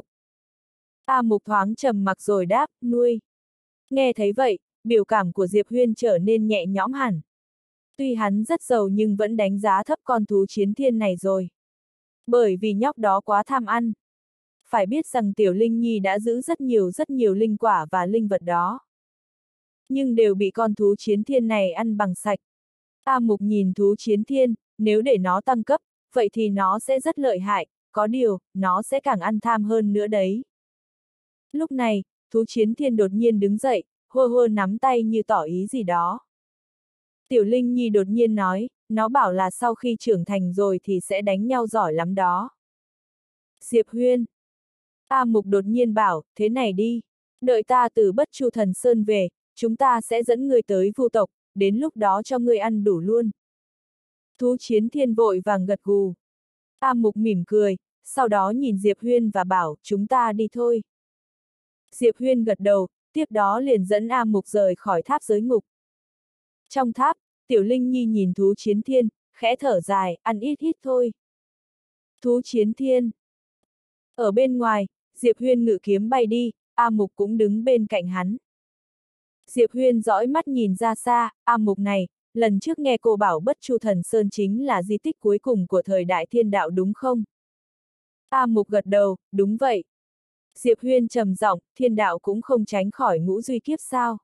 A Mục thoáng trầm mặc rồi đáp, nuôi. Nghe thấy vậy, biểu cảm của Diệp Huyên trở nên nhẹ nhõm hẳn. Tuy hắn rất giàu nhưng vẫn đánh giá thấp con thú chiến thiên này rồi. Bởi vì nhóc đó quá tham ăn. Phải biết rằng Tiểu Linh Nhi đã giữ rất nhiều rất nhiều linh quả và linh vật đó. Nhưng đều bị con thú chiến thiên này ăn bằng sạch. A Mục nhìn thú chiến thiên, nếu để nó tăng cấp, vậy thì nó sẽ rất lợi hại, có điều, nó sẽ càng ăn tham hơn nữa đấy. Lúc này, thú chiến thiên đột nhiên đứng dậy, hô hô nắm tay như tỏ ý gì đó. Tiểu Linh Nhi đột nhiên nói, nó bảo là sau khi trưởng thành rồi thì sẽ đánh nhau giỏi lắm đó. Diệp Huyên. A Mục đột nhiên bảo, thế này đi, đợi ta từ Bất Chu Thần Sơn về, chúng ta sẽ dẫn ngươi tới Vu tộc, đến lúc đó cho ngươi ăn đủ luôn. Thú chiến thiên vội vàng gật gù. A Mục mỉm cười, sau đó nhìn Diệp Huyên và bảo, chúng ta đi thôi. Diệp Huyên gật đầu, tiếp đó liền dẫn A Mục rời khỏi tháp giới ngục. Trong tháp, Tiểu Linh Nhi nhìn thú chiến thiên, khẽ thở dài, ăn ít ít thôi. Thú chiến thiên. Ở bên ngoài, Diệp Huyên ngự kiếm bay đi, A Mục cũng đứng bên cạnh hắn. Diệp Huyên dõi mắt nhìn ra xa, A Mục này, lần trước nghe cô bảo Bất Chu Thần Sơn chính là di tích cuối cùng của thời đại thiên đạo đúng không? A Mục gật đầu, đúng vậy. Diệp Huyên trầm giọng, thiên đạo cũng không tránh khỏi ngũ duy kiếp sao?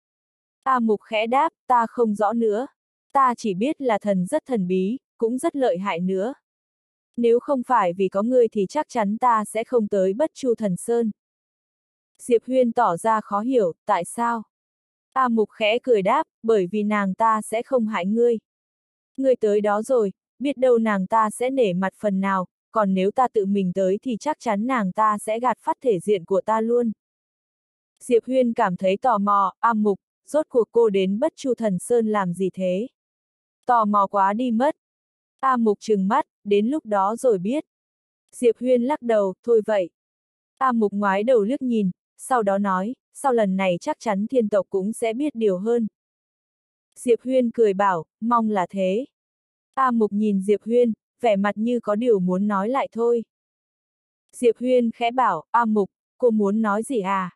A Mục khẽ đáp, ta không rõ nữa. Ta chỉ biết là thần rất thần bí, cũng rất lợi hại nữa. Nếu không phải vì có ngươi thì chắc chắn ta sẽ không tới Bất Chu Thần Sơn. Diệp Huyên tỏ ra khó hiểu, tại sao? A Mục khẽ cười đáp, bởi vì nàng ta sẽ không hại ngươi. Ngươi tới đó rồi, biết đâu nàng ta sẽ nể mặt phần nào, còn nếu ta tự mình tới thì chắc chắn nàng ta sẽ gạt phát thể diện của ta luôn. Diệp Huyên cảm thấy tò mò, A Mục, rốt cuộc cô đến Bất Chu Thần Sơn làm gì thế? Tò mò quá đi mất. A Mục trừng mắt, đến lúc đó rồi biết. Diệp Huyên lắc đầu, thôi vậy. A Mục ngoái đầu liếc nhìn, sau đó nói, sau lần này chắc chắn thiên tộc cũng sẽ biết điều hơn. Diệp Huyên cười bảo, mong là thế. A Mục nhìn Diệp Huyên, vẻ mặt như có điều muốn nói lại thôi. Diệp Huyên khẽ bảo, A Mục, cô muốn nói gì à?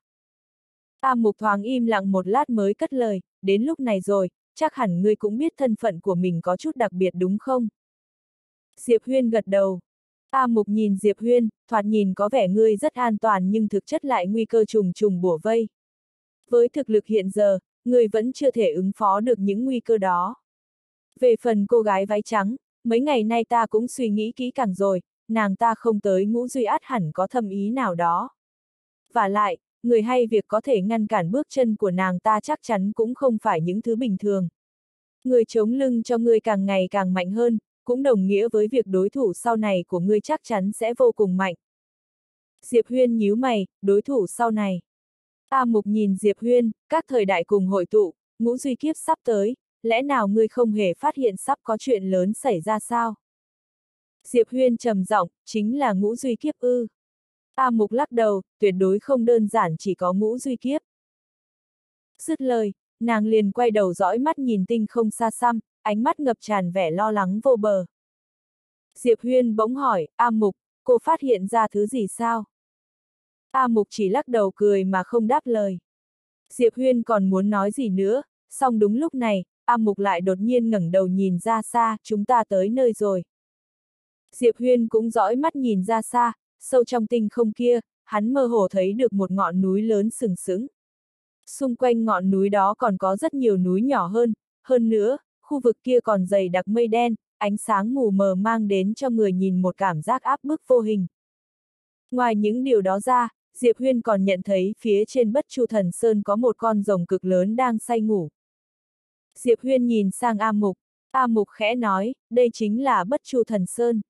A Mục thoáng im lặng một lát mới cất lời, đến lúc này rồi, chắc hẳn ngươi cũng biết thân phận của mình có chút đặc biệt đúng không? Diệp Huyên gật đầu. A Mục nhìn Diệp Huyên, thoạt nhìn có vẻ ngươi rất an toàn nhưng thực chất lại nguy cơ trùng trùng bủa vây. Với thực lực hiện giờ, ngươi vẫn chưa thể ứng phó được những nguy cơ đó. Về phần cô gái váy trắng, mấy ngày nay ta cũng suy nghĩ kỹ càng rồi, nàng ta không tới ngũ duy át hẳn có thâm ý nào đó. Và lại, người hay việc có thể ngăn cản bước chân của nàng ta chắc chắn cũng không phải những thứ bình thường. Người chống lưng cho ngươi càng ngày càng mạnh hơn, cũng đồng nghĩa với việc đối thủ sau này của ngươi chắc chắn sẽ vô cùng mạnh. Diệp Huyên nhíu mày, đối thủ sau này. A Mục nhìn Diệp Huyên, các thời đại cùng hội tụ, ngũ duy kiếp sắp tới, lẽ nào ngươi không hề phát hiện sắp có chuyện lớn xảy ra sao? Diệp Huyên trầm giọng, chính là ngũ duy kiếp ư. A Mục lắc đầu, tuyệt đối không đơn giản chỉ có ngũ duy kiếp. Dứt lời, nàng liền quay đầu dõi mắt nhìn tinh không xa xăm, ánh mắt ngập tràn vẻ lo lắng vô bờ. Diệp Huyên bỗng hỏi, A Mục, cô phát hiện ra thứ gì sao? A Mục chỉ lắc đầu cười mà không đáp lời. Diệp Huyên còn muốn nói gì nữa, song đúng lúc này, A Mục lại đột nhiên ngẩng đầu nhìn ra xa, chúng ta tới nơi rồi. Diệp Huyên cũng dõi mắt nhìn ra xa, sâu trong tinh không kia, hắn mơ hồ thấy được một ngọn núi lớn sừng sững. Xung quanh ngọn núi đó còn có rất nhiều núi nhỏ hơn, hơn nữa, khu vực kia còn dày đặc mây đen, ánh sáng mù mờ mang đến cho người nhìn một cảm giác áp bức vô hình. Ngoài những điều đó ra, Diệp Huyên còn nhận thấy phía trên Bất Chu Thần Sơn có một con rồng cực lớn đang say ngủ. Diệp Huyên nhìn sang A Mục, A Mục khẽ nói, đây chính là Bất Chu Thần Sơn.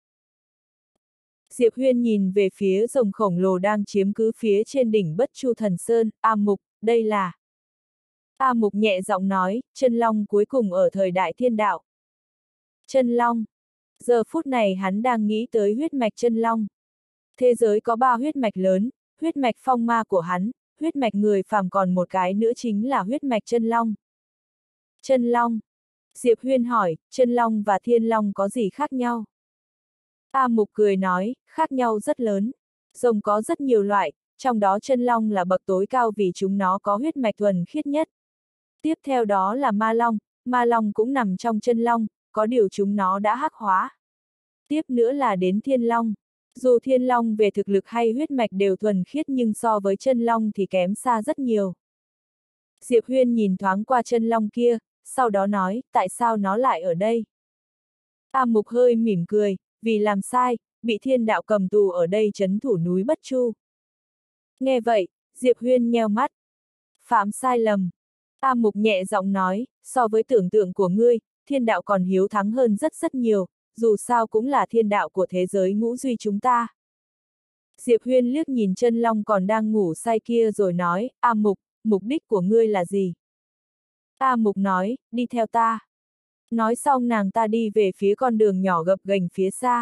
Diệp Huyên nhìn về phía rồng khổng lồ đang chiếm cứ phía trên đỉnh Bất Chu Thần Sơn, A Mục, đây là... A Mục nhẹ giọng nói, chân long cuối cùng ở thời đại thiên đạo. Chân long. Giờ phút này hắn đang nghĩ tới huyết mạch chân long. Thế giới có ba huyết mạch lớn, huyết mạch phong ma của hắn, huyết mạch người phàm còn một cái nữa chính là huyết mạch chân long. Chân long. Diệp Huyên hỏi, chân long và thiên long có gì khác nhau? A Mục cười nói, khác nhau rất lớn. Rồng có rất nhiều loại, trong đó chân long là bậc tối cao vì chúng nó có huyết mạch thuần khiết nhất. Tiếp theo đó là ma long, ma long cũng nằm trong chân long, có điều chúng nó đã hắc hóa. Tiếp nữa là đến thiên long. Dù thiên long về thực lực hay huyết mạch đều thuần khiết nhưng so với chân long thì kém xa rất nhiều. Diệp Huyên nhìn thoáng qua chân long kia, sau đó nói, tại sao nó lại ở đây? A Mục hơi mỉm cười, vì làm sai, bị thiên đạo cầm tù ở đây trấn thủ núi Bất Chu. Nghe vậy, Diệp Huyên nheo mắt. Phạm sai lầm. A Mục nhẹ giọng nói, so với tưởng tượng của ngươi, thiên đạo còn hiếu thắng hơn rất rất nhiều, dù sao cũng là thiên đạo của thế giới ngũ duy chúng ta. Diệp Huyên liếc nhìn chân long còn đang ngủ say kia rồi nói, A Mục, mục đích của ngươi là gì? A Mục nói, đi theo ta. Nói xong nàng ta đi về phía con đường nhỏ gập ghềnh phía xa.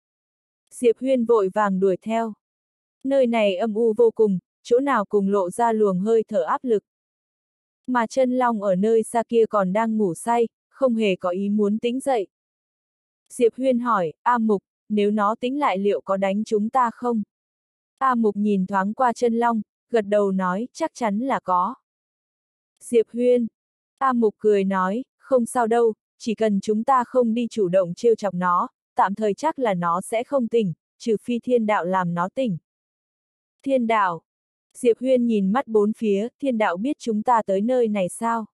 Diệp Huyên vội vàng đuổi theo. Nơi này âm u vô cùng, chỗ nào cùng lộ ra luồng hơi thở áp lực. Mà chân long ở nơi xa kia còn đang ngủ say, không hề có ý muốn tỉnh dậy. Diệp Huyên hỏi, A Mục, nếu nó tỉnh lại liệu có đánh chúng ta không? A Mục nhìn thoáng qua chân long, gật đầu nói, chắc chắn là có. Diệp Huyên. A Mục cười nói, không sao đâu, chỉ cần chúng ta không đi chủ động trêu chọc nó, tạm thời chắc là nó sẽ không tỉnh, trừ phi thiên đạo làm nó tỉnh. Thiên đạo. Diệp Huyên nhìn mắt bốn phía, thiên đạo biết chúng ta tới nơi này sao?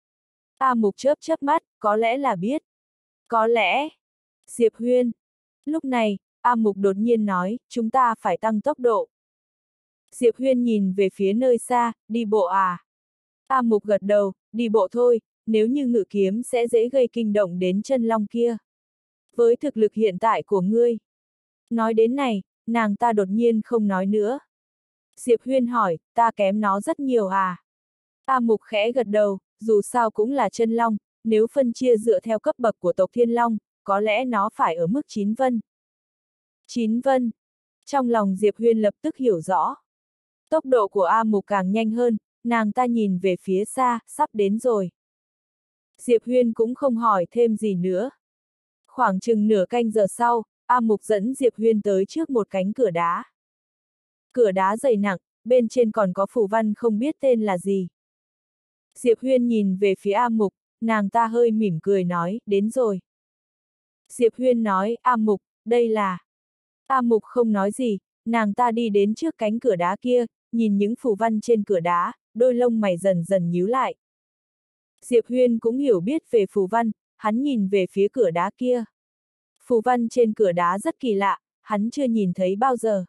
A Mục chớp chớp mắt, có lẽ là biết. Có lẽ. Diệp Huyên. Lúc này, A Mục đột nhiên nói, chúng ta phải tăng tốc độ. Diệp Huyên nhìn về phía nơi xa, đi bộ à? A Mục gật đầu, đi bộ thôi, nếu như ngự kiếm sẽ dễ gây kinh động đến chân long kia. Với thực lực hiện tại của ngươi. Nói đến này, nàng ta đột nhiên không nói nữa. Diệp Huyên hỏi, ta kém nó rất nhiều à? A Mục khẽ gật đầu, dù sao cũng là chân long, nếu phân chia dựa theo cấp bậc của tộc Thiên Long, có lẽ nó phải ở mức chín vân. Chín vân. Trong lòng Diệp Huyên lập tức hiểu rõ. Tốc độ của A Mục càng nhanh hơn, nàng ta nhìn về phía xa, sắp đến rồi. Diệp Huyên cũng không hỏi thêm gì nữa. Khoảng chừng nửa canh giờ sau, A Mục dẫn Diệp Huyên tới trước một cánh cửa đá. Cửa đá dày nặng, bên trên còn có phù văn không biết tên là gì. Diệp Huyên nhìn về phía A Mục, nàng ta hơi mỉm cười nói, đến rồi. Diệp Huyên nói, A Mục, đây là... A Mục không nói gì, nàng ta đi đến trước cánh cửa đá kia, nhìn những phù văn trên cửa đá, đôi lông mày dần dần nhíu lại. Diệp Huyên cũng hiểu biết về phù văn, hắn nhìn về phía cửa đá kia. Phù văn trên cửa đá rất kỳ lạ, hắn chưa nhìn thấy bao giờ.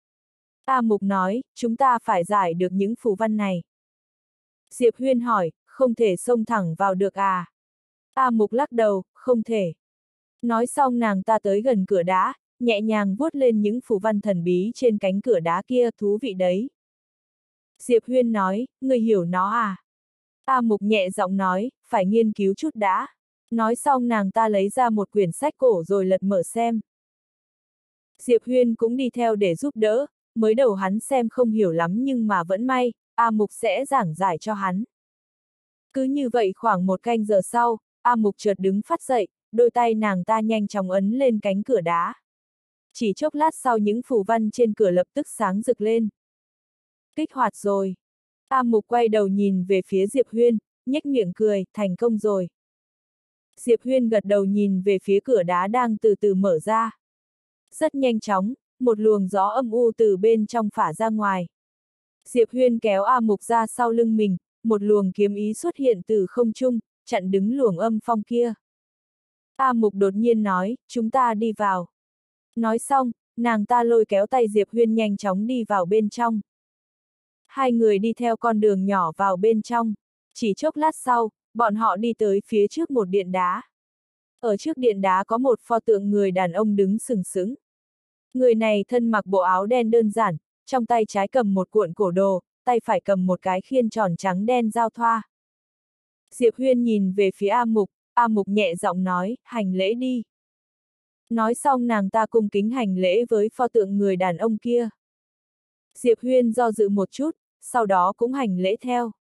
A Mục nói, chúng ta phải giải được những phù văn này. Diệp Huyên hỏi, không thể xông thẳng vào được à? A Mục lắc đầu, không thể. Nói xong nàng ta tới gần cửa đá, nhẹ nhàng vuốt lên những phù văn thần bí trên cánh cửa đá kia, thú vị đấy. Diệp Huyên nói, ngươi hiểu nó à? A Mục nhẹ giọng nói, phải nghiên cứu chút đã. Nói xong nàng ta lấy ra một quyển sách cổ rồi lật mở xem. Diệp Huyên cũng đi theo để giúp đỡ, mới đầu hắn xem không hiểu lắm nhưng mà vẫn may, A Mục sẽ giảng giải cho hắn. Cứ như vậy khoảng một canh giờ sau, A Mục chợt đứng phát dậy, đôi tay nàng ta nhanh chóng ấn lên cánh cửa đá. Chỉ chốc lát sau những phù văn trên cửa lập tức sáng rực lên. Kích hoạt rồi. A Mục quay đầu nhìn về phía Diệp Huyên, nhếch miệng cười, thành công rồi. Diệp Huyên gật đầu nhìn về phía cửa đá đang từ từ mở ra. Rất nhanh chóng, một luồng gió âm u từ bên trong phả ra ngoài. Diệp Huyên kéo A Mục ra sau lưng mình, một luồng kiếm ý xuất hiện từ không trung, chặn đứng luồng âm phong kia. A Mục đột nhiên nói, chúng ta đi vào. Nói xong, nàng ta lôi kéo tay Diệp Huyên nhanh chóng đi vào bên trong. Hai người đi theo con đường nhỏ vào bên trong. Chỉ chốc lát sau, bọn họ đi tới phía trước một điện đá. Ở trước điện đá có một pho tượng người đàn ông đứng sừng sững. Người này thân mặc bộ áo đen đơn giản, trong tay trái cầm một cuộn cổ đồ, tay phải cầm một cái khiên tròn trắng đen giao thoa. Diệp Huyên nhìn về phía A Mục, A Mục nhẹ giọng nói, hành lễ đi. Nói xong nàng ta cung kính hành lễ với pho tượng người đàn ông kia. Diệp Huyên do dự một chút, sau đó cũng hành lễ theo.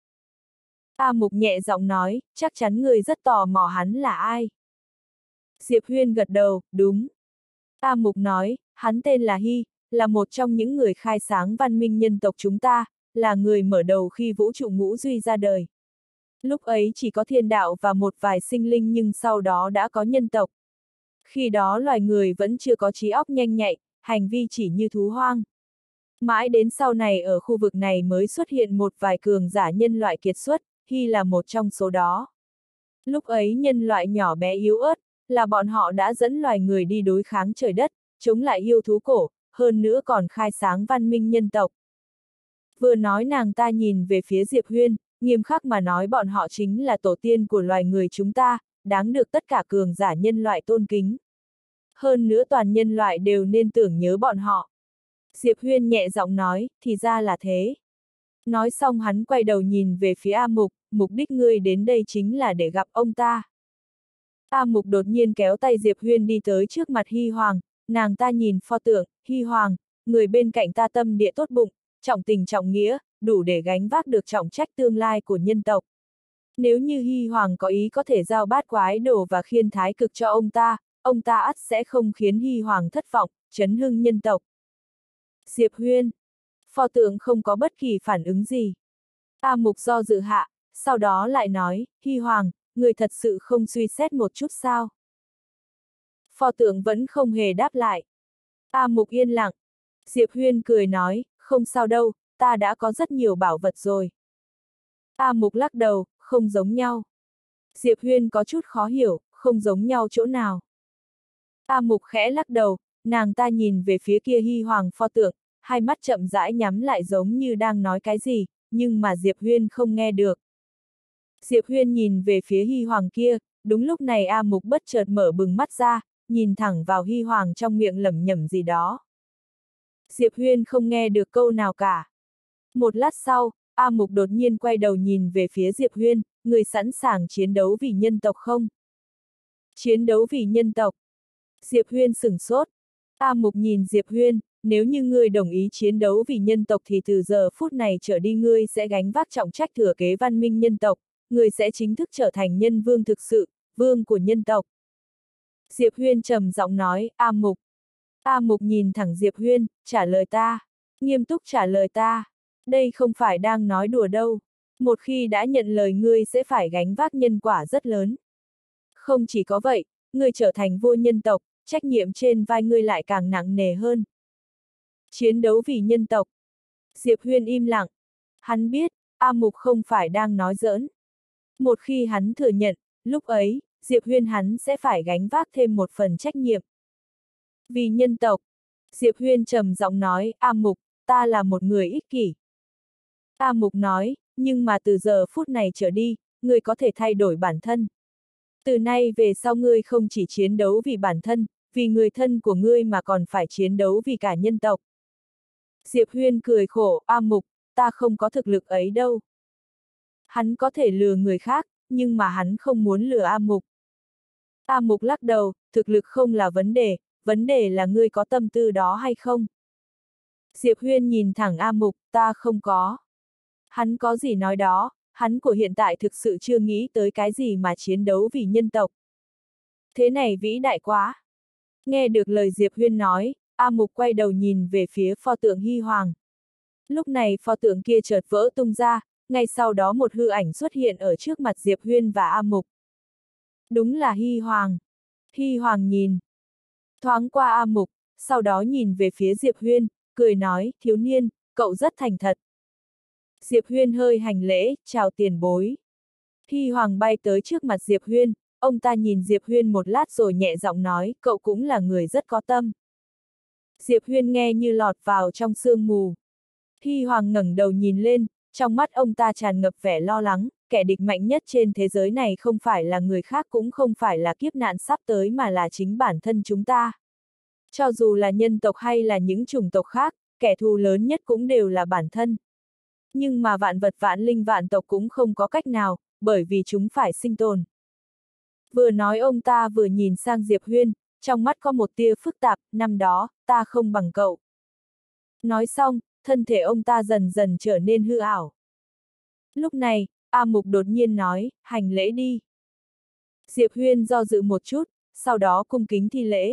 A Mục nhẹ giọng nói, chắc chắn người rất tò mò hắn là ai. Diệp Huyên gật đầu, đúng. A Mục nói, hắn tên là Hy, là một trong những người khai sáng văn minh nhân tộc chúng ta, là người mở đầu khi vũ trụ ngũ duy ra đời. Lúc ấy chỉ có thiên đạo và một vài sinh linh nhưng sau đó đã có nhân tộc. Khi đó loài người vẫn chưa có trí óc nhanh nhạy, hành vi chỉ như thú hoang. Mãi đến sau này ở khu vực này mới xuất hiện một vài cường giả nhân loại kiệt xuất, Hy là một trong số đó. Lúc ấy nhân loại nhỏ bé yếu ớt, là bọn họ đã dẫn loài người đi đối kháng trời đất, chống lại yêu thú cổ, hơn nữa còn khai sáng văn minh nhân tộc. Vừa nói nàng ta nhìn về phía Diệp Huyên, nghiêm khắc mà nói bọn họ chính là tổ tiên của loài người chúng ta, đáng được tất cả cường giả nhân loại tôn kính. Hơn nữa toàn nhân loại đều nên tưởng nhớ bọn họ. Diệp Huyên nhẹ giọng nói, thì ra là thế. Nói xong hắn quay đầu nhìn về phía A Mục, mục đích ngươi đến đây chính là để gặp ông ta. A Mục đột nhiên kéo tay Diệp Huyên đi tới trước mặt Hy Hoàng, nàng ta nhìn pho tượng, Hy Hoàng, người bên cạnh ta tâm địa tốt bụng, trọng tình trọng nghĩa, đủ để gánh vác được trọng trách tương lai của nhân tộc. Nếu như Hy Hoàng có ý có thể giao bát quái đồ và khiên thái cực cho ông ta, ông ta ắt sẽ không khiến Hy Hoàng thất vọng, chấn hưng nhân tộc. Diệp Huyên. Pho tượng không có bất kỳ phản ứng gì. A Mục do dự hạ, sau đó lại nói, Hy Hoàng, người thật sự không suy xét một chút sao? Pho tượng vẫn không hề đáp lại. A Mục yên lặng. Diệp Huyên cười nói, không sao đâu, ta đã có rất nhiều bảo vật rồi. A Mục lắc đầu, không giống nhau. Diệp Huyên có chút khó hiểu, không giống nhau chỗ nào. A Mục khẽ lắc đầu, nàng ta nhìn về phía kia Hy Hoàng pho tượng, hai mắt chậm rãi nhắm lại giống như đang nói cái gì, nhưng mà Diệp Huyên không nghe được. Diệp Huyên nhìn về phía Hy Hoàng kia, đúng lúc này A Mục bất chợt mở bừng mắt ra, nhìn thẳng vào Hy Hoàng trong miệng lẩm nhẩm gì đó. Diệp Huyên không nghe được câu nào cả. Một lát sau, A Mục đột nhiên quay đầu nhìn về phía Diệp Huyên, người sẵn sàng chiến đấu vì nhân tộc không? Chiến đấu vì nhân tộc. Diệp Huyên sửng sốt. A Mục nhìn Diệp Huyên, nếu như ngươi đồng ý chiến đấu vì nhân tộc thì từ giờ phút này trở đi ngươi sẽ gánh vác trọng trách thừa kế văn minh nhân tộc, ngươi sẽ chính thức trở thành nhân vương thực sự, vương của nhân tộc. Diệp Huyên trầm giọng nói, A Mục. A Mục nhìn thẳng Diệp Huyên, trả lời ta. Nghiêm túc trả lời ta. Đây không phải đang nói đùa đâu. Một khi đã nhận lời ngươi sẽ phải gánh vác nhân quả rất lớn. Không chỉ có vậy, ngươi trở thành vua nhân tộc, trách nhiệm trên vai ngươi lại càng nặng nề hơn. Chiến đấu vì nhân tộc. Diệp Huyên im lặng. Hắn biết, A Mục không phải đang nói giỡn. Một khi hắn thừa nhận, lúc ấy, Diệp Huyên hắn sẽ phải gánh vác thêm một phần trách nhiệm. Vì nhân tộc. Diệp Huyên trầm giọng nói, A Mục, ta là một người ích kỷ. A Mục nói, nhưng mà từ giờ phút này trở đi, ngươi có thể thay đổi bản thân. Từ nay về sau ngươi không chỉ chiến đấu vì bản thân, vì người thân của ngươi mà còn phải chiến đấu vì cả nhân tộc. Diệp Huyên cười khổ, A Mục, ta không có thực lực ấy đâu. Hắn có thể lừa người khác, nhưng mà hắn không muốn lừa A Mục. A Mục lắc đầu, thực lực không là vấn đề, vấn đề là ngươi có tâm tư đó hay không. Diệp Huyên nhìn thẳng A Mục, ta không có. Hắn có gì nói đó, hắn của hiện tại thực sự chưa nghĩ tới cái gì mà chiến đấu vì nhân tộc. Thế này vĩ đại quá. Nghe được lời Diệp Huyên nói, A Mục quay đầu nhìn về phía pho tượng Hy Hoàng. Lúc này pho tượng kia chợt vỡ tung ra, ngay sau đó một hư ảnh xuất hiện ở trước mặt Diệp Huyên và A Mục. Đúng là Hy Hoàng. Hy Hoàng nhìn thoáng qua A Mục, sau đó nhìn về phía Diệp Huyên, cười nói, thiếu niên, cậu rất thành thật. Diệp Huyên hơi hành lễ, chào tiền bối. Hy Hoàng bay tới trước mặt Diệp Huyên, ông ta nhìn Diệp Huyên một lát rồi nhẹ giọng nói, cậu cũng là người rất có tâm. Diệp Huyên nghe như lọt vào trong sương mù. Hy Hoàng ngẩng đầu nhìn lên, trong mắt ông ta tràn ngập vẻ lo lắng, kẻ địch mạnh nhất trên thế giới này không phải là người khác cũng không phải là kiếp nạn sắp tới mà là chính bản thân chúng ta. Cho dù là nhân tộc hay là những chủng tộc khác, kẻ thù lớn nhất cũng đều là bản thân. Nhưng mà vạn vật vạn linh vạn tộc cũng không có cách nào, bởi vì chúng phải sinh tồn. Vừa nói ông ta vừa nhìn sang Diệp Huyên, trong mắt có một tia phức tạp, năm đó, ta không bằng cậu. Nói xong, thân thể ông ta dần dần trở nên hư ảo. Lúc này, A Mục đột nhiên nói, hành lễ đi. Diệp Huyên do dự một chút, sau đó cung kính thi lễ.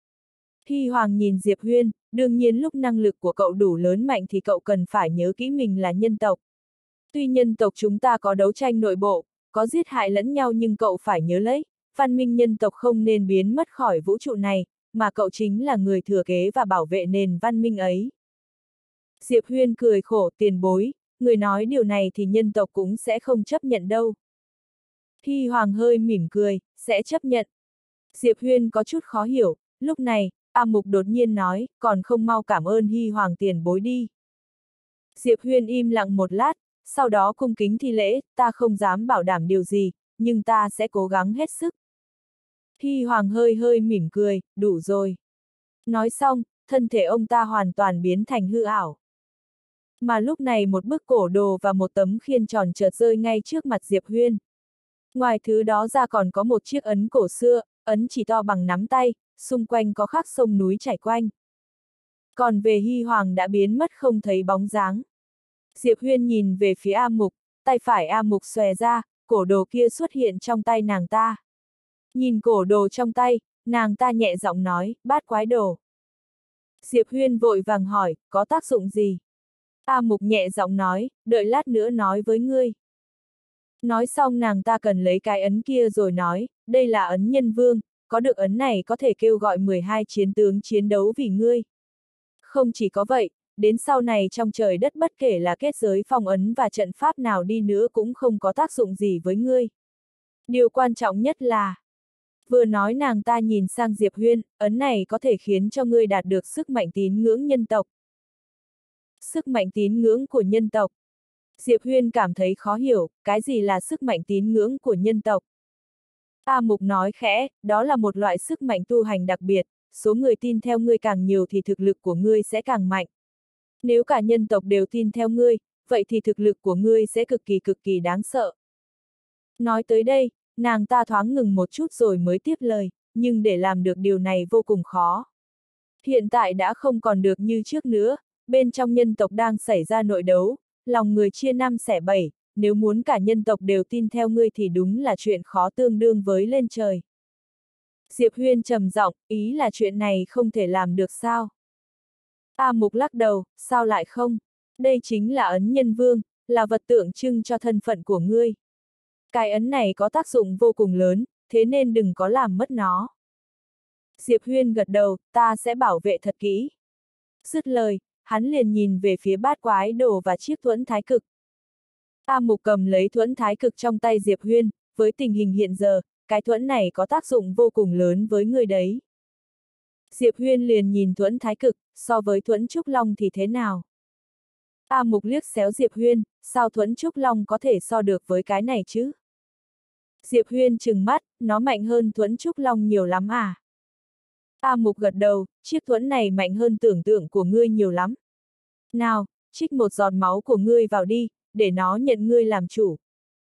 Hy Hoàng nhìn Diệp Huyên, đương nhiên lúc năng lực của cậu đủ lớn mạnh thì cậu cần phải nhớ kỹ mình là nhân tộc. Tuy nhân tộc chúng ta có đấu tranh nội bộ, có giết hại lẫn nhau nhưng cậu phải nhớ lấy, văn minh nhân tộc không nên biến mất khỏi vũ trụ này, mà cậu chính là người thừa kế và bảo vệ nền văn minh ấy. Diệp Huyên cười khổ, tiền bối, người nói điều này thì nhân tộc cũng sẽ không chấp nhận đâu. Hy Hoàng hơi mỉm cười, sẽ chấp nhận. Diệp Huyên có chút khó hiểu, lúc này, A Mục đột nhiên nói, còn không mau cảm ơn Hy Hoàng tiền bối đi. Diệp Huyên im lặng một lát, sau đó cung kính thi lễ, ta không dám bảo đảm điều gì, nhưng ta sẽ cố gắng hết sức. Hy Hoàng hơi hơi mỉm cười, đủ rồi. Nói xong, thân thể ông ta hoàn toàn biến thành hư ảo. Mà lúc này một bức cổ đồ và một tấm khiên tròn chợt rơi ngay trước mặt Diệp Huyên. Ngoài thứ đó ra còn có một chiếc ấn cổ xưa, ấn chỉ to bằng nắm tay, xung quanh có khắc sông núi chảy quanh. Còn về Hy Hoàng đã biến mất không thấy bóng dáng. Diệp Huyên nhìn về phía A Mục, tay phải A Mục xòe ra, cổ đồ kia xuất hiện trong tay nàng ta. Nhìn cổ đồ trong tay, nàng ta nhẹ giọng nói, bát quái đồ. Diệp Huyên vội vàng hỏi, có tác dụng gì? A Mục nhẹ giọng nói, đợi lát nữa nói với ngươi. Nói xong nàng ta cần lấy cái ấn kia rồi nói, đây là ấn nhân vương, có được ấn này có thể kêu gọi mười hai chiến tướng chiến đấu vì ngươi. Không chỉ có vậy, đến sau này trong trời đất bất kể là kết giới phong ấn và trận pháp nào đi nữa cũng không có tác dụng gì với ngươi. Điều quan trọng nhất là, vừa nói nàng ta nhìn sang Diệp Huyên, ấn này có thể khiến cho ngươi đạt được sức mạnh tín ngưỡng nhân tộc. Sức mạnh tín ngưỡng của nhân tộc. Diệp Huyên cảm thấy khó hiểu, cái gì là sức mạnh tín ngưỡng của nhân tộc? A Mục nói khẽ, đó là một loại sức mạnh tu hành đặc biệt, số người tin theo ngươi càng nhiều thì thực lực của ngươi sẽ càng mạnh. Nếu cả nhân tộc đều tin theo ngươi, vậy thì thực lực của ngươi sẽ cực kỳ cực kỳ đáng sợ. Nói tới đây, nàng ta thoáng ngừng một chút rồi mới tiếp lời, nhưng để làm được điều này vô cùng khó. Hiện tại đã không còn được như trước nữa, bên trong nhân tộc đang xảy ra nội đấu, lòng người chia năm xẻ bảy, nếu muốn cả nhân tộc đều tin theo ngươi thì đúng là chuyện khó tương đương với lên trời. Diệp Huyên trầm giọng, ý là chuyện này không thể làm được sao? A Mục lắc đầu, sao lại không? Đây chính là ấn nhân vương, là vật tượng trưng cho thân phận của ngươi. Cái ấn này có tác dụng vô cùng lớn, thế nên đừng có làm mất nó. Diệp Huyên gật đầu, ta sẽ bảo vệ thật kỹ. Dứt lời, hắn liền nhìn về phía bát quái đồ và chiếc thuẫn thái cực. A Mục cầm lấy thuẫn thái cực trong tay Diệp Huyên, với tình hình hiện giờ, cái thuẫn này có tác dụng vô cùng lớn với người đấy. Diệp Huyên liền nhìn thuẫn thái cực, so với thuẫn trúc long thì thế nào? A Mục liếc xéo Diệp Huyên, sao thuẫn trúc long có thể so được với cái này chứ? Diệp Huyên trừng mắt, nó mạnh hơn thuẫn trúc long nhiều lắm à? A Mục gật đầu, chiếc thuẫn này mạnh hơn tưởng tượng của ngươi nhiều lắm. Nào, trích một giọt máu của ngươi vào đi, để nó nhận ngươi làm chủ.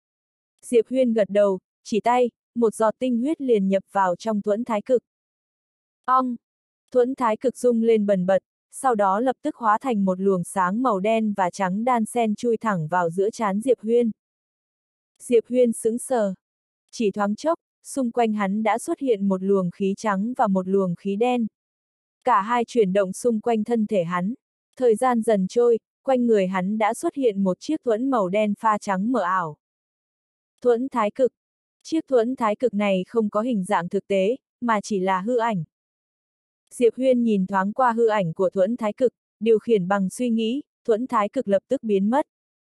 Diệp Huyên gật đầu, chỉ tay, một giọt tinh huyết liền nhập vào trong thuẫn thái cực. Ong! Thuẫn thái cực rung lên bần bật, sau đó lập tức hóa thành một luồng sáng màu đen và trắng đan xen chui thẳng vào giữa trán Diệp Huyên. Diệp Huyên sững sờ. Chỉ thoáng chốc, xung quanh hắn đã xuất hiện một luồng khí trắng và một luồng khí đen. Cả hai chuyển động xung quanh thân thể hắn. Thời gian dần trôi, quanh người hắn đã xuất hiện một chiếc thuẫn màu đen pha trắng mờ ảo. Thuẫn thái cực. Chiếc thuẫn thái cực này không có hình dạng thực tế, mà chỉ là hư ảnh. Diệp Huyên nhìn thoáng qua hư ảnh của thuẫn thái cực, điều khiển bằng suy nghĩ, thuẫn thái cực lập tức biến mất.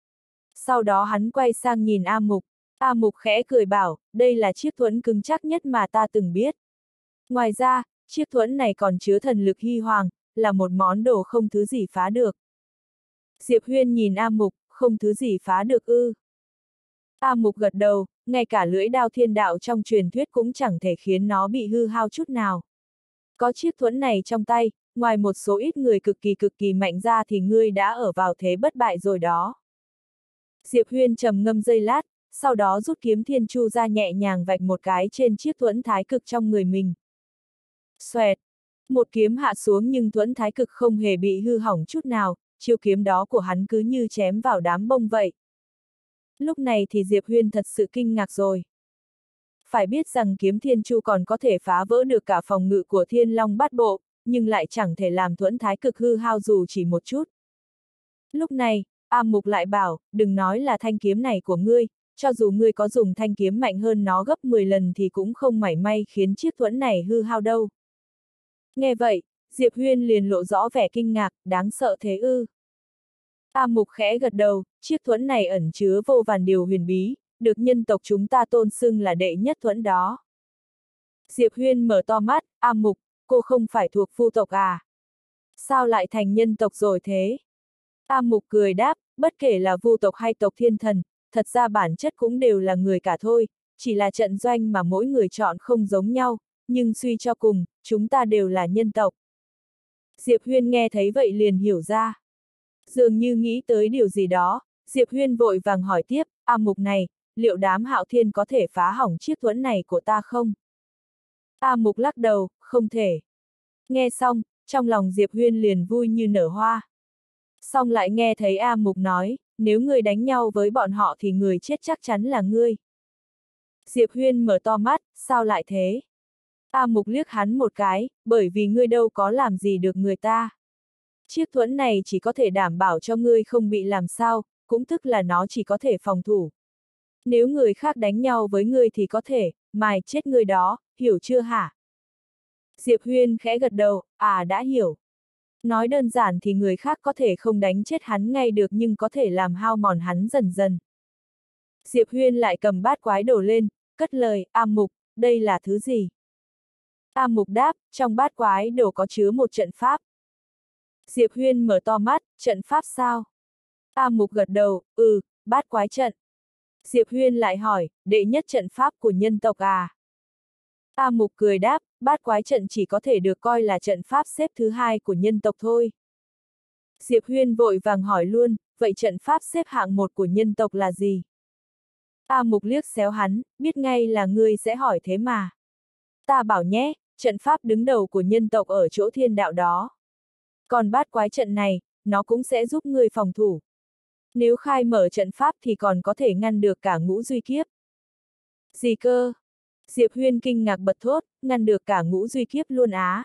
Sau đó hắn quay sang nhìn A Mục, A Mục khẽ cười bảo, đây là chiếc thuẫn cứng chắc nhất mà ta từng biết. Ngoài ra, chiếc thuẫn này còn chứa thần lực hy hoàng, là một món đồ không thứ gì phá được. Diệp Huyên nhìn A Mục, không thứ gì phá được ư. A Mục gật đầu, ngay cả lưỡi đao thiên đạo trong truyền thuyết cũng chẳng thể khiến nó bị hư hao chút nào. Có chiếc thuẫn này trong tay, ngoài một số ít người cực kỳ cực kỳ mạnh ra thì ngươi đã ở vào thế bất bại rồi đó. Diệp Huyên trầm ngâm giây lát, sau đó rút kiếm thiên chu ra nhẹ nhàng vạch một cái trên chiếc thuẫn thái cực trong người mình. Xoẹt! Một kiếm hạ xuống nhưng thuẫn thái cực không hề bị hư hỏng chút nào, chiêu kiếm đó của hắn cứ như chém vào đám bông vậy. Lúc này thì Diệp Huyên thật sự kinh ngạc rồi. Phải biết rằng kiếm thiên chu còn có thể phá vỡ được cả phòng ngự của thiên long bát bộ, nhưng lại chẳng thể làm thuẫn thái cực hư hao dù chỉ một chút. Lúc này, A Mục lại bảo, đừng nói là thanh kiếm này của ngươi, cho dù ngươi có dùng thanh kiếm mạnh hơn nó gấp mười lần thì cũng không mảy may khiến chiếc thuẫn này hư hao đâu. Nghe vậy, Diệp Huyên liền lộ rõ vẻ kinh ngạc, đáng sợ thế ư. A Mục khẽ gật đầu, chiếc thuẫn này ẩn chứa vô vàn điều huyền bí, được nhân tộc chúng ta tôn xưng là đệ nhất thuẫn đó. Diệp Huyên mở to mắt, A Mục, cô không phải thuộc Vu tộc à? Sao lại thành nhân tộc rồi thế? A Mục cười đáp, bất kể là Vu tộc hay tộc Thiên Thần, thật ra bản chất cũng đều là người cả thôi, chỉ là trận doanh mà mỗi người chọn không giống nhau, nhưng suy cho cùng, chúng ta đều là nhân tộc. Diệp Huyên nghe thấy vậy liền hiểu ra. Dường như nghĩ tới điều gì đó, Diệp Huyên vội vàng hỏi tiếp, A Mục này, liệu đám Hạo Thiên có thể phá hỏng chiếc thuẫn này của ta không? A Mục lắc đầu, không thể. Nghe xong, trong lòng Diệp Huyên liền vui như nở hoa. Xong lại nghe thấy A Mục nói, nếu ngươi đánh nhau với bọn họ thì người chết chắc chắn là ngươi. Diệp Huyên mở to mắt, sao lại thế? A Mục liếc hắn một cái, bởi vì ngươi đâu có làm gì được người ta. Chiếc thuẫn này chỉ có thể đảm bảo cho ngươi không bị làm sao, cũng tức là nó chỉ có thể phòng thủ. Nếu người khác đánh nhau với ngươi thì có thể, mài chết ngươi đó, hiểu chưa hả? Diệp Huyên khẽ gật đầu, à đã hiểu. Nói đơn giản thì người khác có thể không đánh chết hắn ngay được nhưng có thể làm hao mòn hắn dần dần. Diệp Huyên lại cầm bát quái đổ lên, cất lời, A Mục, đây là thứ gì? A Mục đáp, trong bát quái đổ có chứa một trận pháp. Diệp Huyên mở to mắt, trận pháp sao? A Mục gật đầu, ừ, bát quái trận. Diệp Huyên lại hỏi, đệ nhất trận pháp của nhân tộc à? A Mục cười đáp, bát quái trận chỉ có thể được coi là trận pháp xếp thứ hai của nhân tộc thôi. Diệp Huyên vội vàng hỏi luôn, vậy trận pháp xếp hạng một của nhân tộc là gì? A Mục liếc xéo hắn, biết ngay là ngươi sẽ hỏi thế mà. Ta bảo nhé, trận pháp đứng đầu của nhân tộc ở chỗ thiên đạo đó. Còn bát quái trận này, nó cũng sẽ giúp ngươi phòng thủ. Nếu khai mở trận pháp thì còn có thể ngăn được cả ngũ duy kiếp. Gì cơ? Diệp Huyên kinh ngạc bật thốt, ngăn được cả ngũ duy kiếp luôn á.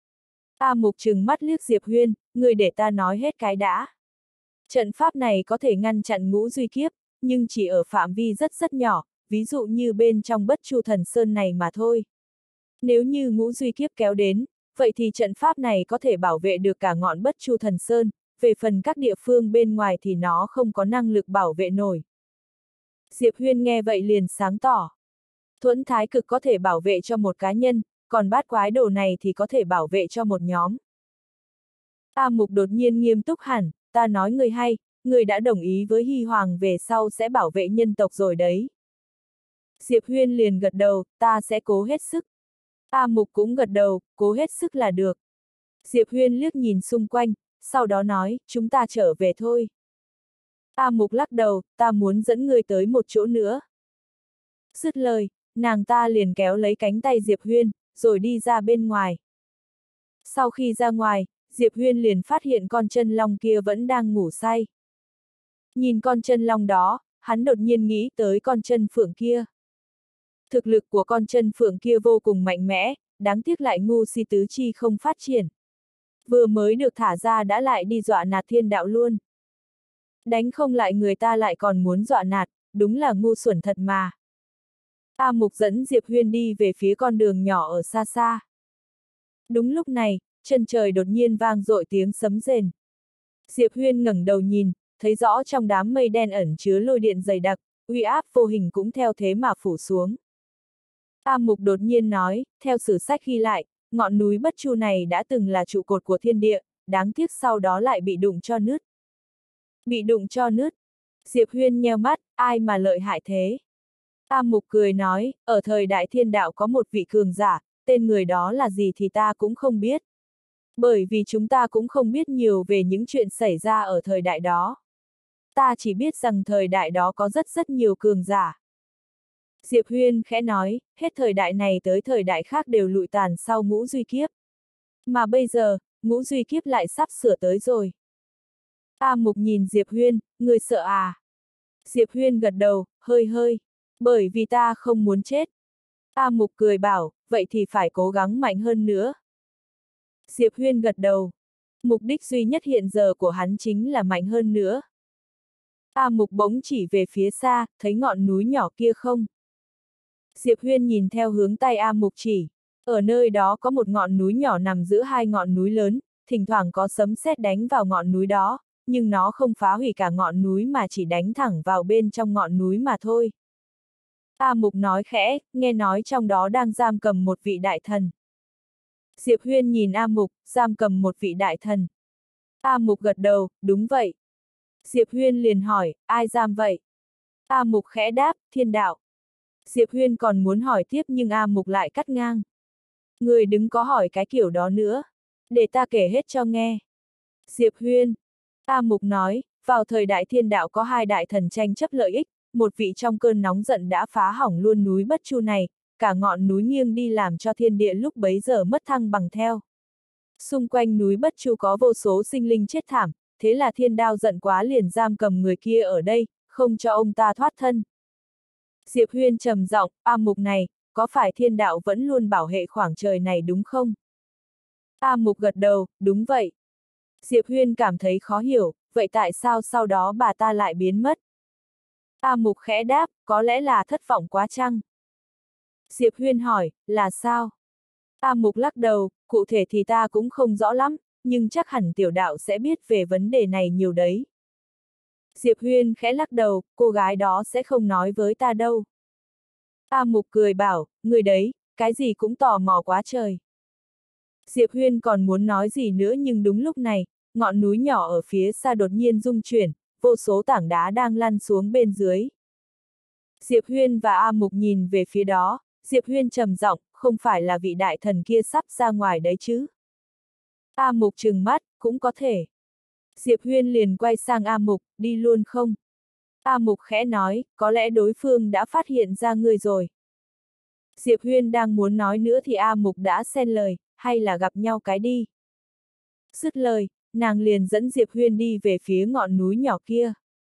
A Mục trừng mắt liếc Diệp Huyên, ngươi để ta nói hết cái đã. Trận pháp này có thể ngăn chặn ngũ duy kiếp, nhưng chỉ ở phạm vi rất rất nhỏ, ví dụ như bên trong Bất Chu Thần Sơn này mà thôi. Nếu như ngũ duy kiếp kéo đến, vậy thì trận pháp này có thể bảo vệ được cả ngọn Bất Chu Thần Sơn, về phần các địa phương bên ngoài thì nó không có năng lực bảo vệ nổi. Diệp Huyên nghe vậy liền sáng tỏ. Thuẫn thái cực có thể bảo vệ cho một cá nhân, còn bát quái đồ này thì có thể bảo vệ cho một nhóm. A Mục đột nhiên nghiêm túc hẳn, ta nói người hay, người đã đồng ý với Hy Hoàng về sau sẽ bảo vệ nhân tộc rồi đấy. Diệp Huyên liền gật đầu, ta sẽ cố hết sức. A Mục cũng gật đầu, cố hết sức là được. Diệp Huyên liếc nhìn xung quanh, sau đó nói, chúng ta trở về thôi. A Mục lắc đầu, ta muốn dẫn người tới một chỗ nữa. Dứt lời, nàng ta liền kéo lấy cánh tay Diệp Huyên, rồi đi ra bên ngoài. Sau khi ra ngoài, Diệp Huyên liền phát hiện con chân long kia vẫn đang ngủ say. Nhìn con chân long đó, hắn đột nhiên nghĩ tới con chân phượng kia. Thực lực của con chân phượng kia vô cùng mạnh mẽ, đáng tiếc lại ngu si tứ chi không phát triển. Vừa mới được thả ra đã lại đi dọa nạt thiên đạo luôn. Đánh không lại người ta lại còn muốn dọa nạt, đúng là ngu xuẩn thật mà. A Mục dẫn Diệp Huyên đi về phía con đường nhỏ ở xa xa. Đúng lúc này, chân trời đột nhiên vang dội tiếng sấm rền. Diệp Huyên ngẩng đầu nhìn, thấy rõ trong đám mây đen ẩn chứa lôi điện dày đặc, uy áp vô hình cũng theo thế mà phủ xuống. A Mục đột nhiên nói, theo sử sách ghi lại, ngọn núi Bất Chu này đã từng là trụ cột của thiên địa, đáng tiếc sau đó lại bị đụng cho nứt. Bị đụng cho nứt. Diệp Huyên nheo mắt, ai mà lợi hại thế? A Mục cười nói, ở thời đại thiên đạo có một vị cường giả, tên người đó là gì thì ta cũng không biết. Bởi vì chúng ta cũng không biết nhiều về những chuyện xảy ra ở thời đại đó. Ta chỉ biết rằng thời đại đó có rất rất nhiều cường giả. Diệp Huyên khẽ nói, hết thời đại này tới thời đại khác đều lụi tàn sau ngũ duy kiếp. Mà bây giờ, ngũ duy kiếp lại sắp sửa tới rồi. A Mục nhìn Diệp Huyên, người sợ à? Diệp Huyên gật đầu, hơi hơi. Bởi vì ta không muốn chết. A Mục cười bảo, vậy thì phải cố gắng mạnh hơn nữa. Diệp Huyên gật đầu. Mục đích duy nhất hiện giờ của hắn chính là mạnh hơn nữa. A Mục bỗng chỉ về phía xa, thấy ngọn núi nhỏ kia không? Diệp Huyên nhìn theo hướng tay A Mục chỉ. Ở nơi đó có một ngọn núi nhỏ nằm giữa hai ngọn núi lớn, thỉnh thoảng có sấm sét đánh vào ngọn núi đó, nhưng nó không phá hủy cả ngọn núi mà chỉ đánh thẳng vào bên trong ngọn núi mà thôi. A Mục nói khẽ, nghe nói trong đó đang giam cầm một vị đại thần. Diệp Huyên nhìn A Mục, giam cầm một vị đại thần. A Mục gật đầu, đúng vậy. Diệp Huyên liền hỏi, ai giam vậy? A Mục khẽ đáp, thiên đạo. Diệp Huyên còn muốn hỏi tiếp nhưng A Mục lại cắt ngang. Người đừng có hỏi cái kiểu đó nữa. Để ta kể hết cho nghe. Diệp Huyên. A Mục nói, vào thời đại thiên đạo có hai đại thần tranh chấp lợi ích, một vị trong cơn nóng giận đã phá hỏng luôn núi Bất Chu này, cả ngọn núi nghiêng đi làm cho thiên địa lúc bấy giờ mất thăng bằng theo. Xung quanh núi Bất Chu có vô số sinh linh chết thảm, thế là thiên đao giận quá liền giam cầm người kia ở đây, không cho ông ta thoát thân. Diệp Huyên trầm giọng, A Mục này, có phải thiên đạo vẫn luôn bảo hệ khoảng trời này đúng không? A Mục gật đầu, đúng vậy. Diệp Huyên cảm thấy khó hiểu, vậy tại sao sau đó bà ta lại biến mất? A Mục khẽ đáp, có lẽ là thất vọng quá chăng? Diệp Huyên hỏi, là sao? A Mục lắc đầu, cụ thể thì ta cũng không rõ lắm, nhưng chắc hẳn tiểu đạo sẽ biết về vấn đề này nhiều đấy. Diệp Huyên khẽ lắc đầu, cô gái đó sẽ không nói với ta đâu. A Mục cười bảo, người đấy, cái gì cũng tò mò quá trời. Diệp Huyên còn muốn nói gì nữa nhưng đúng lúc này, ngọn núi nhỏ ở phía xa đột nhiên rung chuyển, vô số tảng đá đang lăn xuống bên dưới. Diệp Huyên và A Mục nhìn về phía đó, Diệp Huyên trầm giọng, không phải là vị đại thần kia sắp ra ngoài đấy chứ? A Mục trừng mắt, cũng có thể. Diệp Huyên liền quay sang A Mục, đi luôn không? A Mục khẽ nói, có lẽ đối phương đã phát hiện ra ngươi rồi. Diệp Huyên đang muốn nói nữa thì A Mục đã xen lời, hay là gặp nhau cái đi. Dứt lời, nàng liền dẫn Diệp Huyên đi về phía ngọn núi nhỏ kia.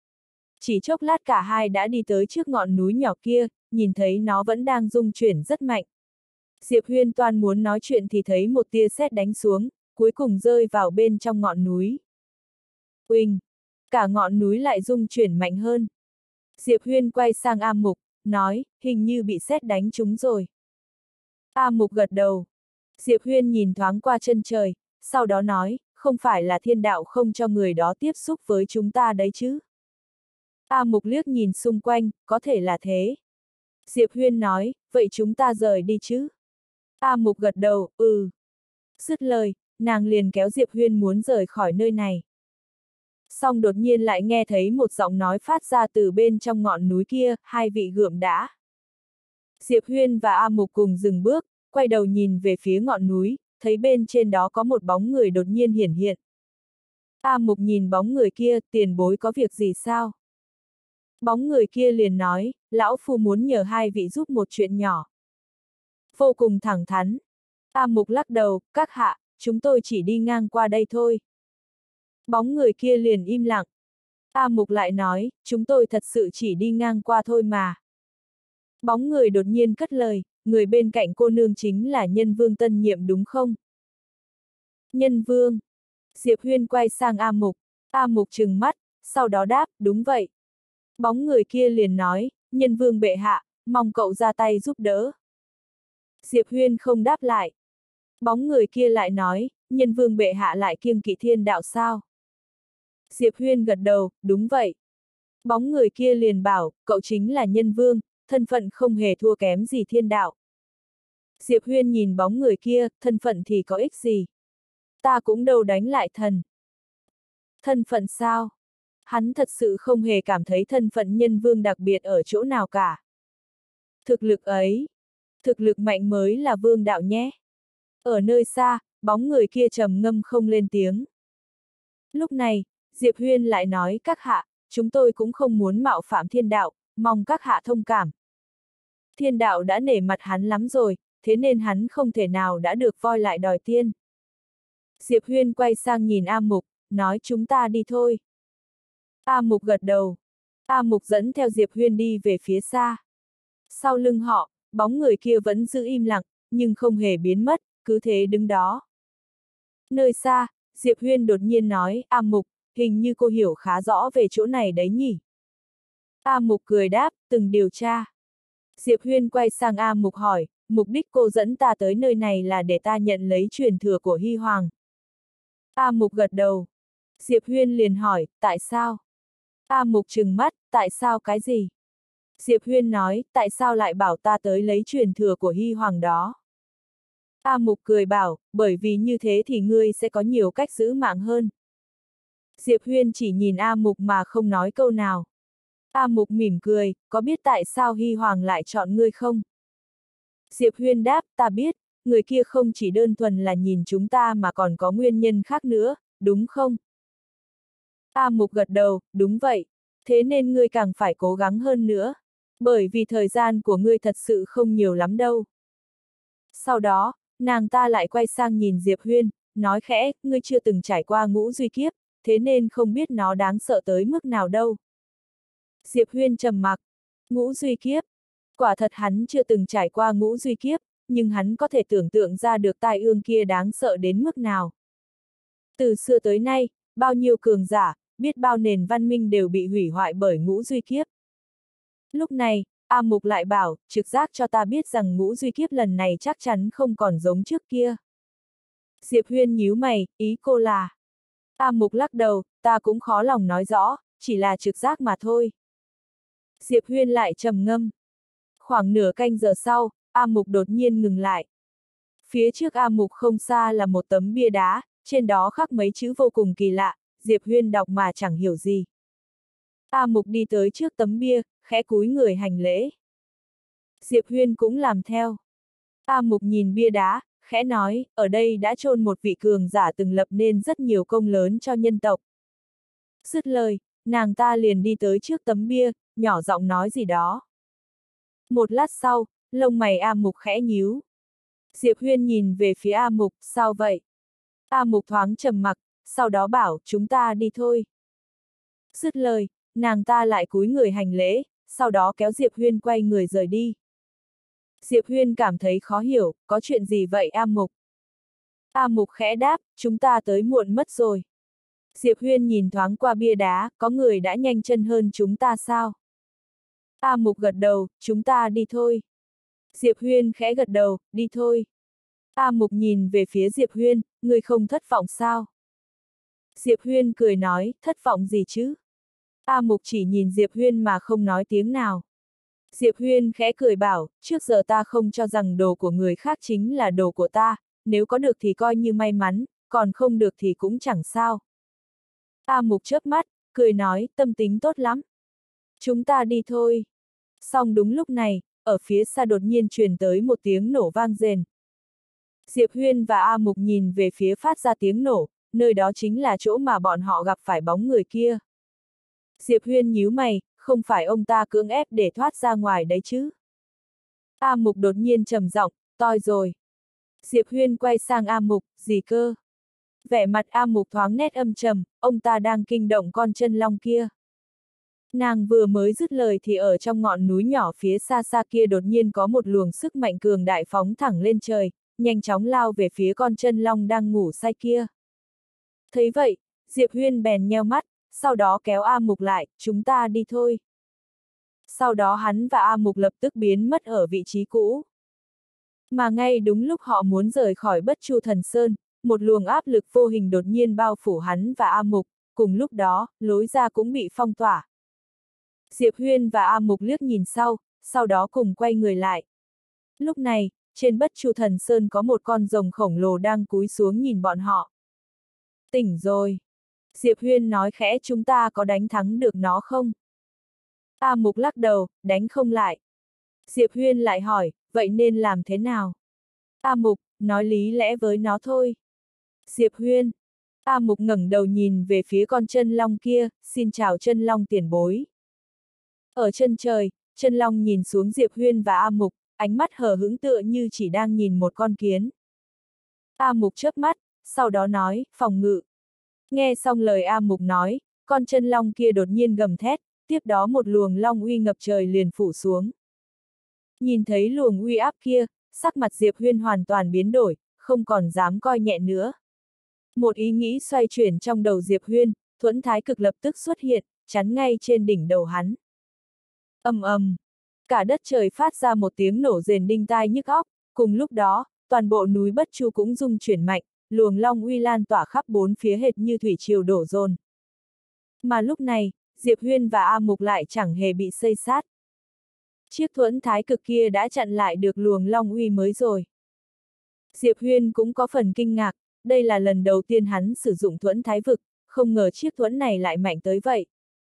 Chỉ chốc lát cả hai đã đi tới trước ngọn núi nhỏ kia, nhìn thấy nó vẫn đang rung chuyển rất mạnh. Diệp Huyên toan muốn nói chuyện thì thấy một tia sét đánh xuống, cuối cùng rơi vào bên trong ngọn núi. Uỳnh! Cả ngọn núi lại rung chuyển mạnh hơn. Diệp Huyên quay sang A Mục, nói, hình như bị sét đánh trúng rồi. A Mục gật đầu. Diệp Huyên nhìn thoáng qua chân trời, sau đó nói, không phải là thiên đạo không cho người đó tiếp xúc với chúng ta đấy chứ. A Mục liếc nhìn xung quanh, có thể là thế. Diệp Huyên nói, vậy chúng ta rời đi chứ? A Mục gật đầu, ừ. Dứt lời, nàng liền kéo Diệp Huyên muốn rời khỏi nơi này. Xong đột nhiên lại nghe thấy một giọng nói phát ra từ bên trong ngọn núi kia, hai vị gượm đã. Diệp Huyên và A Mục cùng dừng bước, quay đầu nhìn về phía ngọn núi, thấy bên trên đó có một bóng người đột nhiên hiển hiện. A Mục nhìn bóng người kia, tiền bối có việc gì sao? Bóng người kia liền nói, lão phu muốn nhờ hai vị giúp một chuyện nhỏ. Vô cùng thẳng thắn. A Mục lắc đầu, các hạ, chúng tôi chỉ đi ngang qua đây thôi. Bóng người kia liền im lặng. A Mục lại nói, chúng tôi thật sự chỉ đi ngang qua thôi mà. Bóng người đột nhiên cất lời, người bên cạnh cô nương chính là Nhân Vương tân nhiệm đúng không? Nhân Vương. Diệp Huyên quay sang A Mục. A Mục trừng mắt, sau đó đáp, đúng vậy. Bóng người kia liền nói, Nhân Vương bệ hạ, mong cậu ra tay giúp đỡ. Diệp Huyên không đáp lại. Bóng người kia lại nói, Nhân Vương bệ hạ lại kiêng kỵ thiên đạo sao? Diệp Huyên gật đầu, đúng vậy. Bóng người kia liền bảo, cậu chính là Nhân Vương, thân phận không hề thua kém gì thiên đạo. Diệp Huyên nhìn bóng người kia, thân phận thì có ích gì? Ta cũng đâu đánh lại thần. Thân phận sao? Hắn thật sự không hề cảm thấy thân phận Nhân Vương đặc biệt ở chỗ nào cả. Thực lực ấy, thực lực mạnh mới là vương đạo nhé. Ở nơi xa, bóng người kia trầm ngâm không lên tiếng. Lúc này, Diệp Huyên lại nói, các hạ, chúng tôi cũng không muốn mạo phạm thiên đạo, mong các hạ thông cảm. Thiên đạo đã nể mặt hắn lắm rồi, thế nên hắn không thể nào đã được voi lại đòi tiên. Diệp Huyên quay sang nhìn A Mục, nói chúng ta đi thôi. A Mục gật đầu. A Mục dẫn theo Diệp Huyên đi về phía xa. Sau lưng họ, bóng người kia vẫn giữ im lặng, nhưng không hề biến mất, cứ thế đứng đó. Nơi xa, Diệp Huyên đột nhiên nói, A Mục, hình như cô hiểu khá rõ về chỗ này đấy nhỉ. A Mục cười đáp, từng điều tra. Diệp Huyên quay sang A Mục hỏi, mục đích cô dẫn ta tới nơi này là để ta nhận lấy truyền thừa của Hy Hoàng. A Mục gật đầu. Diệp Huyên liền hỏi, tại sao? A Mục trừng mắt, tại sao cái gì? Diệp Huyên nói, tại sao lại bảo ta tới lấy truyền thừa của Hy Hoàng đó? A Mục cười bảo, bởi vì như thế thì ngươi sẽ có nhiều cách giữ mạng hơn. Diệp Huyên chỉ nhìn A Mục mà không nói câu nào. A Mục mỉm cười, có biết tại sao Hy Hoàng lại chọn ngươi không? Diệp Huyên đáp, ta biết, người kia không chỉ đơn thuần là nhìn chúng ta mà còn có nguyên nhân khác nữa, đúng không? A Mục gật đầu, đúng vậy, thế nên ngươi càng phải cố gắng hơn nữa, bởi vì thời gian của ngươi thật sự không nhiều lắm đâu. Sau đó, nàng ta lại quay sang nhìn Diệp Huyên, nói khẽ, ngươi chưa từng trải qua ngũ duy kiếp, thế nên không biết nó đáng sợ tới mức nào đâu. Diệp Huyên trầm mặc, ngũ duy kiếp, quả thật hắn chưa từng trải qua ngũ duy kiếp, nhưng hắn có thể tưởng tượng ra được tai ương kia đáng sợ đến mức nào. Từ xưa tới nay, bao nhiêu cường giả, biết bao nền văn minh đều bị hủy hoại bởi ngũ duy kiếp. Lúc này, A Mục lại bảo, trực giác cho ta biết rằng ngũ duy kiếp lần này chắc chắn không còn giống trước kia. Diệp Huyên nhíu mày, ý cô là. A Mục lắc đầu, ta cũng khó lòng nói rõ, chỉ là trực giác mà thôi. Diệp Huyên lại trầm ngâm. Khoảng nửa canh giờ sau, A Mục đột nhiên ngừng lại. Phía trước A Mục không xa là một tấm bia đá, trên đó khắc mấy chữ vô cùng kỳ lạ, Diệp Huyên đọc mà chẳng hiểu gì. A Mục đi tới trước tấm bia, khẽ cúi người hành lễ. Diệp Huyên cũng làm theo. A Mục nhìn bia đá, khẽ nói, ở đây đã chôn một vị cường giả từng lập nên rất nhiều công lớn cho nhân tộc. Dứt lời, nàng ta liền đi tới trước tấm bia, nhỏ giọng nói gì đó. Một lát sau, lông mày A Mục khẽ nhíu. Diệp Huyên nhìn về phía A Mục, sao vậy? A Mục thoáng trầm mặc, sau đó bảo, chúng ta đi thôi. Dứt lời, nàng ta lại cúi người hành lễ, sau đó kéo Diệp Huyên quay người rời đi. Diệp Huyên cảm thấy khó hiểu, có chuyện gì vậy A Mục? A Mục khẽ đáp, chúng ta tới muộn mất rồi. Diệp Huyên nhìn thoáng qua bia đá, có người đã nhanh chân hơn chúng ta sao? A Mục gật đầu, chúng ta đi thôi. Diệp Huyên khẽ gật đầu, đi thôi. A Mục nhìn về phía Diệp Huyên, người không thất vọng sao? Diệp Huyên cười nói, thất vọng gì chứ? A Mục chỉ nhìn Diệp Huyên mà không nói tiếng nào. Diệp Huyên khẽ cười bảo, trước giờ ta không cho rằng đồ của người khác chính là đồ của ta, nếu có được thì coi như may mắn, còn không được thì cũng chẳng sao. A Mục chớp mắt, cười nói, tâm tính tốt lắm. Chúng ta đi thôi. Song đúng lúc này, ở phía xa đột nhiên truyền tới một tiếng nổ vang rền. Diệp Huyên và A Mục nhìn về phía phát ra tiếng nổ, nơi đó chính là chỗ mà bọn họ gặp phải bóng người kia. Diệp Huyên nhíu mày, không phải ông ta cưỡng ép để thoát ra ngoài đấy chứ? A Mục đột nhiên trầm giọng, toi rồi. Diệp Huyên quay sang A Mục, gì cơ? Vẻ mặt A Mục thoáng nét âm trầm, ông ta đang kinh động con chân long kia. Nàng vừa mới dứt lời thì ở trong ngọn núi nhỏ phía xa xa kia đột nhiên có một luồng sức mạnh cường đại phóng thẳng lên trời, nhanh chóng lao về phía con chân long đang ngủ say kia. Thấy vậy, Diệp Huyên bèn nheo mắt, sau đó kéo A Mục lại, chúng ta đi thôi. Sau đó hắn và A Mục lập tức biến mất ở vị trí cũ. Mà ngay đúng lúc họ muốn rời khỏi Bất Chu Thần Sơn, một luồng áp lực vô hình đột nhiên bao phủ hắn và A Mục, cùng lúc đó, lối ra cũng bị phong tỏa. Diệp Huyên và A Mục liếc nhìn sau, sau đó cùng quay người lại. Lúc này, trên Bất Chu Thần Sơn có một con rồng khổng lồ đang cúi xuống nhìn bọn họ. Tỉnh rồi. Diệp Huyên nói khẽ, chúng ta có đánh thắng được nó không? A Mục lắc đầu, đánh không lại. Diệp Huyên lại hỏi, vậy nên làm thế nào? A Mục, nói lý lẽ với nó thôi. Diệp Huyên. A Mục ngẩng đầu nhìn về phía con chân long kia, xin chào chân long tiền bối. Ở chân trời, chân long nhìn xuống Diệp Huyên và A Mục, ánh mắt hờ hững tựa như chỉ đang nhìn một con kiến. A Mục chớp mắt, sau đó nói, phòng ngự. Nghe xong lời A Mục nói, con chân long kia đột nhiên gầm thét, tiếp đó một luồng long uy ngập trời liền phủ xuống. Nhìn thấy luồng uy áp kia, sắc mặt Diệp Huyên hoàn toàn biến đổi, không còn dám coi nhẹ nữa. Một ý nghĩ xoay chuyển trong đầu Diệp Huyên, thuẫn thái cực lập tức xuất hiện, chắn ngay trên đỉnh đầu hắn. Ầm ầm, cả đất trời phát ra một tiếng nổ rền đinh tai nhức óc, cùng lúc đó, toàn bộ núi Bất Chu cũng rung chuyển mạnh, luồng long uy lan tỏa khắp bốn phía hệt như thủy triều đổ dồn. Mà lúc này, Diệp Huyên và A Mục lại chẳng hề bị xây sát. Chiếc thuẫn thái cực kia đã chặn lại được luồng long uy mới rồi. Diệp Huyên cũng có phần kinh ngạc, đây là lần đầu tiên hắn sử dụng thuẫn thái vực, không ngờ chiếc thuẫn này lại mạnh tới vậy.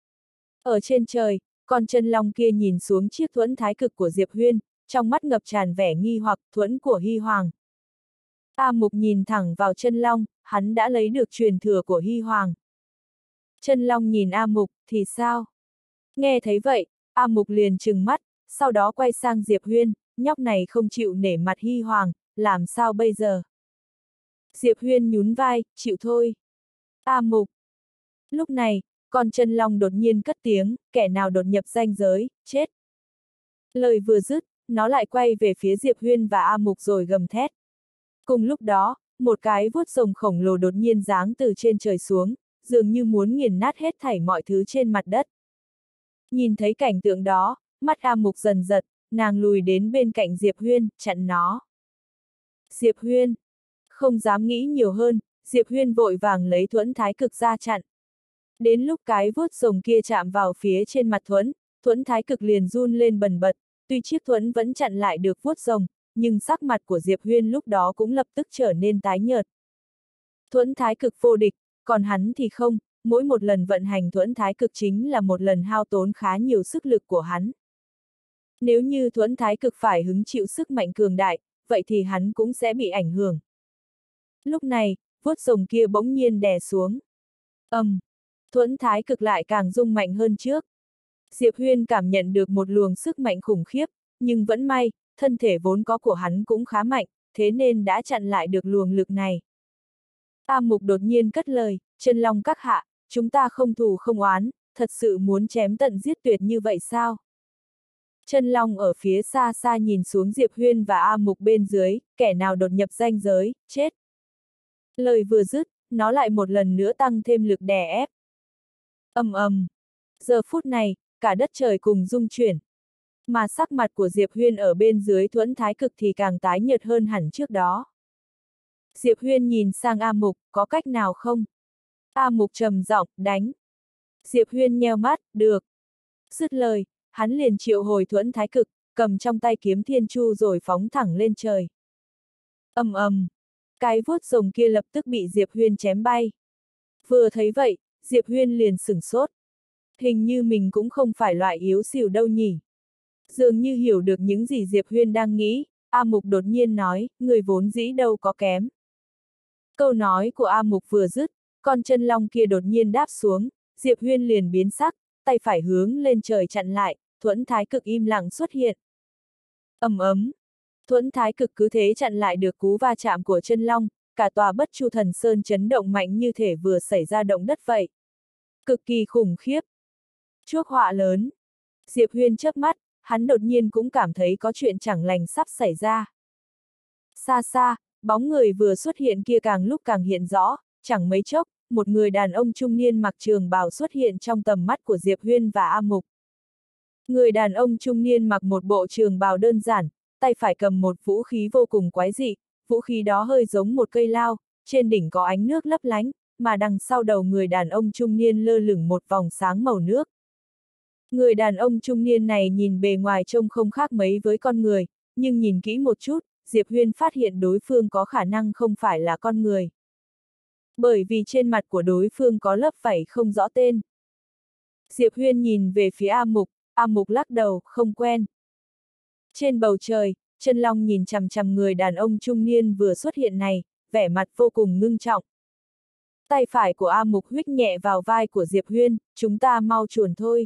Ở trên trời, con chân long kia nhìn xuống chiếc thuẫn thái cực của Diệp Huyên, trong mắt ngập tràn vẻ nghi hoặc, thuẫn của Hy Hoàng. A Mục nhìn thẳng vào chân long, hắn đã lấy được truyền thừa của Hy Hoàng. Chân long nhìn A Mục, thì sao? Nghe thấy vậy, A Mục liền trừng mắt, sau đó quay sang Diệp Huyên, nhóc này không chịu nể mặt Hy Hoàng, làm sao bây giờ? Diệp Huyên nhún vai, chịu thôi. A Mục. Lúc này, con chân long đột nhiên cất tiếng, kẻ nào đột nhập ranh giới, chết. Lời vừa dứt, nó lại quay về phía Diệp Huyên và A Mục rồi gầm thét. Cùng lúc đó, một cái vuốt rồng khổng lồ đột nhiên giáng từ trên trời xuống, dường như muốn nghiền nát hết thảy mọi thứ trên mặt đất. Nhìn thấy cảnh tượng đó, mắt A Mục dần giật, nàng lùi đến bên cạnh Diệp Huyên, chặn nó. Diệp Huyên. Không dám nghĩ nhiều hơn, Diệp Huyên vội vàng lấy thuẫn thái cực ra chặn. Đến lúc cái vuốt rồng kia chạm vào phía trên mặt thuẫn, thuẫn thái cực liền run lên bần bật, tuy chiếc thuẫn vẫn chặn lại được vuốt rồng, nhưng sắc mặt của Diệp Huyên lúc đó cũng lập tức trở nên tái nhợt. Thuẫn thái cực vô địch, còn hắn thì không, mỗi một lần vận hành thuẫn thái cực chính là một lần hao tốn khá nhiều sức lực của hắn. Nếu như thuẫn thái cực phải hứng chịu sức mạnh cường đại, vậy thì hắn cũng sẽ bị ảnh hưởng. Lúc này, vuốt rồng kia bỗng nhiên đè xuống. Ầm, um, thuẫn thái cực lại càng rung mạnh hơn trước. Diệp Huyên cảm nhận được một luồng sức mạnh khủng khiếp, nhưng vẫn may, thân thể vốn có của hắn cũng khá mạnh, thế nên đã chặn lại được luồng lực này. A Mục đột nhiên cất lời, chân long các hạ, chúng ta không thù không oán, thật sự muốn chém tận giết tuyệt như vậy sao? Chân long ở phía xa xa nhìn xuống Diệp Huyên và A Mục bên dưới, kẻ nào đột nhập ranh giới, chết. Lời vừa dứt, nó lại một lần nữa tăng thêm lực đè ép. Ầm ầm. Giờ phút này, cả đất trời cùng rung chuyển. Mà sắc mặt của Diệp Huyên ở bên dưới thuẫn thái cực thì càng tái nhợt hơn hẳn trước đó. Diệp Huyên nhìn sang A Mục, có cách nào không? A Mục trầm giọng, đánh. Diệp Huyên nheo mắt, được. Dứt lời, hắn liền triệu hồi thuẫn thái cực, cầm trong tay kiếm thiên chu rồi phóng thẳng lên trời. Ầm ầm. Cái vuốt rồng kia lập tức bị Diệp Huyên chém bay. Vừa thấy vậy, Diệp Huyên liền sửng sốt. Hình như mình cũng không phải loại yếu xìu đâu nhỉ. Dường như hiểu được những gì Diệp Huyên đang nghĩ, A Mục đột nhiên nói, người vốn dĩ đâu có kém. Câu nói của A Mục vừa dứt, con chân long kia đột nhiên đáp xuống, Diệp Huyên liền biến sắc, tay phải hướng lên trời chặn lại, thuẫn thái cực im lặng xuất hiện. Ầm ấm. Thuẫn thái cực cứ thế chặn lại được cú va chạm của chân long, cả tòa Bất Chu Thần Sơn chấn động mạnh như thể vừa xảy ra động đất vậy. Cực kỳ khủng khiếp. Chuốc họa lớn. Diệp Huyên chớp mắt, hắn đột nhiên cũng cảm thấy có chuyện chẳng lành sắp xảy ra. Xa xa, bóng người vừa xuất hiện kia càng lúc càng hiện rõ, chẳng mấy chốc, một người đàn ông trung niên mặc trường bào xuất hiện trong tầm mắt của Diệp Huyên và A Mục. Người đàn ông trung niên mặc một bộ trường bào đơn giản, tay phải cầm một vũ khí vô cùng quái dị, vũ khí đó hơi giống một cây lao, trên đỉnh có ánh nước lấp lánh, mà đằng sau đầu người đàn ông trung niên lơ lửng một vòng sáng màu nước. Người đàn ông trung niên này nhìn bề ngoài trông không khác mấy với con người, nhưng nhìn kỹ một chút, Diệp Huyên phát hiện đối phương có khả năng không phải là con người. Bởi vì trên mặt của đối phương có lớp vảy không rõ tên. Diệp Huyên nhìn về phía A Mục, A Mục lắc đầu, không quen. Trên bầu trời, Chân Long nhìn chằm chằm người đàn ông trung niên vừa xuất hiện này, vẻ mặt vô cùng ngưng trọng. Tay phải của A Mục huých nhẹ vào vai của Diệp Huyên, chúng ta mau chuồn thôi.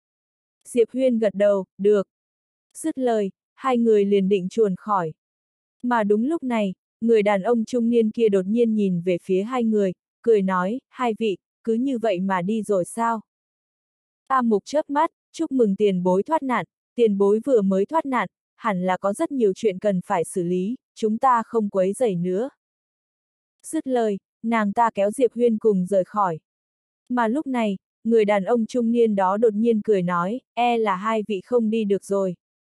Diệp Huyên gật đầu, được. Dứt lời, hai người liền định chuồn khỏi. Mà đúng lúc này, người đàn ông trung niên kia đột nhiên nhìn về phía hai người, cười nói, hai vị, cứ như vậy mà đi rồi sao? A Mục chớp mắt, chúc mừng tiền bối thoát nạn, tiền bối vừa mới thoát nạn, hẳn là có rất nhiều chuyện cần phải xử lý, chúng ta không quấy rầy nữa. Dứt lời, nàng ta kéo Diệp Huyên cùng rời khỏi. Mà lúc này, người đàn ông trung niên đó đột nhiên cười nói, e là hai vị không đi được rồi.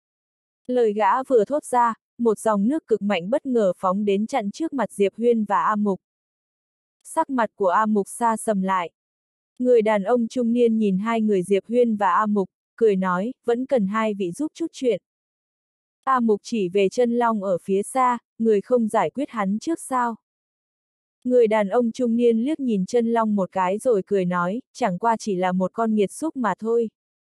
Lời gã vừa thốt ra, một dòng nước cực mạnh bất ngờ phóng đến chặn trước mặt Diệp Huyên và A Mục. Sắc mặt của A Mục xa sầm lại. Người đàn ông trung niên nhìn hai người Diệp Huyên và A Mục, cười nói, vẫn cần hai vị giúp chút chuyện. A Mục chỉ về Chân Long ở phía xa, người không giải quyết hắn trước sao? Người đàn ông trung niên liếc nhìn Chân Long một cái rồi cười nói, chẳng qua chỉ là một con nghiệt xúc mà thôi.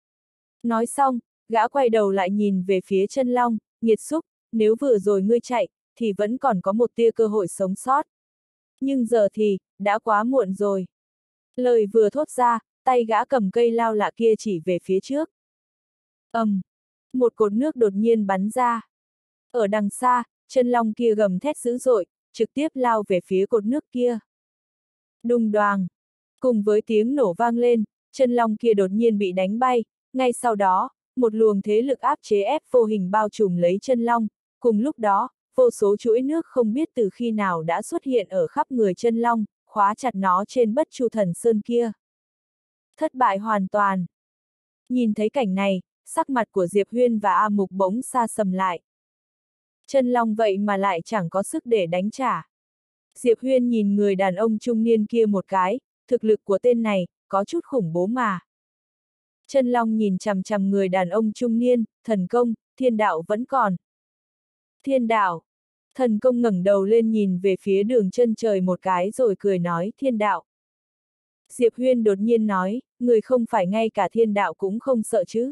Nói xong, gã quay đầu lại nhìn về phía Chân Long, nghiệt xúc, nếu vừa rồi ngươi chạy, thì vẫn còn có một tia cơ hội sống sót. Nhưng giờ thì, đã quá muộn rồi. Lời vừa thốt ra, tay gã cầm cây lao lạ kia chỉ về phía trước. ầm, um, một cột nước đột nhiên bắn ra. Ở đằng xa, Chân Long kia gầm thét dữ dội, trực tiếp lao về phía cột nước kia. Đùng đoàng. Cùng với tiếng nổ vang lên, Chân Long kia đột nhiên bị đánh bay, ngay sau đó, một luồng thế lực áp chế ép vô hình bao trùm lấy Chân Long, cùng lúc đó, vô số chuỗi nước không biết từ khi nào đã xuất hiện ở khắp người Chân Long, khóa chặt nó trên Bất Chu Thần Sơn kia. Thất bại hoàn toàn. Nhìn thấy cảnh này, sắc mặt của Diệp Huyên và A Mục bỗng xa sầm lại. Chân Long vậy mà lại chẳng có sức để đánh trả. Diệp Huyên nhìn người đàn ông trung niên kia một cái, thực lực của tên này, có chút khủng bố mà. Chân Long nhìn chằm chằm người đàn ông trung niên, thần công, thiên đạo vẫn còn. Thiên đạo. Thần công ngẩng đầu lên nhìn về phía đường chân trời một cái rồi cười nói, thiên đạo. Diệp Huyên đột nhiên nói, người không phải ngay cả thiên đạo cũng không sợ chứ.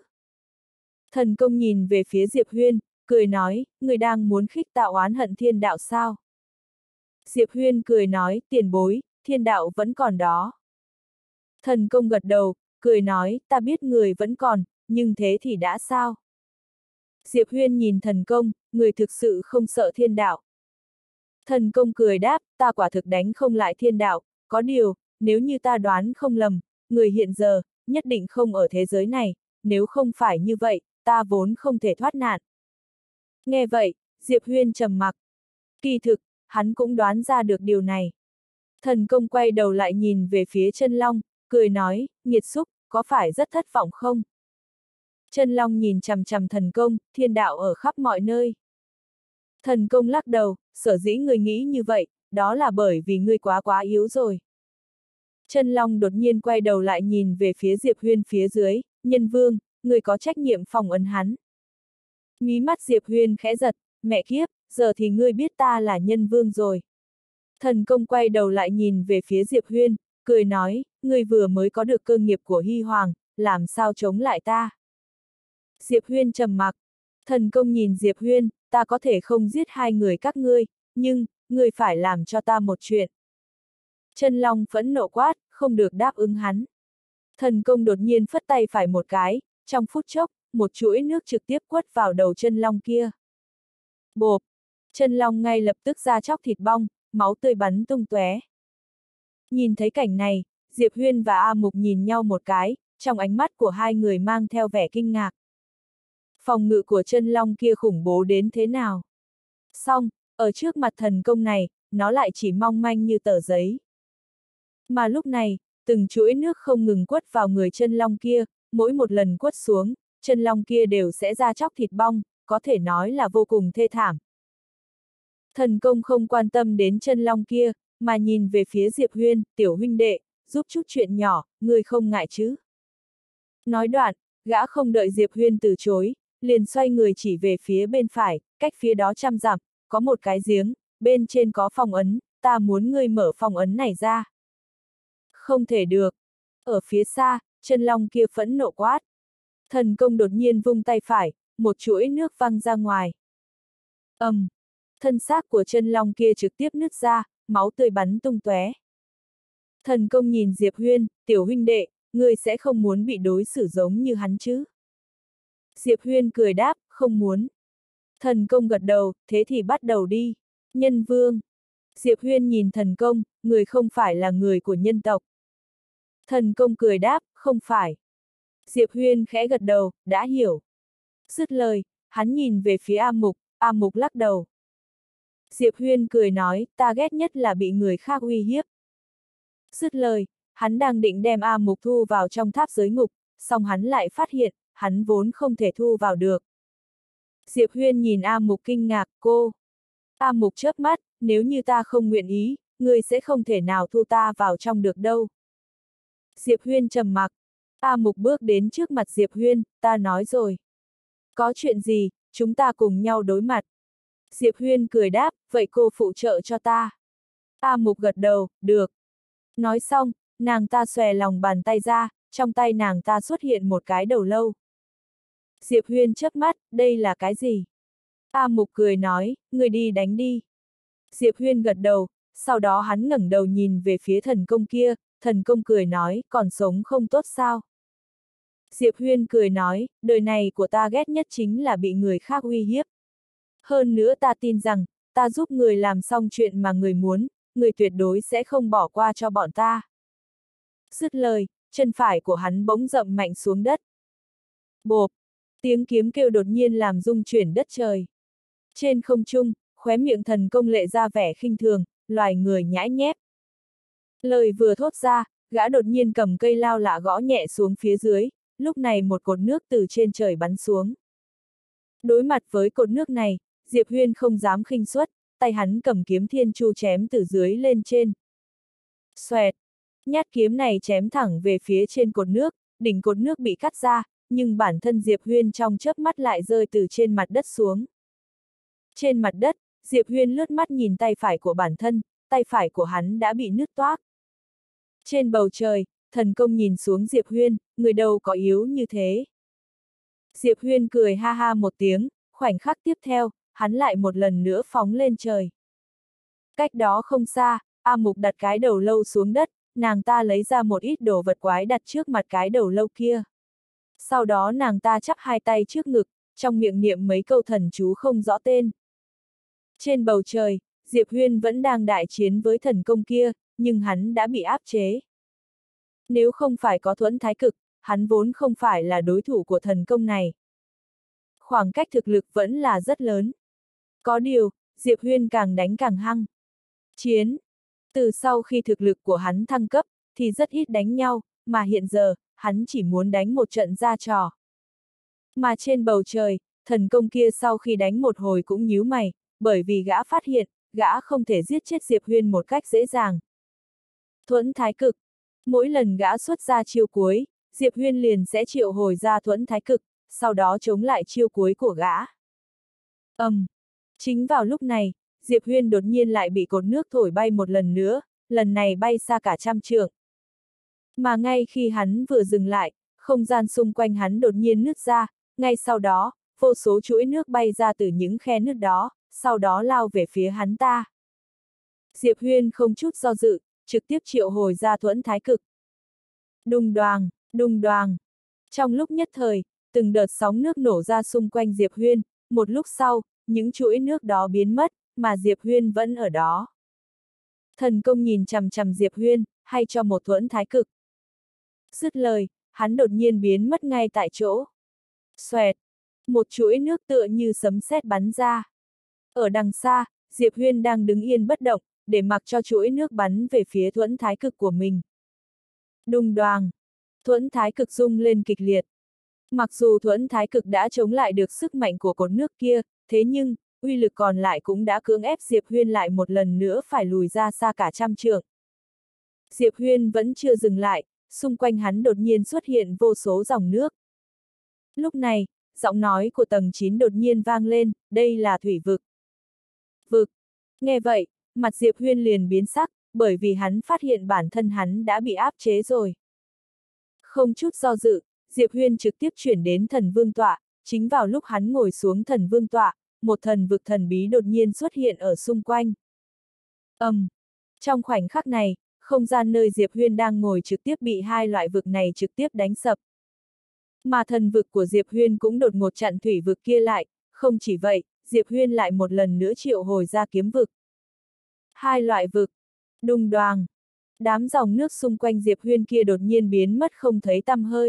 Thần công nhìn về phía Diệp Huyên, cười nói, người đang muốn khích tạo oán hận thiên đạo sao? Diệp Huyên cười nói, tiền bối, thiên đạo vẫn còn đó. Thần công gật đầu, cười nói, ta biết người vẫn còn, nhưng thế thì đã sao? Diệp Huyên nhìn thần công, người thực sự không sợ thiên đạo. Thần công cười đáp, ta quả thực đánh không lại thiên đạo, có điều, nếu như ta đoán không lầm, người hiện giờ, nhất định không ở thế giới này, nếu không phải như vậy, ta vốn không thể thoát nạn. Nghe vậy, Diệp Huyên trầm mặc. Kỳ thực, hắn cũng đoán ra được điều này. Thần công quay đầu lại nhìn về phía Chân Long, cười nói, nghiệt xúc, có phải rất thất vọng không? Chân Long nhìn chằm chằm thần công, thiên đạo ở khắp mọi nơi. Thần công lắc đầu, sở dĩ người nghĩ như vậy, đó là bởi vì ngươi quá quá yếu rồi. Chân Long đột nhiên quay đầu lại nhìn về phía Diệp Huyên phía dưới, nhân vương, người có trách nhiệm phòng ấn hắn. Mí mắt Diệp Huyên khẽ giật, mẹ kiếp, giờ thì ngươi biết ta là nhân vương rồi. Thần công quay đầu lại nhìn về phía Diệp Huyên, cười nói, ngươi vừa mới có được cơ nghiệp của Hy Hoàng, làm sao chống lại ta? Diệp Huyên trầm mặc. Thần công nhìn Diệp Huyên, ta có thể không giết hai người các ngươi, nhưng, ngươi phải làm cho ta một chuyện. Chân Long phẫn nộ quát, không được đáp ứng hắn. Thần công đột nhiên phất tay phải một cái, trong phút chốc, một chuỗi nước trực tiếp quất vào đầu Chân Long kia. Bộp! Chân Long ngay lập tức ra chóc thịt bong, máu tươi bắn tung tóe. Nhìn thấy cảnh này, Diệp Huyên và A Mục nhìn nhau một cái, trong ánh mắt của hai người mang theo vẻ kinh ngạc. Phòng ngự của Chân Long kia khủng bố đến thế nào? Song, ở trước mặt thần công này, nó lại chỉ mong manh như tờ giấy. Mà lúc này, từng chuỗi nước không ngừng quất vào người chân long kia, mỗi một lần quất xuống, chân long kia đều sẽ ra chóc thịt bong, có thể nói là vô cùng thê thảm. Thần công không quan tâm đến chân long kia, mà nhìn về phía Diệp Huyên, tiểu huynh đệ, giúp chút chuyện nhỏ, người không ngại chứ. Nói đoạn, gã không đợi Diệp Huyên từ chối, liền xoay người chỉ về phía bên phải, cách phía đó trăm dặm, có một cái giếng, bên trên có phong ấn, ta muốn ngươi mở phong ấn này ra. Không thể được. Ở phía xa, chân long kia phẫn nộ quát. Thần công đột nhiên vung tay phải, một chuỗi nước văng ra ngoài. ầm, um, thân xác của chân long kia trực tiếp nứt ra, máu tươi bắn tung tóe. Thần công nhìn Diệp Huyên, tiểu huynh đệ, ngươi sẽ không muốn bị đối xử giống như hắn chứ? Diệp Huyên cười đáp, không muốn. Thần công gật đầu, thế thì bắt đầu đi. Nhân vương. Diệp Huyên nhìn thần công, người không phải là người của nhân tộc. Thần công cười đáp, không phải. Diệp Huyên khẽ gật đầu, đã hiểu. Dứt lời, hắn nhìn về phía A Mục, A Mục lắc đầu. Diệp Huyên cười nói, ta ghét nhất là bị người khác uy hiếp. Dứt lời, hắn đang định đem A Mục thu vào trong tháp giới ngục, song hắn lại phát hiện, hắn vốn không thể thu vào được. Diệp Huyên nhìn A Mục kinh ngạc, cô. A Mục chớp mắt, nếu như ta không nguyện ý, ngươi sẽ không thể nào thu ta vào trong được đâu. Diệp Huyên trầm mặc. A Mục bước đến trước mặt Diệp Huyên, ta nói rồi. Có chuyện gì, chúng ta cùng nhau đối mặt. Diệp Huyên cười đáp, vậy cô phụ trợ cho ta. A Mục gật đầu, được. Nói xong, nàng ta xòe lòng bàn tay ra, trong tay nàng ta xuất hiện một cái đầu lâu. Diệp Huyên chớp mắt, đây là cái gì? A Mục cười nói, người đi đánh đi. Diệp Huyên gật đầu, sau đó hắn ngẩng đầu nhìn về phía thần công kia, thần công cười nói, còn sống không tốt sao? Diệp Huyên cười nói, đời này của ta ghét nhất chính là bị người khác uy hiếp. Hơn nữa ta tin rằng, ta giúp người làm xong chuyện mà người muốn, người tuyệt đối sẽ không bỏ qua cho bọn ta. Dứt lời, chân phải của hắn bỗng dậm mạnh xuống đất. Bộp! Tiếng kiếm kêu đột nhiên làm rung chuyển đất trời. Trên không trung, khóe miệng thần công lệ ra vẻ khinh thường, loài người nhãi nhép. Lời vừa thốt ra, gã đột nhiên cầm cây lao lạ gõ nhẹ xuống phía dưới, lúc này một cột nước từ trên trời bắn xuống. Đối mặt với cột nước này, Diệp Huyên không dám khinh suất, tay hắn cầm kiếm thiên chu chém từ dưới lên trên. Xoẹt! Nhát kiếm này chém thẳng về phía trên cột nước, đỉnh cột nước bị cắt ra, nhưng bản thân Diệp Huyên trong chớp mắt lại rơi từ trên mặt đất xuống. Trên mặt đất, Diệp Huyên lướt mắt nhìn tay phải của bản thân, tay phải của hắn đã bị nứt toác. Trên bầu trời, thần công nhìn xuống Diệp Huyên, người đâu có yếu như thế. Diệp Huyên cười ha ha một tiếng, khoảnh khắc tiếp theo, hắn lại một lần nữa phóng lên trời. Cách đó không xa, A Mục đặt cái đầu lâu xuống đất, nàng ta lấy ra một ít đồ vật quái đặt trước mặt cái đầu lâu kia. Sau đó nàng ta chắp hai tay trước ngực, trong miệng niệm mấy câu thần chú không rõ tên. Trên bầu trời, Diệp Huyên vẫn đang đại chiến với thần công kia, nhưng hắn đã bị áp chế. Nếu không phải có thuẫn thái cực, hắn vốn không phải là đối thủ của thần công này. Khoảng cách thực lực vẫn là rất lớn. Có điều, Diệp Huyên càng đánh càng hăng. Chiến! Từ sau khi thực lực của hắn thăng cấp, thì rất ít đánh nhau, mà hiện giờ, hắn chỉ muốn đánh một trận ra trò. Mà trên bầu trời, thần công kia sau khi đánh một hồi cũng nhíu mày, bởi vì gã phát hiện, gã không thể giết chết Diệp Huyên một cách dễ dàng. Thuẫn thái cực. Mỗi lần gã xuất ra chiêu cuối, Diệp Huyên liền sẽ triệu hồi ra thuẫn thái cực, sau đó chống lại chiêu cuối của gã. ầm, um, chính vào lúc này, Diệp Huyên đột nhiên lại bị cột nước thổi bay một lần nữa, lần này bay xa cả trăm trượng. Mà ngay khi hắn vừa dừng lại, không gian xung quanh hắn đột nhiên nứt ra, ngay sau đó, vô số chuỗi nước bay ra từ những khe nứt đó, sau đó lao về phía hắn ta. Diệp Huyên không chút do dự, trực tiếp triệu hồi ra thuẫn thái cực. Đùng đoàng, đùng đoàng. Trong lúc nhất thời, từng đợt sóng nước nổ ra xung quanh Diệp Huyên, một lúc sau, những chuỗi nước đó biến mất, mà Diệp Huyên vẫn ở đó. Thần công nhìn chằm chằm Diệp Huyên, hay cho một thuẫn thái cực. Dứt lời, hắn đột nhiên biến mất ngay tại chỗ. Xoẹt! Một chuỗi nước tựa như sấm sét bắn ra. Ở đằng xa, Diệp Huyên đang đứng yên bất động, để mặc cho chuỗi nước bắn về phía thuẫn thái cực của mình. Đùng đoàng, thuẫn thái cực rung lên kịch liệt. Mặc dù thuẫn thái cực đã chống lại được sức mạnh của cột nước kia, thế nhưng, uy lực còn lại cũng đã cưỡng ép Diệp Huyên lại một lần nữa phải lùi ra xa cả trăm trượng. Diệp Huyên vẫn chưa dừng lại, xung quanh hắn đột nhiên xuất hiện vô số dòng nước. Lúc này, giọng nói của tầng chín đột nhiên vang lên, đây là thủy vực. Vực. Nghe vậy, mặt Diệp Huyên liền biến sắc, bởi vì hắn phát hiện bản thân hắn đã bị áp chế rồi. Không chút do dự, Diệp Huyên trực tiếp chuyển đến thần vương tọa, chính vào lúc hắn ngồi xuống thần vương tọa, một thần vực thần bí đột nhiên xuất hiện ở xung quanh. ầm, um, trong khoảnh khắc này, không gian nơi Diệp Huyên đang ngồi trực tiếp bị hai loại vực này trực tiếp đánh sập. Mà thần vực của Diệp Huyên cũng đột ngột chặn thủy vực kia lại, không chỉ vậy, Diệp Huyên lại một lần nữa triệu hồi ra kiếm vực. Hai loại vực, đùng đoàng, đám dòng nước xung quanh Diệp Huyên kia đột nhiên biến mất không thấy tăm hơi.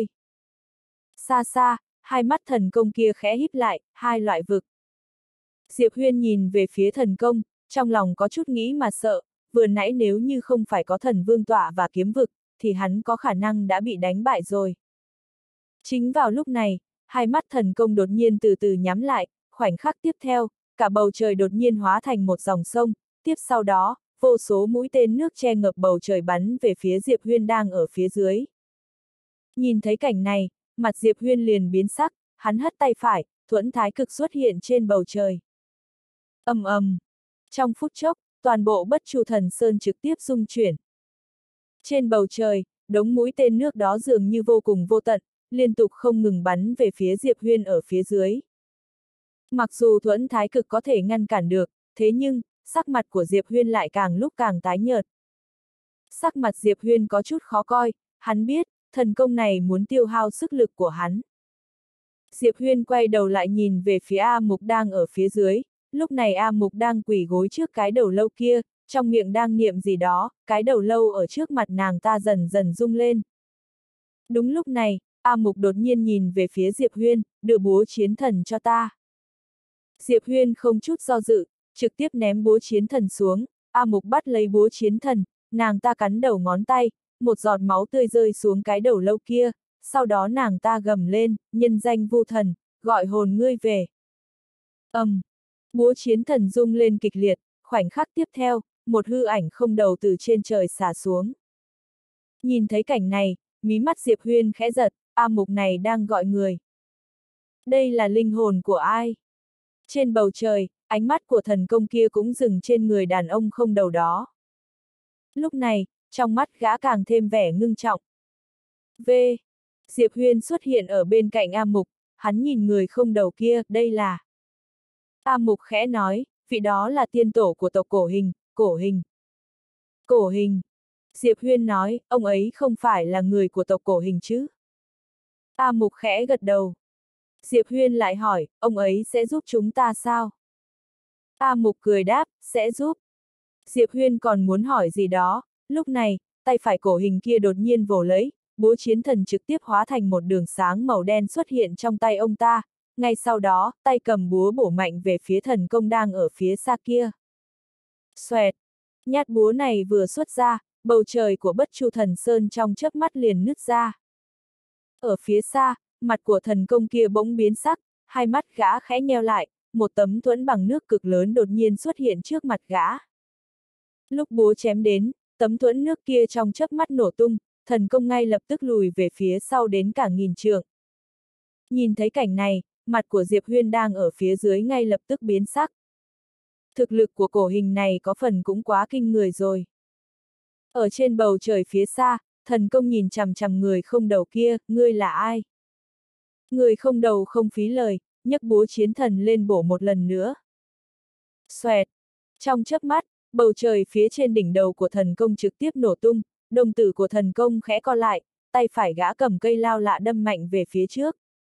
Xa xa, hai mắt thần công kia khẽ híp lại, hai loại vực. Diệp Huyên nhìn về phía thần công, trong lòng có chút nghĩ mà sợ, vừa nãy nếu như không phải có thần vương tọa và kiếm vực, thì hắn có khả năng đã bị đánh bại rồi. Chính vào lúc này, hai mắt thần công đột nhiên từ từ nhắm lại, khoảnh khắc tiếp theo, cả bầu trời đột nhiên hóa thành một dòng sông, tiếp sau đó, vô số mũi tên nước che ngập bầu trời bắn về phía Diệp Huyên đang ở phía dưới. Nhìn thấy cảnh này, mặt Diệp Huyên liền biến sắc, hắn hất tay phải, thuẫn thái cực xuất hiện trên bầu trời. ầm ầm, trong phút chốc, toàn bộ Bất Chu Thần Sơn trực tiếp rung chuyển. Trên bầu trời, đống mũi tên nước đó dường như vô cùng vô tận, liên tục không ngừng bắn về phía Diệp Huyên ở phía dưới. Mặc dù thuẫn thái cực có thể ngăn cản được, thế nhưng, sắc mặt của Diệp Huyên lại càng lúc càng tái nhợt. Sắc mặt Diệp Huyên có chút khó coi, hắn biết, thần công này muốn tiêu hao sức lực của hắn. Diệp Huyên quay đầu lại nhìn về phía A Mục đang ở phía dưới, lúc này A Mục đang quỳ gối trước cái đầu lâu kia, trong miệng đang niệm gì đó, cái đầu lâu ở trước mặt nàng ta dần dần rung lên. Đúng lúc này, A Mục đột nhiên nhìn về phía Diệp Huyên, đưa búa chiến thần cho ta. Diệp Huyên không chút do dự, trực tiếp ném búa chiến thần xuống, A Mục bắt lấy búa chiến thần, nàng ta cắn đầu ngón tay, một giọt máu tươi rơi xuống cái đầu lâu kia, sau đó nàng ta gầm lên, nhân danh Vu Thần, gọi hồn ngươi về. ầm, um, búa chiến thần rung lên kịch liệt, khoảnh khắc tiếp theo, một hư ảnh không đầu từ trên trời xả xuống. Nhìn thấy cảnh này, mí mắt Diệp Huyên khẽ giật, A Mục này đang gọi người. Đây là linh hồn của ai? Trên bầu trời, ánh mắt của thần công kia cũng dừng trên người đàn ông không đầu đó. Lúc này, trong mắt gã càng thêm vẻ ngưng trọng. V. Diệp Huyên xuất hiện ở bên cạnh A Mục, hắn nhìn người không đầu kia, đây là... A Mục khẽ nói, vị đó là tiên tổ của tộc Cổ Hình, Cổ Hình. Cổ Hình. Diệp Huyên nói, ông ấy không phải là người của tộc Cổ Hình chứ? A Mục khẽ gật đầu. Diệp Huyên lại hỏi, ông ấy sẽ giúp chúng ta sao? A Mục cười đáp, sẽ giúp. Diệp Huyên còn muốn hỏi gì đó, lúc này, tay phải Cổ Hình kia đột nhiên vồ lấy, búa chiến thần trực tiếp hóa thành một đường sáng màu đen xuất hiện trong tay ông ta, ngay sau đó, tay cầm búa bổ mạnh về phía thần công đang ở phía xa kia. Xoẹt! Nhát búa này vừa xuất ra, bầu trời của Bất Chu Thần Sơn trong chớp mắt liền nứt ra. Ở phía xa, mặt của thần công kia bỗng biến sắc, hai mắt gã khẽ nheo lại, một tấm thuẫn bằng nước cực lớn đột nhiên xuất hiện trước mặt gã. Lúc búa chém đến, tấm thuẫn nước kia trong chớp mắt nổ tung, thần công ngay lập tức lùi về phía sau đến cả nghìn trượng. Nhìn thấy cảnh này, mặt của Diệp Huyên đang ở phía dưới ngay lập tức biến sắc. Thực lực của Cổ Hình này có phần cũng quá kinh người rồi. Ở trên bầu trời phía xa, thần công nhìn chằm chằm người không đầu kia, ngươi là ai? Người không đầu không phí lời, nhấc búa chiến thần lên bổ một lần nữa. Xoẹt! Trong chớp mắt, bầu trời phía trên đỉnh đầu của thần công trực tiếp nổ tung, đồng tử của thần công khẽ co lại, tay phải gã cầm cây lao lạ đâm mạnh về phía trước.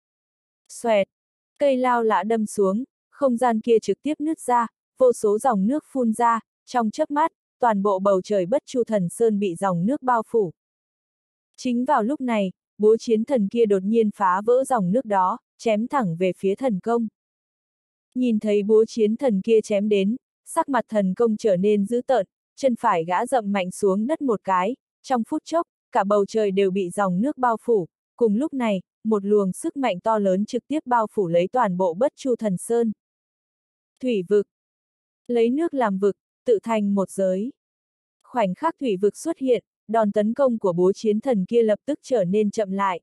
Xoẹt! Cây lao lạ đâm xuống, không gian kia trực tiếp nứt ra, vô số dòng nước phun ra, trong chớp mắt, toàn bộ bầu trời Bất Chu Thần Sơn bị dòng nước bao phủ. Chính vào lúc này, búa chiến thần kia đột nhiên phá vỡ dòng nước đó, chém thẳng về phía thần công. Nhìn thấy búa chiến thần kia chém đến, sắc mặt thần công trở nên dữ tợn, chân phải gã dậm mạnh xuống đất một cái, trong phút chốc, cả bầu trời đều bị dòng nước bao phủ, cùng lúc này, một luồng sức mạnh to lớn trực tiếp bao phủ lấy toàn bộ Bất Chu Thần Sơn. Thủy vực. Lấy nước làm vực, tự thành một giới. Khoảnh khắc thủy vực xuất hiện, đòn tấn công của búa chiến thần kia lập tức trở nên chậm lại.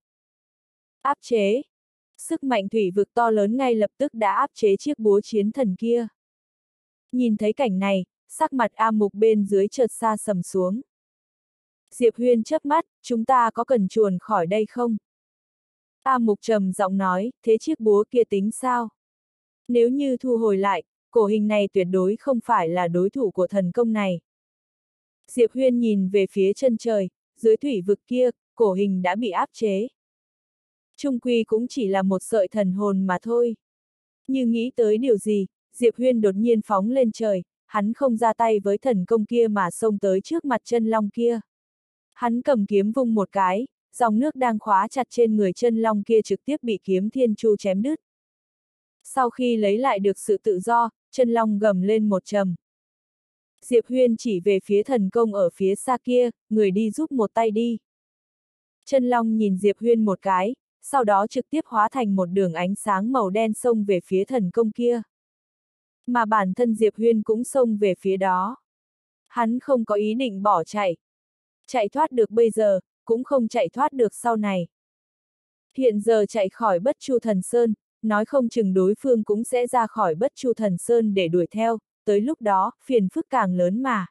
Áp chế. Sức mạnh thủy vực to lớn ngay lập tức đã áp chế chiếc búa chiến thần kia. Nhìn thấy cảnh này, sắc mặt A Mục bên dưới chợt xa sầm xuống. Diệp Huyên chớp mắt, chúng ta có cần chuồn khỏi đây không? A Mục trầm giọng nói, thế chiếc búa kia tính sao? Nếu như thu hồi lại, cổ hình này tuyệt đối không phải là đối thủ của thần công này. Diệp Huyên nhìn về phía chân trời, dưới thủy vực kia, cổ hình đã bị áp chế. Trung quy cũng chỉ là một sợi thần hồn mà thôi. Như nghĩ tới điều gì, Diệp Huyên đột nhiên phóng lên trời, hắn không ra tay với thần công kia mà xông tới trước mặt chân long kia. Hắn cầm kiếm vung một cái, dòng nước đang khóa chặt trên người chân long kia trực tiếp bị kiếm thiên chu chém đứt. Sau khi lấy lại được sự tự do, chân long gầm lên một trầm. Diệp Huyên chỉ về phía thần công ở phía xa kia, người đi giúp một tay đi. Chân long nhìn Diệp Huyên một cái, sau đó trực tiếp hóa thành một đường ánh sáng màu đen xông về phía thần công kia. Mà bản thân Diệp Huyên cũng xông về phía đó. Hắn không có ý định bỏ chạy. Chạy thoát được bây giờ, cũng không chạy thoát được sau này. Hiện giờ chạy khỏi Bất Chu Thần Sơn, nói không chừng đối phương cũng sẽ ra khỏi Bất Chu Thần Sơn để đuổi theo, tới lúc đó, phiền phức càng lớn mà.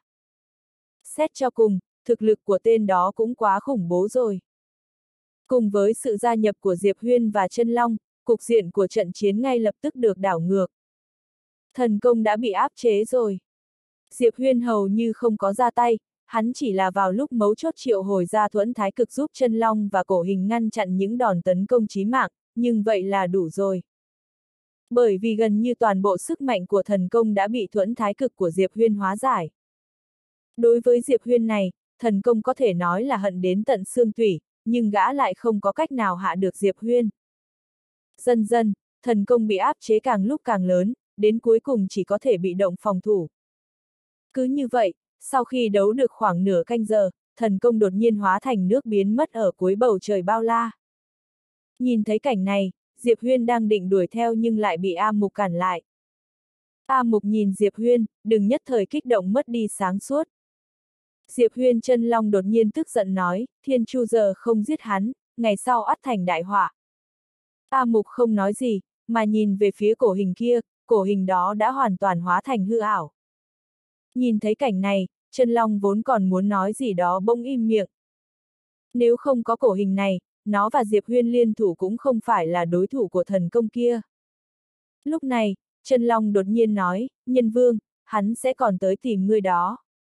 Xét cho cùng, thực lực của tên đó cũng quá khủng bố rồi. Cùng với sự gia nhập của Diệp Huyên và Chân Long, cục diện của trận chiến ngay lập tức được đảo ngược. Thần công đã bị áp chế rồi. Diệp Huyên hầu như không có ra tay, hắn chỉ là vào lúc mấu chốt triệu hồi ra thuẫn thái cực giúp Chân Long và cổ hình ngăn chặn những đòn tấn công chí mạng, nhưng vậy là đủ rồi. Bởi vì gần như toàn bộ sức mạnh của thần công đã bị thuẫn thái cực của Diệp Huyên hóa giải. Đối với Diệp Huyên này, thần công có thể nói là hận đến tận xương tủy, nhưng gã lại không có cách nào hạ được Diệp Huyên. Dần dần, thần công bị áp chế càng lúc càng lớn, đến cuối cùng chỉ có thể bị động phòng thủ. Cứ như vậy, sau khi đấu được khoảng nửa canh giờ, thần công đột nhiên hóa thành nước biến mất ở cuối bầu trời bao la. Nhìn thấy cảnh này, Diệp Huyên đang định đuổi theo nhưng lại bị A Mục cản lại. A Mục nhìn Diệp Huyên, đừng nhất thời kích động mất đi sáng suốt. Diệp Huyên Chân Long đột nhiên tức giận nói, Thiên Chu giờ không giết hắn, ngày sau ắt thành đại họa. A Mục không nói gì, mà nhìn về phía cổ hình kia, cổ hình đó đã hoàn toàn hóa thành hư ảo. Nhìn thấy cảnh này, Chân Long vốn còn muốn nói gì đó bỗng im miệng. Nếu không có cổ hình này, nó và Diệp Huyên liên thủ cũng không phải là đối thủ của thần công kia. Lúc này, Chân Long đột nhiên nói, Nhân Vương, hắn sẽ còn tới tìm ngươi đó.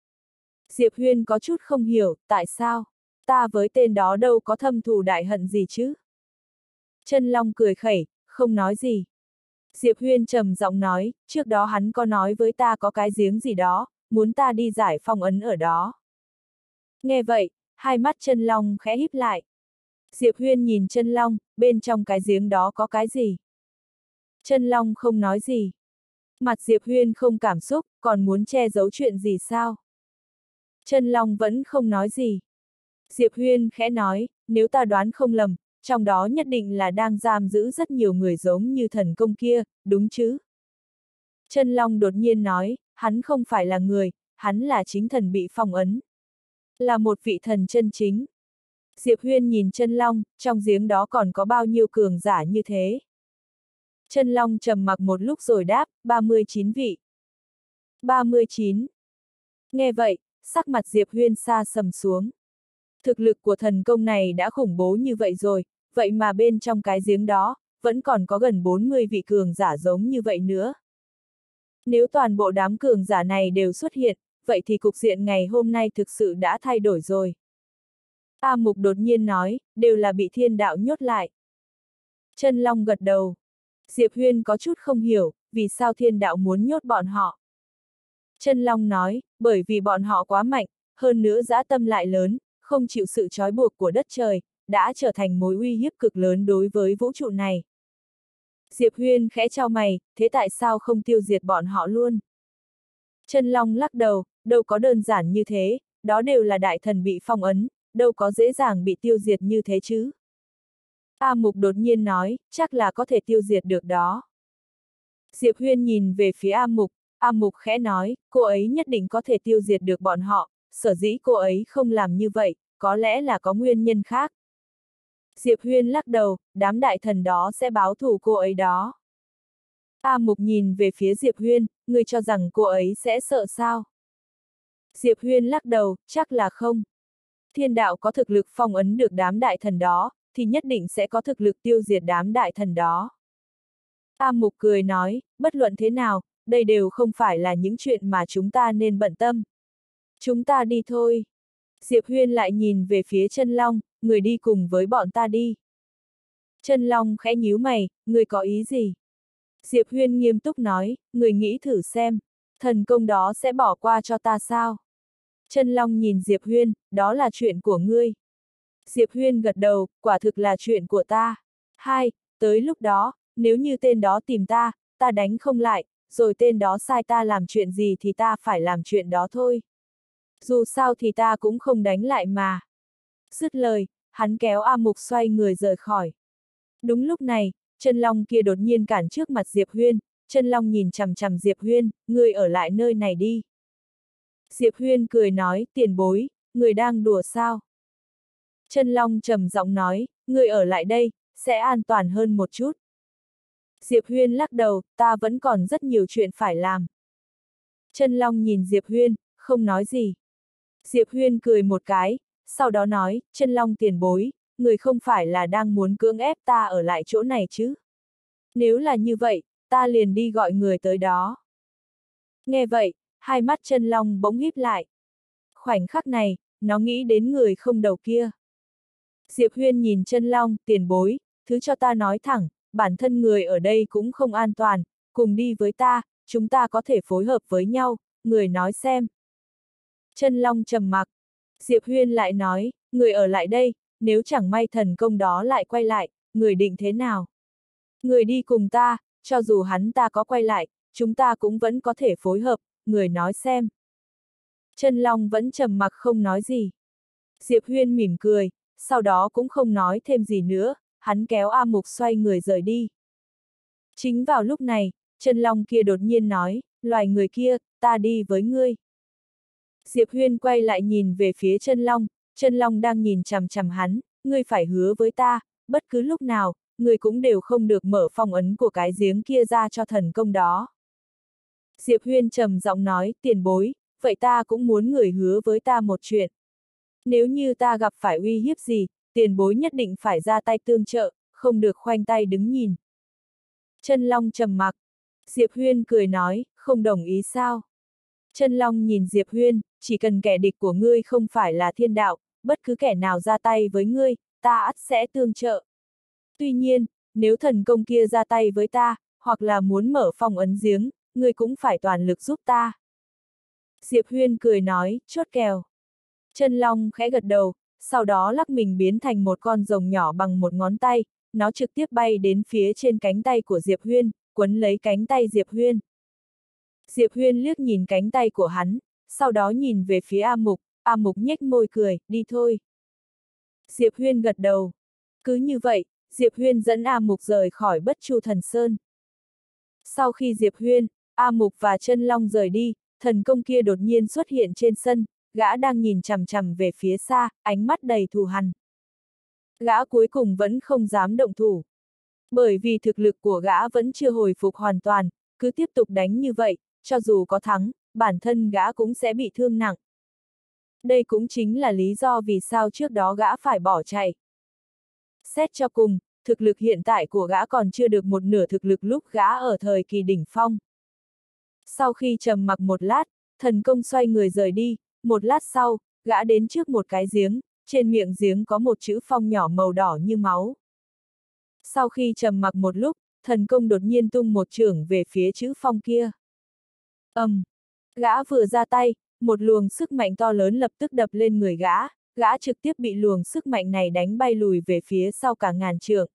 Diệp Huyên có chút không hiểu, tại sao? Ta với tên đó đâu có thâm thù đại hận gì chứ? Chân Long cười khẩy, không nói gì. Diệp Huyên trầm giọng nói, trước đó hắn có nói với ta có cái giếng gì đó, muốn ta đi giải phong ấn ở đó. Nghe vậy, hai mắt Chân Long khẽ híp lại. Diệp Huyên nhìn Chân Long, bên trong cái giếng đó có cái gì? Chân Long không nói gì. Mặt Diệp Huyên không cảm xúc, còn muốn che giấu chuyện gì sao? Chân Long vẫn không nói gì. Diệp Huyên khẽ nói, nếu ta đoán không lầm, trong đó nhất định là đang giam giữ rất nhiều người giống như thần công kia, đúng chứ? Chân Long đột nhiên nói, hắn không phải là người, hắn là chính thần bị phong ấn. Là một vị thần chân chính. Diệp Huyên nhìn Chân Long, trong giếng đó còn có bao nhiêu cường giả như thế? Chân Long trầm mặc một lúc rồi đáp, ba mươi chín vị. ba mươi chín. Nghe vậy, sắc mặt Diệp Huyên xa sầm xuống. Thực lực của thần công này đã khủng bố như vậy rồi, vậy mà bên trong cái giếng đó, vẫn còn có gần bốn mươi vị cường giả giống như vậy nữa. Nếu toàn bộ đám cường giả này đều xuất hiện, vậy thì cục diện ngày hôm nay thực sự đã thay đổi rồi. A Mục đột nhiên nói, đều là bị thiên đạo nhốt lại. Chân Long gật đầu. Diệp Huyên có chút không hiểu, vì sao thiên đạo muốn nhốt bọn họ. Chân Long nói, bởi vì bọn họ quá mạnh, hơn nữa dã tâm lại lớn, không chịu sự trói buộc của đất trời, đã trở thành mối uy hiếp cực lớn đối với vũ trụ này. Diệp Huyên khẽ chau mày, thế tại sao không tiêu diệt bọn họ luôn? Chân Long lắc đầu, đâu có đơn giản như thế, đó đều là đại thần bị phong ấn, đâu có dễ dàng bị tiêu diệt như thế chứ. A Mục đột nhiên nói, chắc là có thể tiêu diệt được đó. Diệp Huyên nhìn về phía A Mục, A Mục khẽ nói, cô ấy nhất định có thể tiêu diệt được bọn họ, sở dĩ cô ấy không làm như vậy, có lẽ là có nguyên nhân khác. Diệp Huyên lắc đầu, đám đại thần đó sẽ báo thù cô ấy đó. A Mục nhìn về phía Diệp Huyên, ngươi cho rằng cô ấy sẽ sợ sao? Diệp Huyên lắc đầu, chắc là không. Thiên đạo có thực lực phong ấn được đám đại thần đó, thì nhất định sẽ có thực lực tiêu diệt đám đại thần đó. A Mục cười nói, bất luận thế nào, đây đều không phải là những chuyện mà chúng ta nên bận tâm. Chúng ta đi thôi. Diệp Huyên lại nhìn về phía Chân Long, người đi cùng với bọn ta đi. Chân Long khẽ nhíu mày, người có ý gì? Diệp Huyên nghiêm túc nói, người nghĩ thử xem, thần công đó sẽ bỏ qua cho ta sao? Chân Long nhìn Diệp Huyên, đó là chuyện của ngươi. Diệp Huyên gật đầu, quả thực là chuyện của ta. Hai, tới lúc đó, nếu như tên đó tìm ta, ta đánh không lại, rồi tên đó sai ta làm chuyện gì thì ta phải làm chuyện đó thôi. Dù sao thì ta cũng không đánh lại mà. Dứt lời, hắn kéo A Mục xoay người rời khỏi. Đúng lúc này, Chân Long kia đột nhiên cản trước mặt Diệp Huyên, Chân Long nhìn chằm chằm Diệp Huyên, ngươi ở lại nơi này đi. Diệp Huyên cười nói, tiền bối, người đang đùa sao? Chân Long trầm giọng nói, ngươi ở lại đây, sẽ an toàn hơn một chút. Diệp Huyên lắc đầu, ta vẫn còn rất nhiều chuyện phải làm. Chân Long nhìn Diệp Huyên, không nói gì. Diệp Huyên cười một cái, sau đó nói, Chân Long tiền bối, người không phải là đang muốn cưỡng ép ta ở lại chỗ này chứ? Nếu là như vậy, ta liền đi gọi người tới đó. Nghe vậy, hai mắt Chân Long bỗng híp lại. Khoảnh khắc này, nó nghĩ đến người không đầu kia. Diệp Huyên nhìn Chân Long, tiền bối, thứ cho ta nói thẳng, bản thân người ở đây cũng không an toàn, cùng đi với ta, chúng ta có thể phối hợp với nhau, người nói xem. Chân Long trầm mặc. Diệp Huyên lại nói, người ở lại đây, nếu chẳng may thần công đó lại quay lại, người định thế nào? Người đi cùng ta, cho dù hắn ta có quay lại, chúng ta cũng vẫn có thể phối hợp, người nói xem. Chân Long vẫn trầm mặc không nói gì. Diệp Huyên mỉm cười, sau đó cũng không nói thêm gì nữa, hắn kéo A Mục xoay người rời đi. Chính vào lúc này, Chân Long kia đột nhiên nói, loài người kia, ta đi với ngươi. Diệp Huyên quay lại nhìn về phía Chân Long, Chân Long đang nhìn chằm chằm hắn, ngươi phải hứa với ta, bất cứ lúc nào, ngươi cũng đều không được mở phong ấn của cái giếng kia ra cho thần công đó. Diệp Huyên trầm giọng nói, tiền bối, vậy ta cũng muốn người hứa với ta một chuyện. Nếu như ta gặp phải uy hiếp gì, tiền bối nhất định phải ra tay tương trợ, không được khoanh tay đứng nhìn. Chân Long trầm mặc. Diệp Huyên cười nói, không đồng ý sao? Chân Long nhìn Diệp Huyên, chỉ cần kẻ địch của ngươi không phải là thiên đạo, bất cứ kẻ nào ra tay với ngươi, ta ắt sẽ tương trợ. Tuy nhiên, nếu thần công kia ra tay với ta, hoặc là muốn mở phong ấn giếng, ngươi cũng phải toàn lực giúp ta. Diệp Huyên cười nói, chốt kèo. Chân Long khẽ gật đầu, sau đó lắc mình biến thành một con rồng nhỏ bằng một ngón tay, nó trực tiếp bay đến phía trên cánh tay của Diệp Huyên, quấn lấy cánh tay Diệp Huyên. Diệp Huyên liếc nhìn cánh tay của hắn, sau đó nhìn về phía A Mục, A Mục nhếch môi cười, đi thôi. Diệp Huyên gật đầu. Cứ như vậy, Diệp Huyên dẫn A Mục rời khỏi Bất Chu Thần Sơn. Sau khi Diệp Huyên, A Mục và Chân Long rời đi, thần công kia đột nhiên xuất hiện trên sân, gã đang nhìn chằm chằm về phía xa, ánh mắt đầy thù hằn. Gã cuối cùng vẫn không dám động thủ. Bởi vì thực lực của gã vẫn chưa hồi phục hoàn toàn, cứ tiếp tục đánh như vậy, cho dù có thắng, bản thân gã cũng sẽ bị thương nặng. Đây cũng chính là lý do vì sao trước đó gã phải bỏ chạy. Xét cho cùng, thực lực hiện tại của gã còn chưa được một nửa thực lực lúc gã ở thời kỳ đỉnh phong. Sau khi trầm mặc một lát, thần công xoay người rời đi, một lát sau, gã đến trước một cái giếng, trên miệng giếng có một chữ phong nhỏ màu đỏ như máu. Sau khi trầm mặc một lúc, thần công đột nhiên tung một chưởng về phía chữ phong kia. ầm, um, gã vừa ra tay, một luồng sức mạnh to lớn lập tức đập lên người gã, gã trực tiếp bị luồng sức mạnh này đánh bay lùi về phía sau cả ngàn trượng.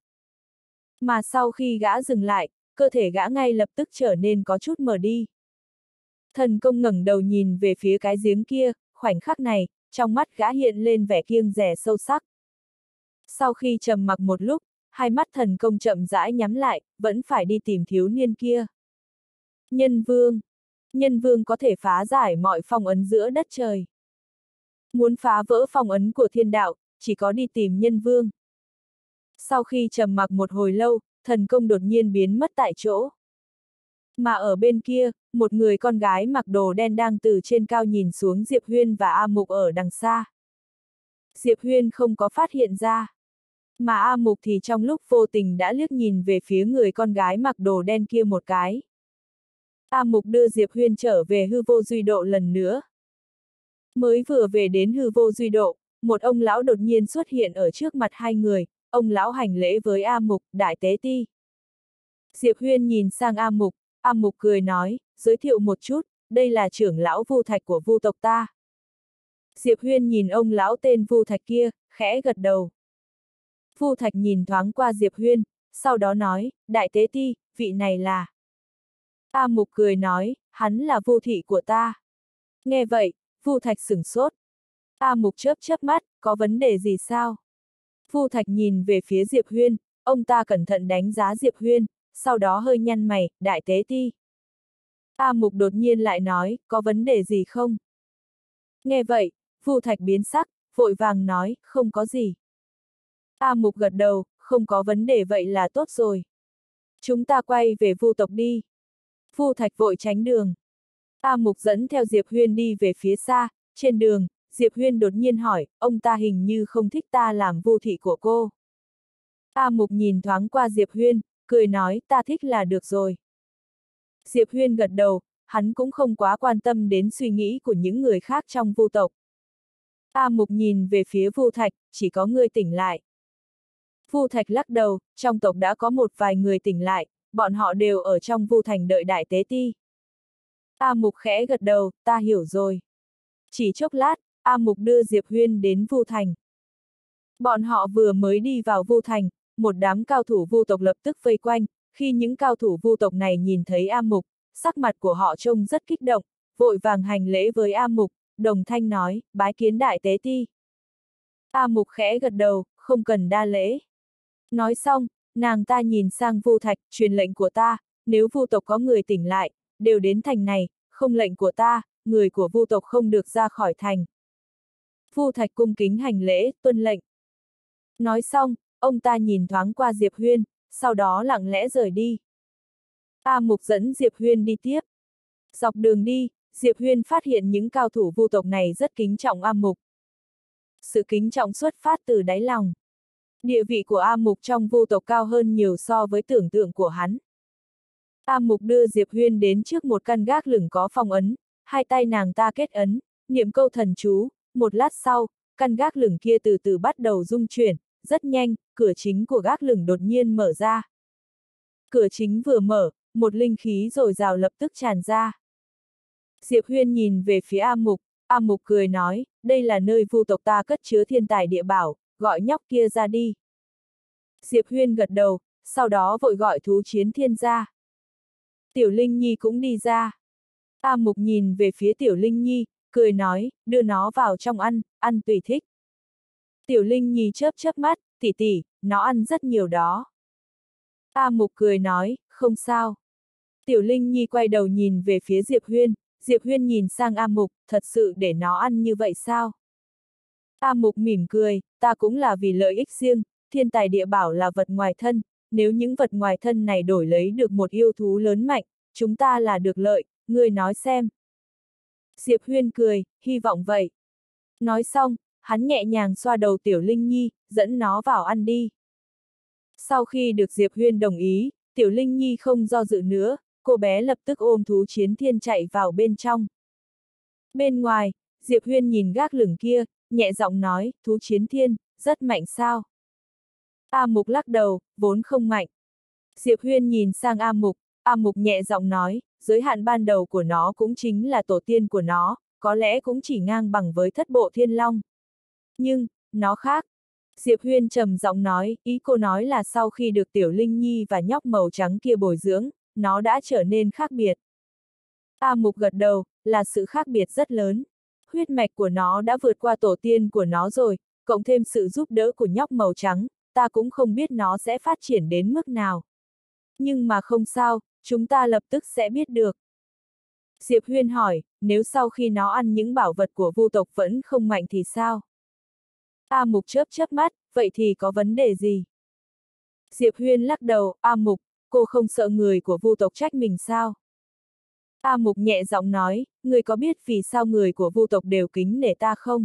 Mà sau khi gã dừng lại, cơ thể gã ngay lập tức trở nên có chút mờ đi. Thần công ngẩng đầu nhìn về phía cái giếng kia, khoảnh khắc này, trong mắt gã hiện lên vẻ kiêng dè sâu sắc. Sau khi trầm mặc một lúc, hai mắt thần công chậm rãi nhắm lại, vẫn phải đi tìm thiếu niên kia. Nhân vương. Nhân vương có thể phá giải mọi phong ấn giữa đất trời. Muốn phá vỡ phong ấn của thiên đạo, chỉ có đi tìm nhân vương. Sau khi trầm mặc một hồi lâu, thần công đột nhiên biến mất tại chỗ. Mà ở bên kia, một người con gái mặc đồ đen đang từ trên cao nhìn xuống Diệp Huyên và A Mục ở đằng xa. Diệp Huyên không có phát hiện ra. Mà A Mục thì trong lúc vô tình đã liếc nhìn về phía người con gái mặc đồ đen kia một cái. A Mục đưa Diệp Huyên trở về hư vô duy độ lần nữa. Mới vừa về đến hư vô duy độ, một ông lão đột nhiên xuất hiện ở trước mặt hai người, ông lão hành lễ với A Mục, đại tế ti. Diệp Huyên nhìn sang A Mục, A Mục cười nói, giới thiệu một chút, đây là trưởng lão Vu Thạch của Vu tộc ta. Diệp Huyên nhìn ông lão tên Vu Thạch kia, khẽ gật đầu. Vu Thạch nhìn thoáng qua Diệp Huyên, sau đó nói, đại tế ti, vị này là. A Mục cười nói, hắn là Vu thị của ta. Nghe vậy, Vu Thạch sửng sốt. A Mục chớp chớp mắt, có vấn đề gì sao? Vu Thạch nhìn về phía Diệp Huyên, ông ta cẩn thận đánh giá Diệp Huyên, sau đó hơi nhăn mày, đại tế ti. A Mục đột nhiên lại nói, có vấn đề gì không? Nghe vậy, Vu Thạch biến sắc, vội vàng nói, không có gì. A Mục gật đầu, không có vấn đề vậy là tốt rồi. Chúng ta quay về Vu tộc đi. Vu Thạch vội tránh đường. A Mục dẫn theo Diệp Huyên đi về phía xa, trên đường, Diệp Huyên đột nhiên hỏi, ông ta hình như không thích ta làm Vu thị của cô. A Mục nhìn thoáng qua Diệp Huyên, cười nói, ta thích là được rồi. Diệp Huyên gật đầu, hắn cũng không quá quan tâm đến suy nghĩ của những người khác trong Vu tộc. A Mục nhìn về phía Vu Thạch, chỉ có người tỉnh lại. Vu Thạch lắc đầu, trong tộc đã có một vài người tỉnh lại, bọn họ đều ở trong Vu Thành đợi đại tế ti. A Mục khẽ gật đầu, ta hiểu rồi. Chỉ chốc lát, A Mục đưa Diệp Huyên đến Vu Thành. Bọn họ vừa mới đi vào Vu Thành, một đám cao thủ Vu tộc lập tức vây quanh, khi những cao thủ Vu tộc này nhìn thấy A Mục, sắc mặt của họ trông rất kích động, vội vàng hành lễ với A Mục, đồng thanh nói, bái kiến đại tế ti. A Mục khẽ gật đầu, không cần đa lễ. Nói xong, nàng ta nhìn sang Vu Thạch, truyền lệnh của ta, nếu Vu tộc có người tỉnh lại, đều đến thành này, không lệnh của ta, người của Vu tộc không được ra khỏi thành. Vu Thạch cung kính hành lễ, tuân lệnh. Nói xong, ông ta nhìn thoáng qua Diệp Huyên, sau đó lặng lẽ rời đi. A Mục dẫn Diệp Huyên đi tiếp. Dọc đường đi, Diệp Huyên phát hiện những cao thủ Vu tộc này rất kính trọng A Mục. Sự kính trọng xuất phát từ đáy lòng. Địa vị của A Mục trong Vu tộc cao hơn nhiều so với tưởng tượng của hắn. A Mục đưa Diệp Huyên đến trước một căn gác lửng có phong ấn, hai tay nàng ta kết ấn, niệm câu thần chú, một lát sau, căn gác lửng kia từ từ bắt đầu rung chuyển, rất nhanh, cửa chính của gác lửng đột nhiên mở ra. Cửa chính vừa mở, một linh khí dồi dào lập tức tràn ra. Diệp Huyên nhìn về phía A Mục, A Mục cười nói, đây là nơi Vu tộc ta cất chứa thiên tài địa bảo, gọi nhóc kia ra đi. Diệp Huyên gật đầu, sau đó vội gọi thú chiến thiên ra. Tiểu Linh Nhi cũng đi ra. A Mục nhìn về phía Tiểu Linh Nhi, cười nói, đưa nó vào trong ăn, ăn tùy thích. Tiểu Linh Nhi chớp chớp mắt, tỷ tỷ, nó ăn rất nhiều đó. A Mục cười nói, không sao. Tiểu Linh Nhi quay đầu nhìn về phía Diệp Huyên, Diệp Huyên nhìn sang A Mục, thật sự để nó ăn như vậy sao? A Mục mỉm cười, ta cũng là vì lợi ích riêng, thiên tài địa bảo là vật ngoài thân, nếu những vật ngoài thân này đổi lấy được một yêu thú lớn mạnh, chúng ta là được lợi, ngươi nói xem. Diệp Huyên cười, hy vọng vậy. Nói xong, hắn nhẹ nhàng xoa đầu Tiểu Linh Nhi, dẫn nó vào ăn đi. Sau khi được Diệp Huyên đồng ý, Tiểu Linh Nhi không do dự nữa, cô bé lập tức ôm thú chiến thiên chạy vào bên trong. Bên ngoài, Diệp Huyên nhìn gác lửng kia, nhẹ giọng nói, thú chiến thiên, rất mạnh sao? A Mục lắc đầu, vốn không mạnh. Diệp Huyên nhìn sang A Mục, A Mục nhẹ giọng nói, giới hạn ban đầu của nó cũng chính là tổ tiên của nó, có lẽ cũng chỉ ngang bằng với thất bộ thiên long. Nhưng, nó khác. Diệp Huyên trầm giọng nói, ý cô nói là sau khi được Tiểu Linh Nhi và nhóc màu trắng kia bồi dưỡng, nó đã trở nên khác biệt. A Mục gật đầu, là sự khác biệt rất lớn. Huyết mạch của nó đã vượt qua tổ tiên của nó rồi, cộng thêm sự giúp đỡ của nhóc màu trắng, ta cũng không biết nó sẽ phát triển đến mức nào. Nhưng mà không sao, chúng ta lập tức sẽ biết được. Diệp Huyên hỏi, nếu sau khi nó ăn những bảo vật của vu tộc vẫn không mạnh thì sao? A Mục chớp chớp mắt, vậy thì có vấn đề gì? Diệp Huyên lắc đầu, A Mục, cô không sợ người của vu tộc trách mình sao? A Mục nhẹ giọng nói, người có biết vì sao người của vu tộc đều kính nể ta không?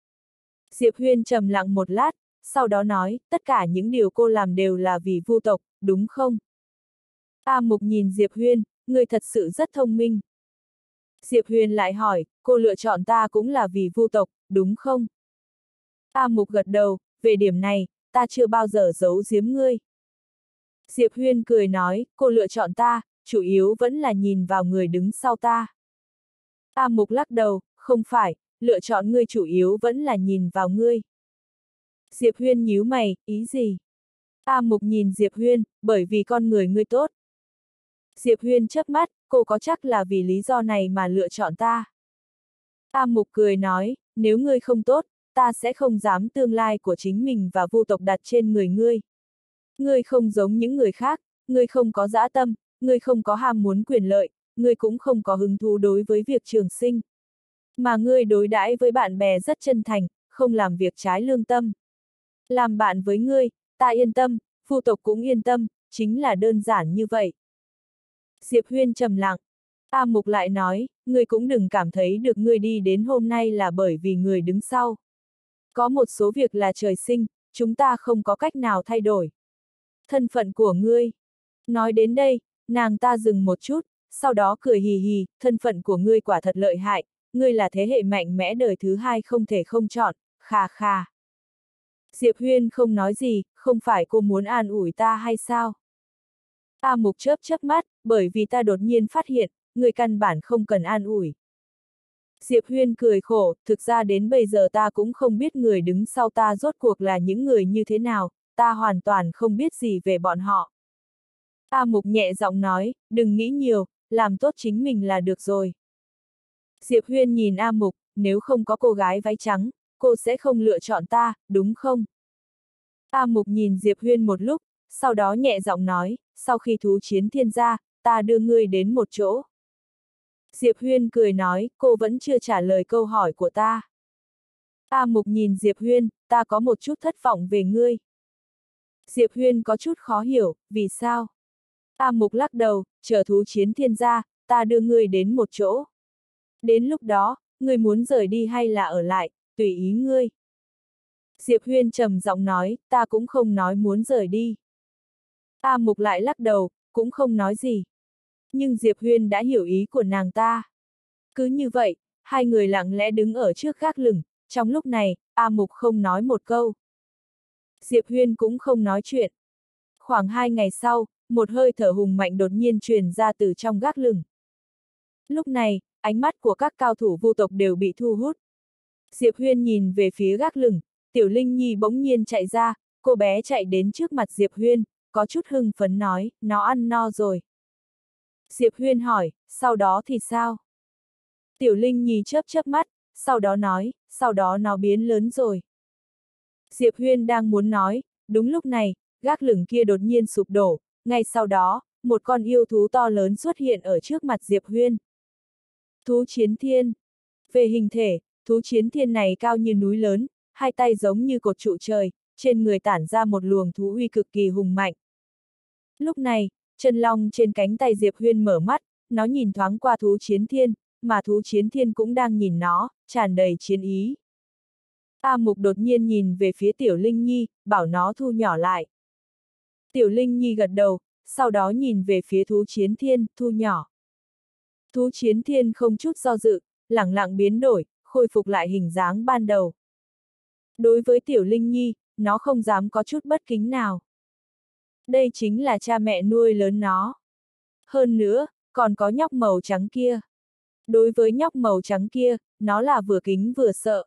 Diệp Huyên trầm lặng một lát, sau đó nói, tất cả những điều cô làm đều là vì vu tộc, đúng không? A Mục nhìn Diệp Huyên, người thật sự rất thông minh. Diệp Huyên lại hỏi, cô lựa chọn ta cũng là vì vu tộc, đúng không? A Mục gật đầu, về điểm này, ta chưa bao giờ giấu giếm ngươi. Diệp Huyên cười nói, cô lựa chọn ta, chủ yếu vẫn là nhìn vào người đứng sau ta. A Mục lắc đầu, không phải, lựa chọn ngươi chủ yếu vẫn là nhìn vào ngươi. Diệp Huyên nhíu mày, ý gì? A Mục nhìn Diệp Huyên, bởi vì con người ngươi tốt. Diệp Huyên chớp mắt, cô có chắc là vì lý do này mà lựa chọn ta. A Mục cười nói, nếu ngươi không tốt, ta sẽ không dám tương lai của chính mình và vu tộc đặt trên người ngươi. Ngươi không giống những người khác, ngươi không có dã tâm, ngươi không có ham muốn quyền lợi, ngươi cũng không có hứng thú đối với việc trường sinh. Mà ngươi đối đãi với bạn bè rất chân thành, không làm việc trái lương tâm. Làm bạn với ngươi, ta yên tâm, vu tộc cũng yên tâm, chính là đơn giản như vậy. Diệp Huyên trầm lặng. A Mục lại nói, ngươi cũng đừng cảm thấy được ngươi đi đến hôm nay là bởi vì người đứng sau. Có một số việc là trời sinh, chúng ta không có cách nào thay đổi. Thân phận của ngươi. Nói đến đây, nàng ta dừng một chút, sau đó cười hì hì, thân phận của ngươi quả thật lợi hại, ngươi là thế hệ mạnh mẽ đời thứ hai không thể không chọn, khà khà. Diệp Huyên không nói gì, không phải cô muốn an ủi ta hay sao? A Mục chớp chớp mắt, bởi vì ta đột nhiên phát hiện, người căn bản không cần an ủi. Diệp Huyên cười khổ, thực ra đến bây giờ ta cũng không biết người đứng sau ta rốt cuộc là những người như thế nào, ta hoàn toàn không biết gì về bọn họ. A Mục nhẹ giọng nói, đừng nghĩ nhiều, làm tốt chính mình là được rồi. Diệp Huyên nhìn A Mục, nếu không có cô gái váy trắng, cô sẽ không lựa chọn ta, đúng không? A Mục nhìn Diệp Huyên một lúc, sau đó nhẹ giọng nói, sau khi thú chiến thiên gia, ta đưa ngươi đến một chỗ. Diệp Huyên cười nói, cô vẫn chưa trả lời câu hỏi của ta. A Mục nhìn Diệp Huyên, ta có một chút thất vọng về ngươi. Diệp Huyên có chút khó hiểu, vì sao? A Mục lắc đầu, chờ thú chiến thiên gia, ta đưa ngươi đến một chỗ. Đến lúc đó, ngươi muốn rời đi hay là ở lại, tùy ý ngươi. Diệp Huyên trầm giọng nói, ta cũng không nói muốn rời đi. A Mục lại lắc đầu, cũng không nói gì. Nhưng Diệp Huyên đã hiểu ý của nàng ta. Cứ như vậy, hai người lặng lẽ đứng ở trước gác lửng, trong lúc này, A Mục không nói một câu. Diệp Huyên cũng không nói chuyện. Khoảng hai ngày sau, một hơi thở hùng mạnh đột nhiên truyền ra từ trong gác lửng. Lúc này, ánh mắt của các cao thủ vu tộc đều bị thu hút. Diệp Huyên nhìn về phía gác lửng, Tiểu Linh Nhi bỗng nhiên chạy ra, cô bé chạy đến trước mặt Diệp Huyên, có chút hưng phấn nói, nó ăn no rồi. Diệp Huyên hỏi, sau đó thì sao? Tiểu Linh Nhi chớp chớp mắt, sau đó nói, sau đó nó biến lớn rồi. Diệp Huyên đang muốn nói, đúng lúc này, gác lửng kia đột nhiên sụp đổ, ngay sau đó, một con yêu thú to lớn xuất hiện ở trước mặt Diệp Huyên. Thú chiến thiên. Về hình thể, thú chiến thiên này cao như núi lớn, hai tay giống như cột trụ trời, trên người tản ra một luồng thú uy cực kỳ hùng mạnh. Lúc này, chân long trên cánh tay Diệp Huyên mở mắt, nó nhìn thoáng qua thú chiến thiên, mà thú chiến thiên cũng đang nhìn nó, tràn đầy chiến ý. A Mục đột nhiên nhìn về phía Tiểu Linh Nhi, bảo nó thu nhỏ lại. Tiểu Linh Nhi gật đầu, sau đó nhìn về phía thú chiến thiên, thu nhỏ. Thú chiến thiên không chút do dự, lẳng lặng biến đổi, khôi phục lại hình dáng ban đầu. Đối với Tiểu Linh Nhi, nó không dám có chút bất kính nào. Đây chính là cha mẹ nuôi lớn nó. Hơn nữa, còn có nhóc màu trắng kia. Đối với nhóc màu trắng kia, nó là vừa kính vừa sợ.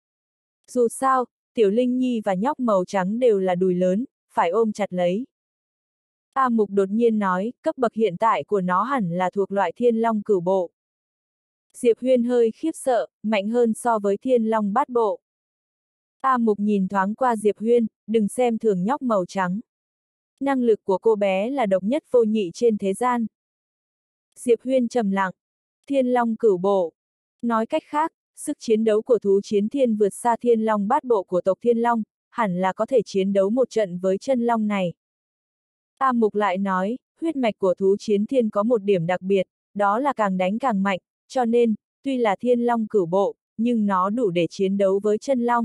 Dù sao, Tiểu Linh Nhi và nhóc màu trắng đều là đùi lớn, phải ôm chặt lấy. A Mục đột nhiên nói, cấp bậc hiện tại của nó hẳn là thuộc loại thiên long cửu bộ. Diệp Huyên hơi khiếp sợ, mạnh hơn so với Thiên Long Bát Bộ. A Mục nhìn thoáng qua Diệp Huyên, đừng xem thường nhóc màu trắng. Năng lực của cô bé là độc nhất vô nhị trên thế gian. Diệp Huyên trầm lặng. Thiên Long Cửu Bộ. Nói cách khác, sức chiến đấu của thú chiến thiên vượt xa Thiên Long Bát Bộ của tộc Thiên Long, hẳn là có thể chiến đấu một trận với chân long này. A Mục lại nói, huyết mạch của thú chiến thiên có một điểm đặc biệt, đó là càng đánh càng mạnh, cho nên, tuy là Thiên Long Cửu Bộ, nhưng nó đủ để chiến đấu với chân long.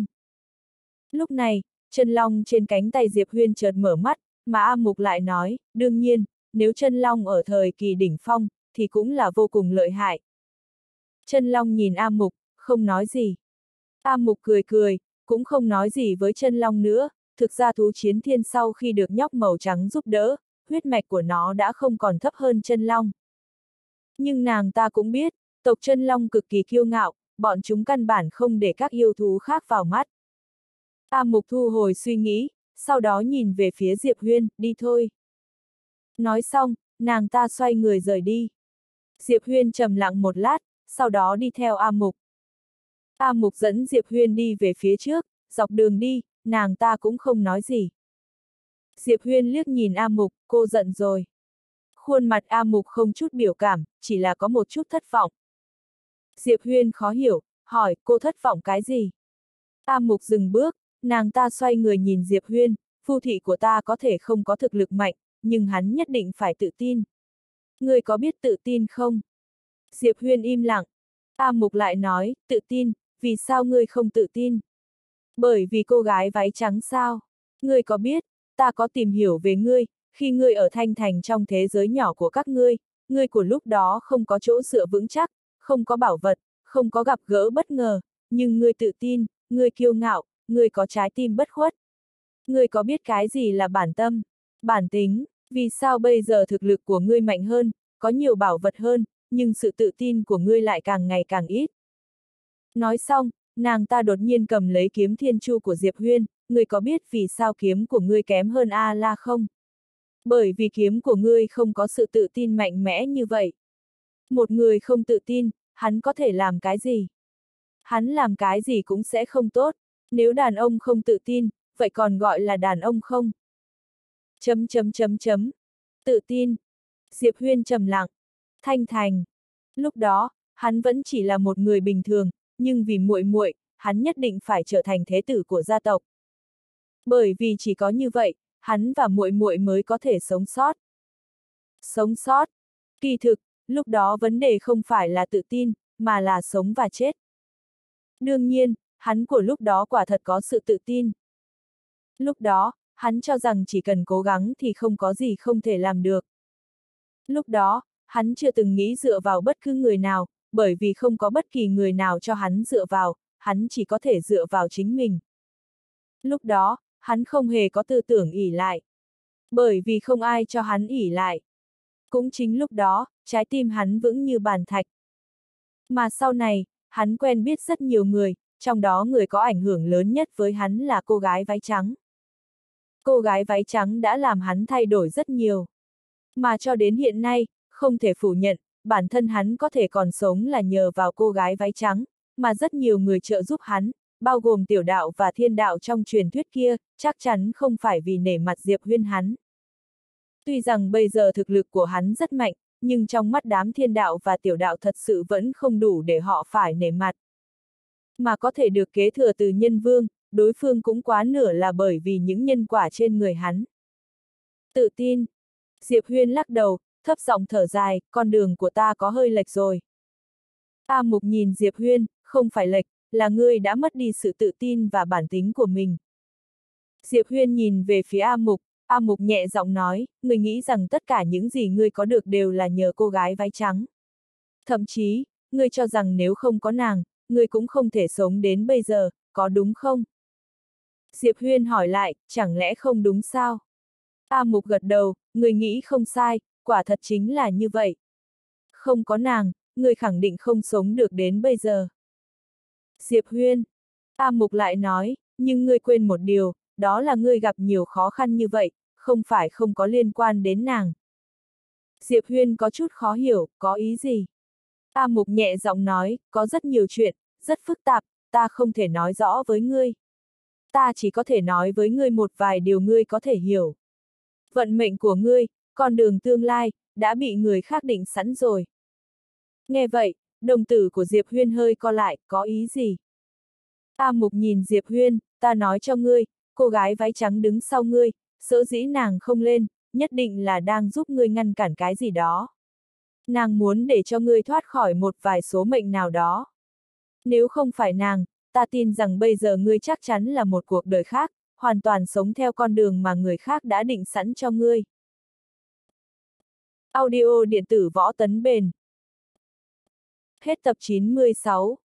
Lúc này, chân long trên cánh tay Diệp Huyên chợt mở mắt, mà A Mục lại nói, đương nhiên, nếu chân long ở thời kỳ đỉnh phong, thì cũng là vô cùng lợi hại. Chân long nhìn A Mục, không nói gì. A Mục cười cười, cũng không nói gì với chân long nữa, thực ra thú chiến thiên sau khi được nhóc màu trắng giúp đỡ, huyết mạch của nó đã không còn thấp hơn chân long. Nhưng nàng ta cũng biết, tộc chân long cực kỳ kiêu ngạo, bọn chúng căn bản không để các yêu thú khác vào mắt. A Mục thu hồi suy nghĩ, sau đó nhìn về phía Diệp Huyên, đi thôi. Nói xong, nàng ta xoay người rời đi. Diệp Huyên trầm lặng một lát, sau đó đi theo A Mục. A Mục dẫn Diệp Huyên đi về phía trước, dọc đường đi, nàng ta cũng không nói gì. Diệp Huyên liếc nhìn A Mục, cô giận rồi. Khuôn mặt A Mục không chút biểu cảm, chỉ là có một chút thất vọng. Diệp Huyên khó hiểu, hỏi, cô thất vọng cái gì? A Mục dừng bước, nàng ta xoay người nhìn Diệp Huyên, phu thị của ta có thể không có thực lực mạnh, nhưng hắn nhất định phải tự tin. Ngươi có biết tự tin không? Diệp Huyên im lặng. A Mục lại nói, tự tin, vì sao ngươi không tự tin? Bởi vì cô gái váy trắng sao? Ngươi có biết, ta có tìm hiểu về ngươi, khi ngươi ở Thanh Thành trong thế giới nhỏ của các ngươi, ngươi của lúc đó không có chỗ dựa vững chắc, không có bảo vật, không có gặp gỡ bất ngờ, nhưng ngươi tự tin, ngươi kiêu ngạo, ngươi có trái tim bất khuất. Ngươi có biết cái gì là bản tâm, bản tính, vì sao bây giờ thực lực của ngươi mạnh hơn, có nhiều bảo vật hơn, nhưng sự tự tin của ngươi lại càng ngày càng ít. Nói xong, nàng ta đột nhiên cầm lấy kiếm thiên chu của Diệp Huyên, ngươi có biết vì sao kiếm của ngươi kém hơn A-la không? Bởi vì kiếm của ngươi không có sự tự tin mạnh mẽ như vậy. Một người không tự tin, hắn có thể làm cái gì? Hắn làm cái gì cũng sẽ không tốt. Nếu đàn ông không tự tin, vậy còn gọi là đàn ông không? Chấm chấm chấm chấm. Tự tin. Diệp Huyên trầm lặng. Thanh Thành. Lúc đó, hắn vẫn chỉ là một người bình thường, nhưng vì muội muội, hắn nhất định phải trở thành thế tử của gia tộc. Bởi vì chỉ có như vậy, hắn và muội muội mới có thể sống sót. Sống sót. Kỳ thực, lúc đó vấn đề không phải là tự tin, mà là sống và chết. Đương nhiên, hắn của lúc đó quả thật có sự tự tin. Lúc đó, hắn cho rằng chỉ cần cố gắng thì không có gì không thể làm được. Lúc đó, hắn chưa từng nghĩ dựa vào bất cứ người nào, bởi vì không có bất kỳ người nào cho hắn dựa vào, hắn chỉ có thể dựa vào chính mình. Lúc đó, hắn không hề có tư tưởng ỷ lại. Bởi vì không ai cho hắn ỷ lại. Cũng chính lúc đó, trái tim hắn vững như bàn thạch. Mà sau này, hắn quen biết rất nhiều người, trong đó người có ảnh hưởng lớn nhất với hắn là cô gái váy trắng. Cô gái váy trắng đã làm hắn thay đổi rất nhiều. Mà cho đến hiện nay, không thể phủ nhận, bản thân hắn có thể còn sống là nhờ vào cô gái váy trắng, mà rất nhiều người trợ giúp hắn, bao gồm tiểu đạo và thiên đạo trong truyền thuyết kia, chắc chắn không phải vì nể mặt Diệp Huyên hắn. Tuy rằng bây giờ thực lực của hắn rất mạnh, nhưng trong mắt đám thiên đạo và tiểu đạo thật sự vẫn không đủ để họ phải nể mặt. Mà có thể được kế thừa từ nhân vương, đối phương cũng quá nửa là bởi vì những nhân quả trên người hắn. Tự tin. Diệp Huyên lắc đầu, thấp giọng thở dài, con đường của ta có hơi lệch rồi. A Mục nhìn Diệp Huyên, không phải lệch, là ngươi đã mất đi sự tự tin và bản tính của mình. Diệp Huyên nhìn về phía A Mục, A Mục nhẹ giọng nói, ngươi nghĩ rằng tất cả những gì ngươi có được đều là nhờ cô gái váy trắng. Thậm chí, ngươi cho rằng nếu không có nàng, ngươi cũng không thể sống đến bây giờ, có đúng không? Diệp Huyên hỏi lại, chẳng lẽ không đúng sao? A Mục gật đầu, ngươi nghĩ không sai, quả thật chính là như vậy. Không có nàng, ngươi khẳng định không sống được đến bây giờ. Diệp Huyên. A Mục lại nói, nhưng ngươi quên một điều, đó là ngươi gặp nhiều khó khăn như vậy, không phải không có liên quan đến nàng. Diệp Huyên có chút khó hiểu, có ý gì? A Mục nhẹ giọng nói, có rất nhiều chuyện, rất phức tạp, ta không thể nói rõ với ngươi. Ta chỉ có thể nói với ngươi một vài điều ngươi có thể hiểu. Vận mệnh của ngươi, con đường tương lai, đã bị người khác định sẵn rồi. Nghe vậy, đồng tử của Diệp Huyên hơi co lại, có ý gì? A Mục nhìn Diệp Huyên, ta nói cho ngươi, cô gái váy trắng đứng sau ngươi, sở dĩ nàng không lên, nhất định là đang giúp ngươi ngăn cản cái gì đó. Nàng muốn để cho ngươi thoát khỏi một vài số mệnh nào đó. Nếu không phải nàng, ta tin rằng bây giờ ngươi chắc chắn là một cuộc đời khác, hoàn toàn sống theo con đường mà người khác đã định sẵn cho ngươi. Audio điện tử Võ Tấn Bền. Hết tập chín mươi sáu.